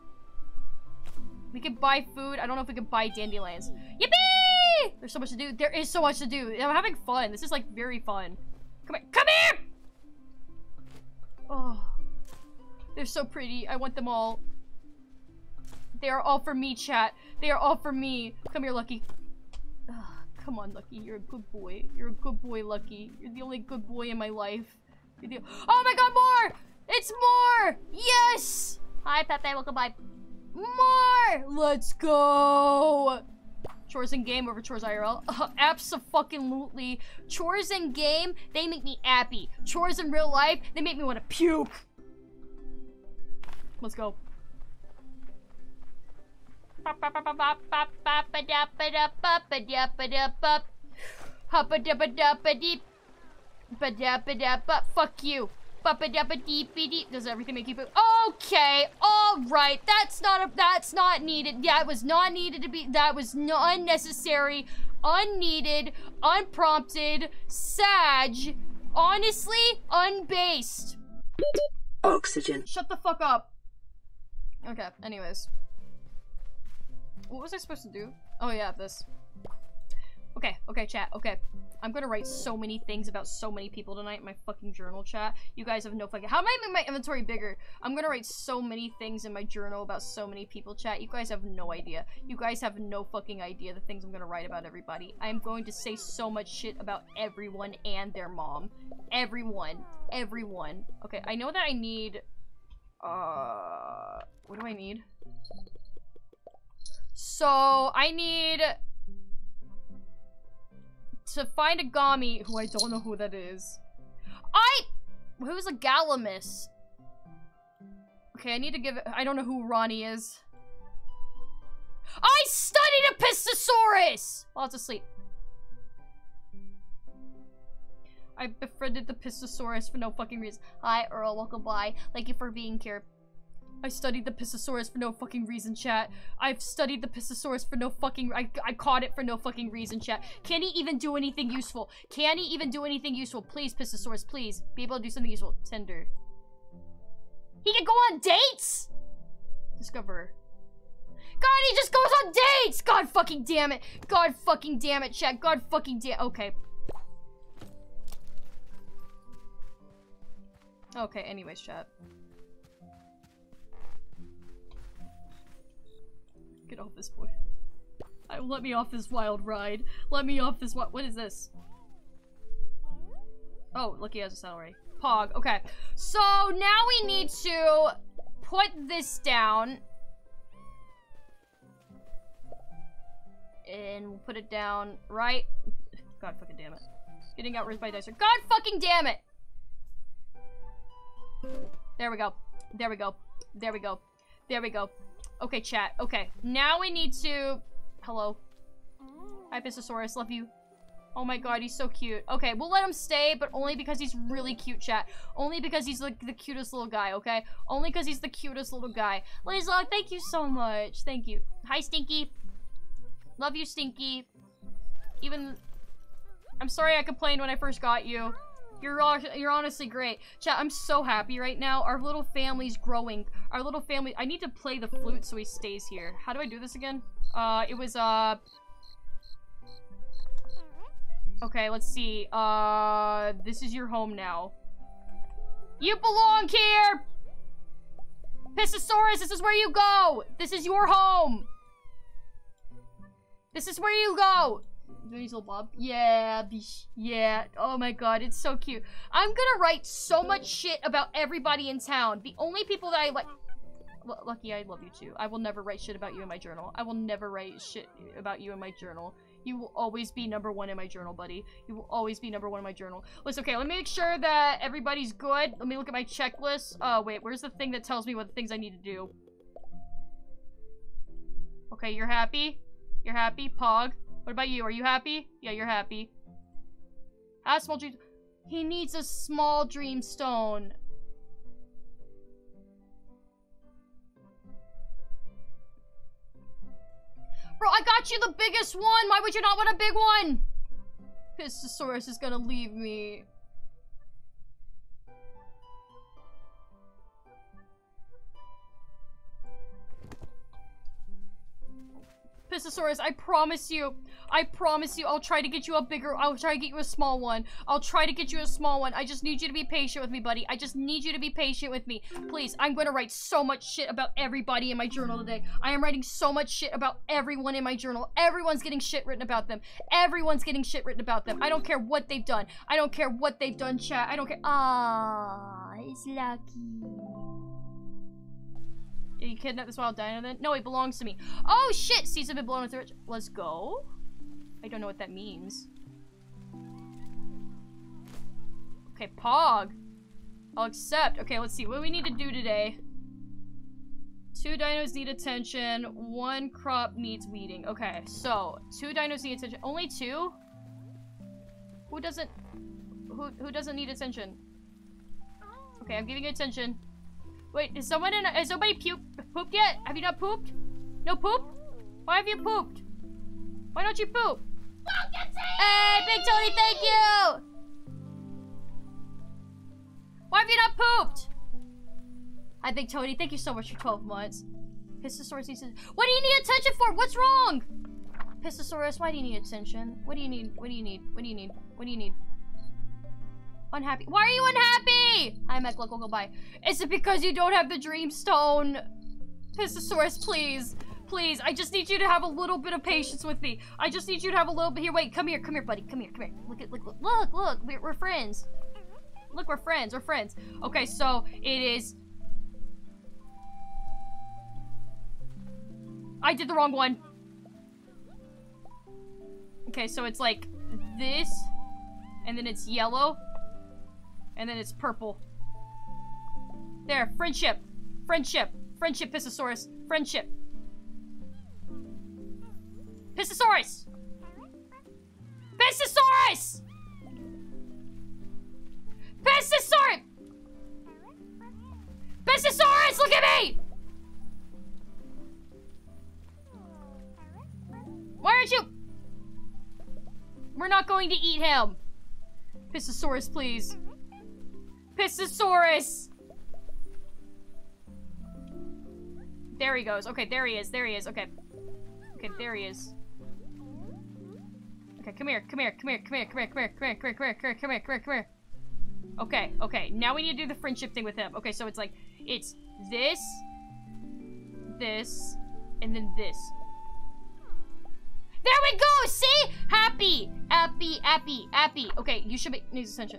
We can buy food. I don't know if we can buy dandelions. Yippee! There's so much to do. There is so much to do. I'm having fun. This is like very fun. Come here. Come here! Oh. They're so pretty. I want them all. They are all for me, chat. They are all for me. Come here, Lucky. Ugh, come on, Lucky. You're a good boy. You're a good boy, Lucky. You're the only good boy in my life. You're the oh my god, more! It's more! Yes! Hi, Pepe. Welcome by. More! Let's go! Chores in game over chores I R L. Uh, abso-fucking-lutely. Chores in game, they make me happy. Chores in real life, they make me want to puke. Let's go. Fuck you. Does everything make you poop? Okay, all right. That's not a. That's not needed. That was not needed to be. That was no, unnecessary, unneeded, unprompted, sag. Honestly, unbased. Oxygen. Shut the fuck up. Okay. Anyways, what was I supposed to do? Oh yeah, this. Okay. Okay, chat. Okay. I'm gonna write so many things about so many people tonight in my fucking journal, chat. You guys have no fucking- How am I making my inventory bigger? I'm gonna write so many things in my journal about so many people, chat. You guys have no idea. You guys have no fucking idea the things I'm gonna write about everybody. I am going to say so much shit about everyone and their mom. Everyone. Everyone. Okay, I know that I need- Uh... What do I need? So, I need... to find a Gami, who I don't know who that is. I- Who's a Galamus? Okay, I need to give it- I don't know who Ronnie is. I studied a Pistosaurus! While it's asleep. I befriended the Pistosaurus for no fucking reason. Hi, Earl, welcome by. Thank you for being here. I studied the Pissosaurus for no fucking reason, chat. I've studied the Pissosaurus for no fucking- I, I caught it for no fucking reason, chat. Can he even do anything useful? Can he even do anything useful? Please, Pissosaurus, please. Be able to do something useful. Tinder. He can go on dates?! Discover. God, he just goes on dates! God fucking damn it. God fucking damn it, chat. God fucking damn- Okay. Okay, anyways, chat. Get off this boy. I, let me off this wild ride. Let me off this what? What is this? Oh, look, he has a salary. Pog. Okay. So now we need to put this down. And we'll put it down right. God fucking damn it. Getting outripped by Dicer. God fucking damn it! There we go. There we go. There we go. There we go. Okay, chat. Okay. Now we need to... Hello. Hi, Pissosaurus. Love you. Oh my god, he's so cute. Okay, we'll let him stay, but only because he's really cute, chat. Only because he's like the cutest little guy, okay? Only because he's the cutest little guy. Lisa, thank you so much. Thank you. Hi, Stinky. Love you, Stinky. Even... I'm sorry I complained when I first got you. You're you're honestly great. Chat, I'm so happy right now. Our little family's growing. Our little family... I need to play the flute so he stays here. How do I do this again? Uh, it was, uh... Okay, let's see. Uh, this is your home now. You belong here! Pissosaurus, this is where you go! This is your home! This is where you go! Little Bob. Yeah, bish. Yeah. Oh my god, it's so cute. I'm gonna write so much shit about everybody in town. The only people that I like... L Lucky, I love you too. I will never write shit about you in my journal. I will never write shit about you in my journal. You will always be number one in my journal, buddy. You will always be number one in my journal. Listen, okay, let me make sure that everybody's good. Let me look at my checklist. Oh, wait, where's the thing that tells me what the things I need to do? Okay, you're happy? You're happy? Pog. What about you? Are you happy? Yeah, you're happy. Have small dreams. He needs a small dream stone. Bro, I got you the biggest one. Why would you not want a big one? Pissosaurus is gonna leave me. Pissosaurus, I promise you, I promise you, I'll try to get you a bigger, I'll try to get you a small one. I'll try to get you a small one. I just need you to be patient with me, buddy. I just need you to be patient with me. Please, I'm going to write so much shit about everybody in my journal today. I am writing so much shit about everyone in my journal. Everyone's getting shit written about them. Everyone's getting shit written about them. I don't care what they've done. I don't care what they've done, chat. I don't care. Ah, it's lucky. You kidnapped this wild dino then? No, it belongs to me. Oh shit! Seeds have been blown with the rich. Let's go. I don't know what that means. Okay, Pog. I'll accept. Okay, let's see. What do we need to do today? Two dinos need attention. One crop needs weeding. Okay, so two dinos need attention. Only two? Who doesn't... Who, who doesn't need attention? Okay, I'm giving you attention. Wait, is someone in? Has nobody puke, pooped yet? Have you not pooped? No poop? Why have you pooped? Why don't you poop? Hey, Big Tony, thank you! Why have you not pooped? Hi, Big Tony, thank you so much for twelve months. Pissosaurus needs attention. What do you need attention for? What's wrong? Pissosaurus, why do you need attention? What do you need? What do you need? What do you need? What do you need? Unhappy. Why are you unhappy? Hi, Mech, go bye. Is it because you don't have the Dreamstone? Pissosaurus, please. Please, I just need you to have a little bit of patience with me. I just need you to have a little bit. Here, wait, come here, come here, buddy. Come here, come here. Look at, look, look, look, look. We're, we're friends. Look, we're friends, we're friends. Okay, so it is. I did the wrong one. Okay, so it's like this, and then it's yellow. And then it's purple. There, friendship. Friendship. Friendship, Pissosaurus. Friendship. Pissosaurus! Pissosaurus! Pissosaurus! Pissosaurus, look at me! aren't you? We're not going to eat him. Pissosaurus, please. Pissosaurus! There he goes. Okay, there he is. There he is. Okay. Okay, there he is. Okay, come here. Come here. Come here. Come here. Come here. Come here. Come here. Come here. Come here. Come here. Come here. Come here. Come here. Okay. Okay. Now we need to do the friendship thing with him. Okay, so it's like, it's this, this, and then this. There we go! See? Happy! Happy, happy, happy. Okay, you should be- needs attention.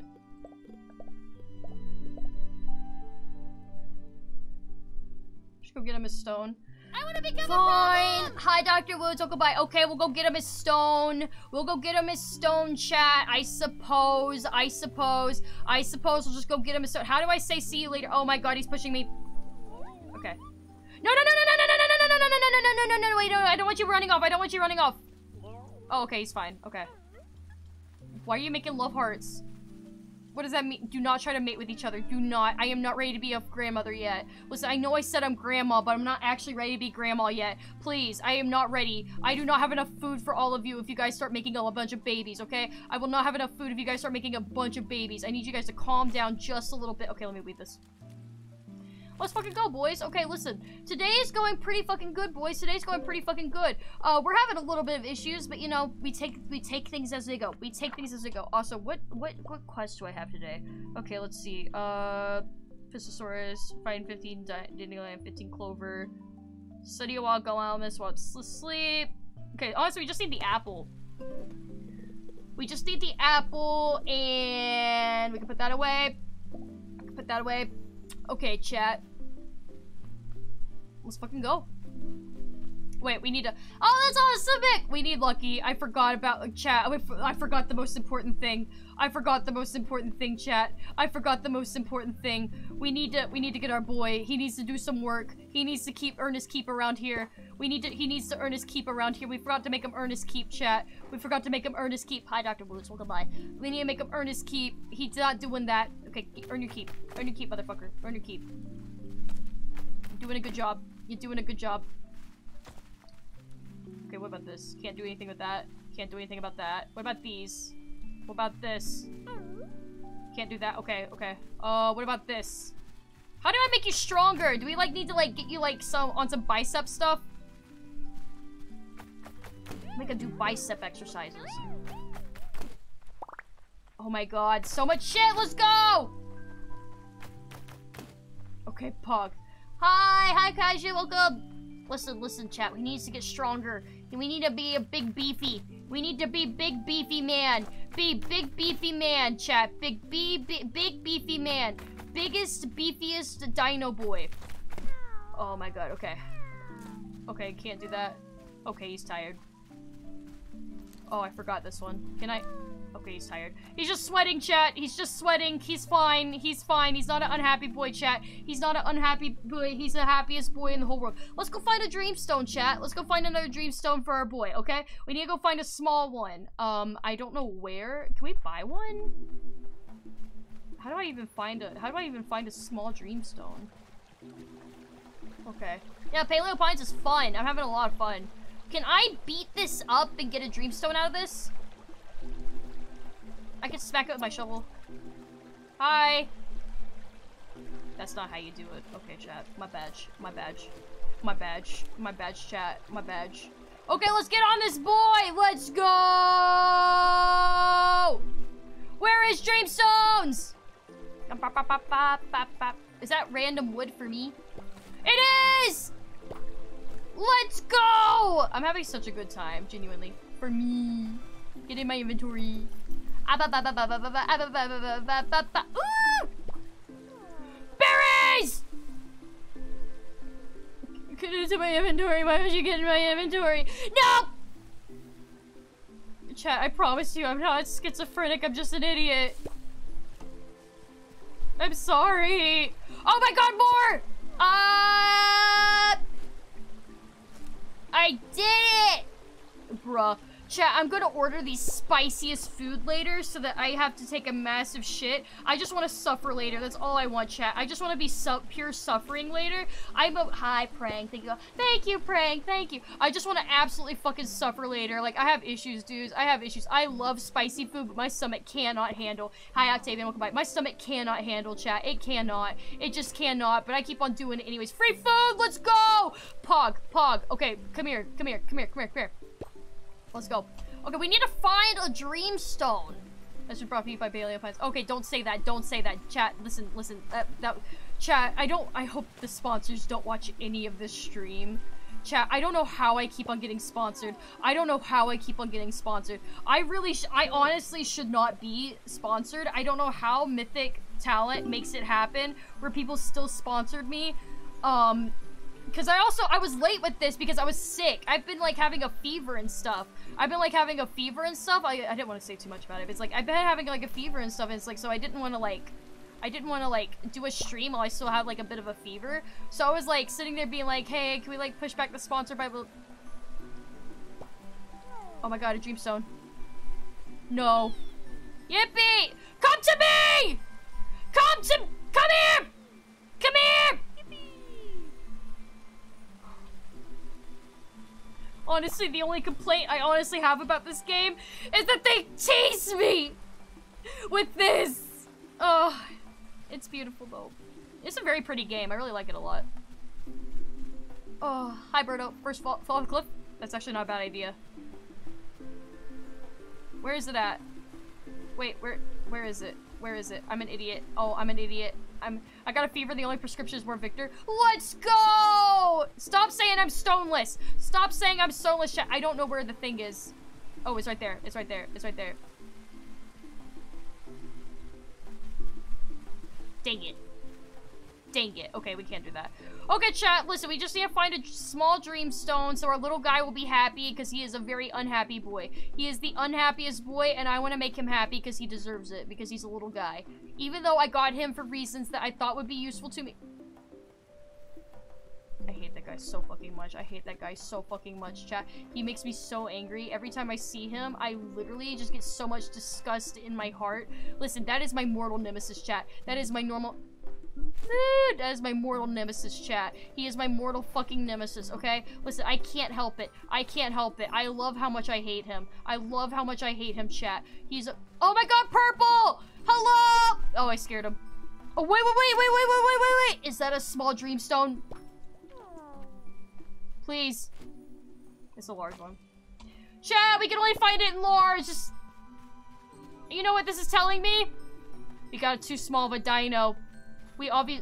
Just go get him his stone. I wanna become Fine. a robot! Hi, Doctor Woods. Oh, goodbye. Okay, we'll go get him his stone. We'll go get him his stone, chat. I suppose. I suppose. I suppose we'll just go get him his stone. How do I say see you later? Oh my god, he's pushing me. Okay. No, no, no, no, no, no, no, no, no, no, no, no, no, no, no, no, no, wait, no, I don't want you running off. I don't want you running off. Oh, okay, he's fine. Okay. Why are you making love hearts? What does that mean? Do not try to mate with each other. Do not. I am not ready to be a grandmother yet. Listen, I know I said I'm grandma, but I'm not actually ready to be grandma yet. Please, I am not ready. I do not have enough food for all of you if you guys start making a bunch of babies, okay? I will not have enough food if you guys start making a bunch of babies. I need you guys to calm down just a little bit. Okay, let me read this. Let's fucking go, boys. Okay, listen. Today is going pretty fucking good, boys. Today's going pretty fucking good. Uh, we're having a little bit of issues, but you know, we take we take things as they go. We take things as they go. Also, what what what quest do I have today? Okay, let's see. Uh, Pissosaurus, find fifteen Dandelion, fifteen Clover, study a while, go out, miss while it's sleep. Okay, honestly, we just need the apple. We just need the apple, and we can put that away. I can put that away. Okay, chat. Let's fucking go. Wait, we need to- Oh, that's awesome! We need Lucky. I forgot about like, chat. I forgot the most important thing. I forgot the most important thing, chat. I forgot the most important thing. We need to- we need to get our boy. He needs to do some work. He needs to keep earn his keep around here. We need to- he needs to earn his keep around here. We forgot to make him earn his keep, chat. We forgot to make him earn his keep. Hi, Doctor Woods. Welcome by. We need to make him earn his keep. He's not doing that. Okay, earn your keep. Earn your keep, motherfucker. Earn your keep. You're doing a good job. You're doing a good job. Okay, what about this? Can't do anything with that. Can't do anything about that. What about these? What about this? Can't do that. Okay, okay. Uh, what about this? How do I make you stronger? Do we, like, need to, like, get you, like, some- on some bicep stuff? Make him do bicep exercises. Oh my god, so much shit! Let's go! Okay, Pog. Hi! Hi, Kaiju, welcome! Listen, listen, chat. We need to get stronger. We need to be a big beefy. We need to be big beefy man. Be big beefy man, chat. Big be big, big beefy man. Biggest beefiest dino boy. Oh my god, okay. Okay, can't do that. Okay, he's tired. Oh, I forgot this one. Can I? Okay, he's tired. He's just sweating, chat. He's just sweating. He's fine. He's fine. He's not an unhappy boy, chat. He's not an unhappy boy. He's the happiest boy in the whole world. Let's go find a dreamstone, chat. Let's go find another dreamstone for our boy, okay? We need to go find a small one. Um, I don't know where. Can we buy one? How do I even find a- how do I even find a small dreamstone? Okay. Yeah, Paleo Pines is fun. I'm having a lot of fun. Can I beat this up and get a dreamstone out of this? I can smack it with my shovel. Hi! That's not how you do it. Okay, chat. My badge. My badge. My badge. My badge, chat. My badge. Okay, let's get on this boy! Let's go! Where is Dreamstones? Is that random wood for me? It is! Let's go! I'm having such a good time, genuinely. For me. Get in my inventory. Ooh! Berries! Get into my inventory. Why would you get in my inventory? No! Chat, I promise you, I'm not schizophrenic. I'm just an idiot. I'm sorry. Oh my god, more! Uh... I did it! Bro. bruh. Chat, I'm gonna order the spiciest food later so that I have to take a massive shit. I just want to suffer later. That's all I want, chat. I just want to be su pure suffering later. I'm a- Hi, Prang. Thank you. Thank you, Prang. Thank you. I just want to absolutely fucking suffer later. Like, I have issues, dudes. I have issues. I love spicy food, but my stomach cannot handle. Hi, Octavian. Welcome back. My stomach cannot handle, chat. It cannot. It just cannot, but I keep on doing it anyways. Free food! Let's go! Pog. Pog. Okay, come here. Come here. Come here. Come here. Come here. Let's go. Okay, we need to find a dream stone. That should brought to you by Bailey Pines. Okay, don't say that. Don't say that. Chat, listen, listen. That, that, chat, I don't, I hope the sponsors don't watch any of this stream. Chat, I don't know how I keep on getting sponsored. I don't know how I keep on getting sponsored. I really, sh I honestly should not be sponsored. I don't know how Mythic Talent makes it happen where people still sponsored me. Um... Because I also, I was late with this because I was sick. I've been, like, having a fever and stuff. I've been, like, having a fever and stuff. I, I didn't want to say too much about it, but it's, like, I've been having, like, a fever and stuff, and it's, like, so I didn't want to, like, I didn't want to, like, do a stream while I still had, like, a bit of a fever. So I was, like, sitting there being, like, hey, can we, like, push back the sponsor by... Oh my god, a dreamstone. No. Yippee! Come to me! Come to... Come here! Come here! Honestly, the only complaint I honestly have about this game is that they tease me with this. Oh, it's beautiful though. It's a very pretty game. I really like it a lot. Oh, hi Birdo. First fall, fall off the cliff? That's actually not a bad idea. Where is it at? Wait, where, where is it? Where is it? I'm an idiot. Oh, I'm an idiot. I'm- I got a fever, the only prescription is more Victor. Let's go! Stop saying I'm stoneless! Stop saying I'm stoneless, chat. I don't know where the thing is. Oh, it's right there. It's right there. It's right there. Dang it. Dang it. Okay, we can't do that. Okay, chat, listen, we just need to find a small dream stone so our little guy will be happy because he is a very unhappy boy. He is the unhappiest boy, and I want to make him happy because he deserves it, because he's a little guy. Even though I got him for reasons that I thought would be useful to me. I hate that guy so fucking much. I hate that guy so fucking much, chat. He makes me so angry. Every time I see him, I literally just get so much disgust in my heart. Listen, that is my mortal nemesis, chat. That is my normal... Dude, that is my mortal nemesis, chat. He is my mortal fucking nemesis, okay? Listen, I can't help it. I can't help it. I love how much I hate him. I love how much I hate him, chat. He's a- Oh my god, purple! Hello! Oh, I scared him. Oh, wait, wait, wait, wait, wait, wait, wait, wait, wait! Is that a small dreamstone? Please. It's a large one. Chat, we can only find it in large. Just... You know what this is telling me? We got too small of a dino. We obvi-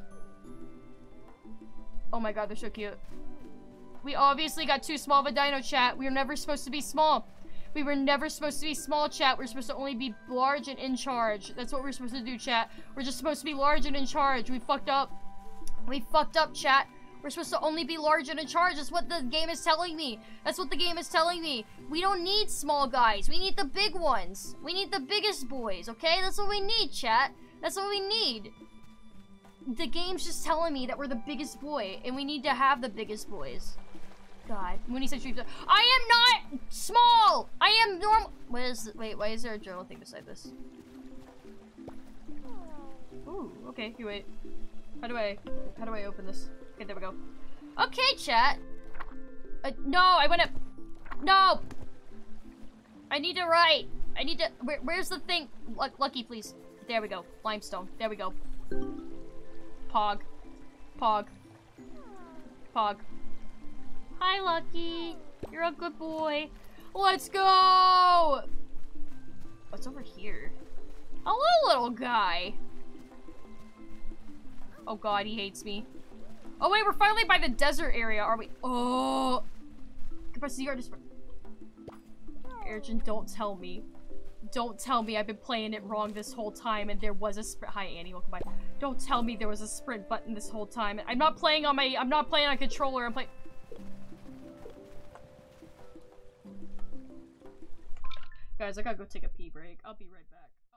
Oh my god, they're so cute. We obviously got too small of a dino, chat. We were never supposed to be small. We were never supposed to be small, chat. We're supposed to only be large and in charge. That's what we're supposed to do, chat. We're just supposed to be large and in charge. We fucked up. We fucked up, chat. We're supposed to only be large and in charge. That's what the game is telling me. That's what the game is telling me. We don't need small guys. We need the big ones. We need the biggest boys, okay? That's what we need, chat. That's what we need. The game's just telling me that we're the biggest boy, and we need to have the biggest boys. God, when he said streams, I am not small. I am normal. What is? Wait, why is there a journal thing beside this? Ooh, okay. You wait. How do I? How do I open this? Okay, there we go. Okay, chat. Uh, no, I went up. No. I need to write. I need to. Where, where's the thing? L Lucky, please. There we go. Limestone. There we go. Pog. Pog. Pog. Hi, Lucky. You're a good boy. Let's go! What's over here? Hello, little guy. Oh god, he hates me. Oh wait, we're finally by the desert area, are we? Oh! Capacity yard is... Urgent, don't tell me. Don't tell me I've been playing it wrong this whole time and there was a sprint- Hi Annie, welcome back. Don't tell me there was a sprint button this whole time. I'm not playing on my- I'm not playing on a controller, I'm playing- Guys, I gotta go take a pee break. I'll be right back.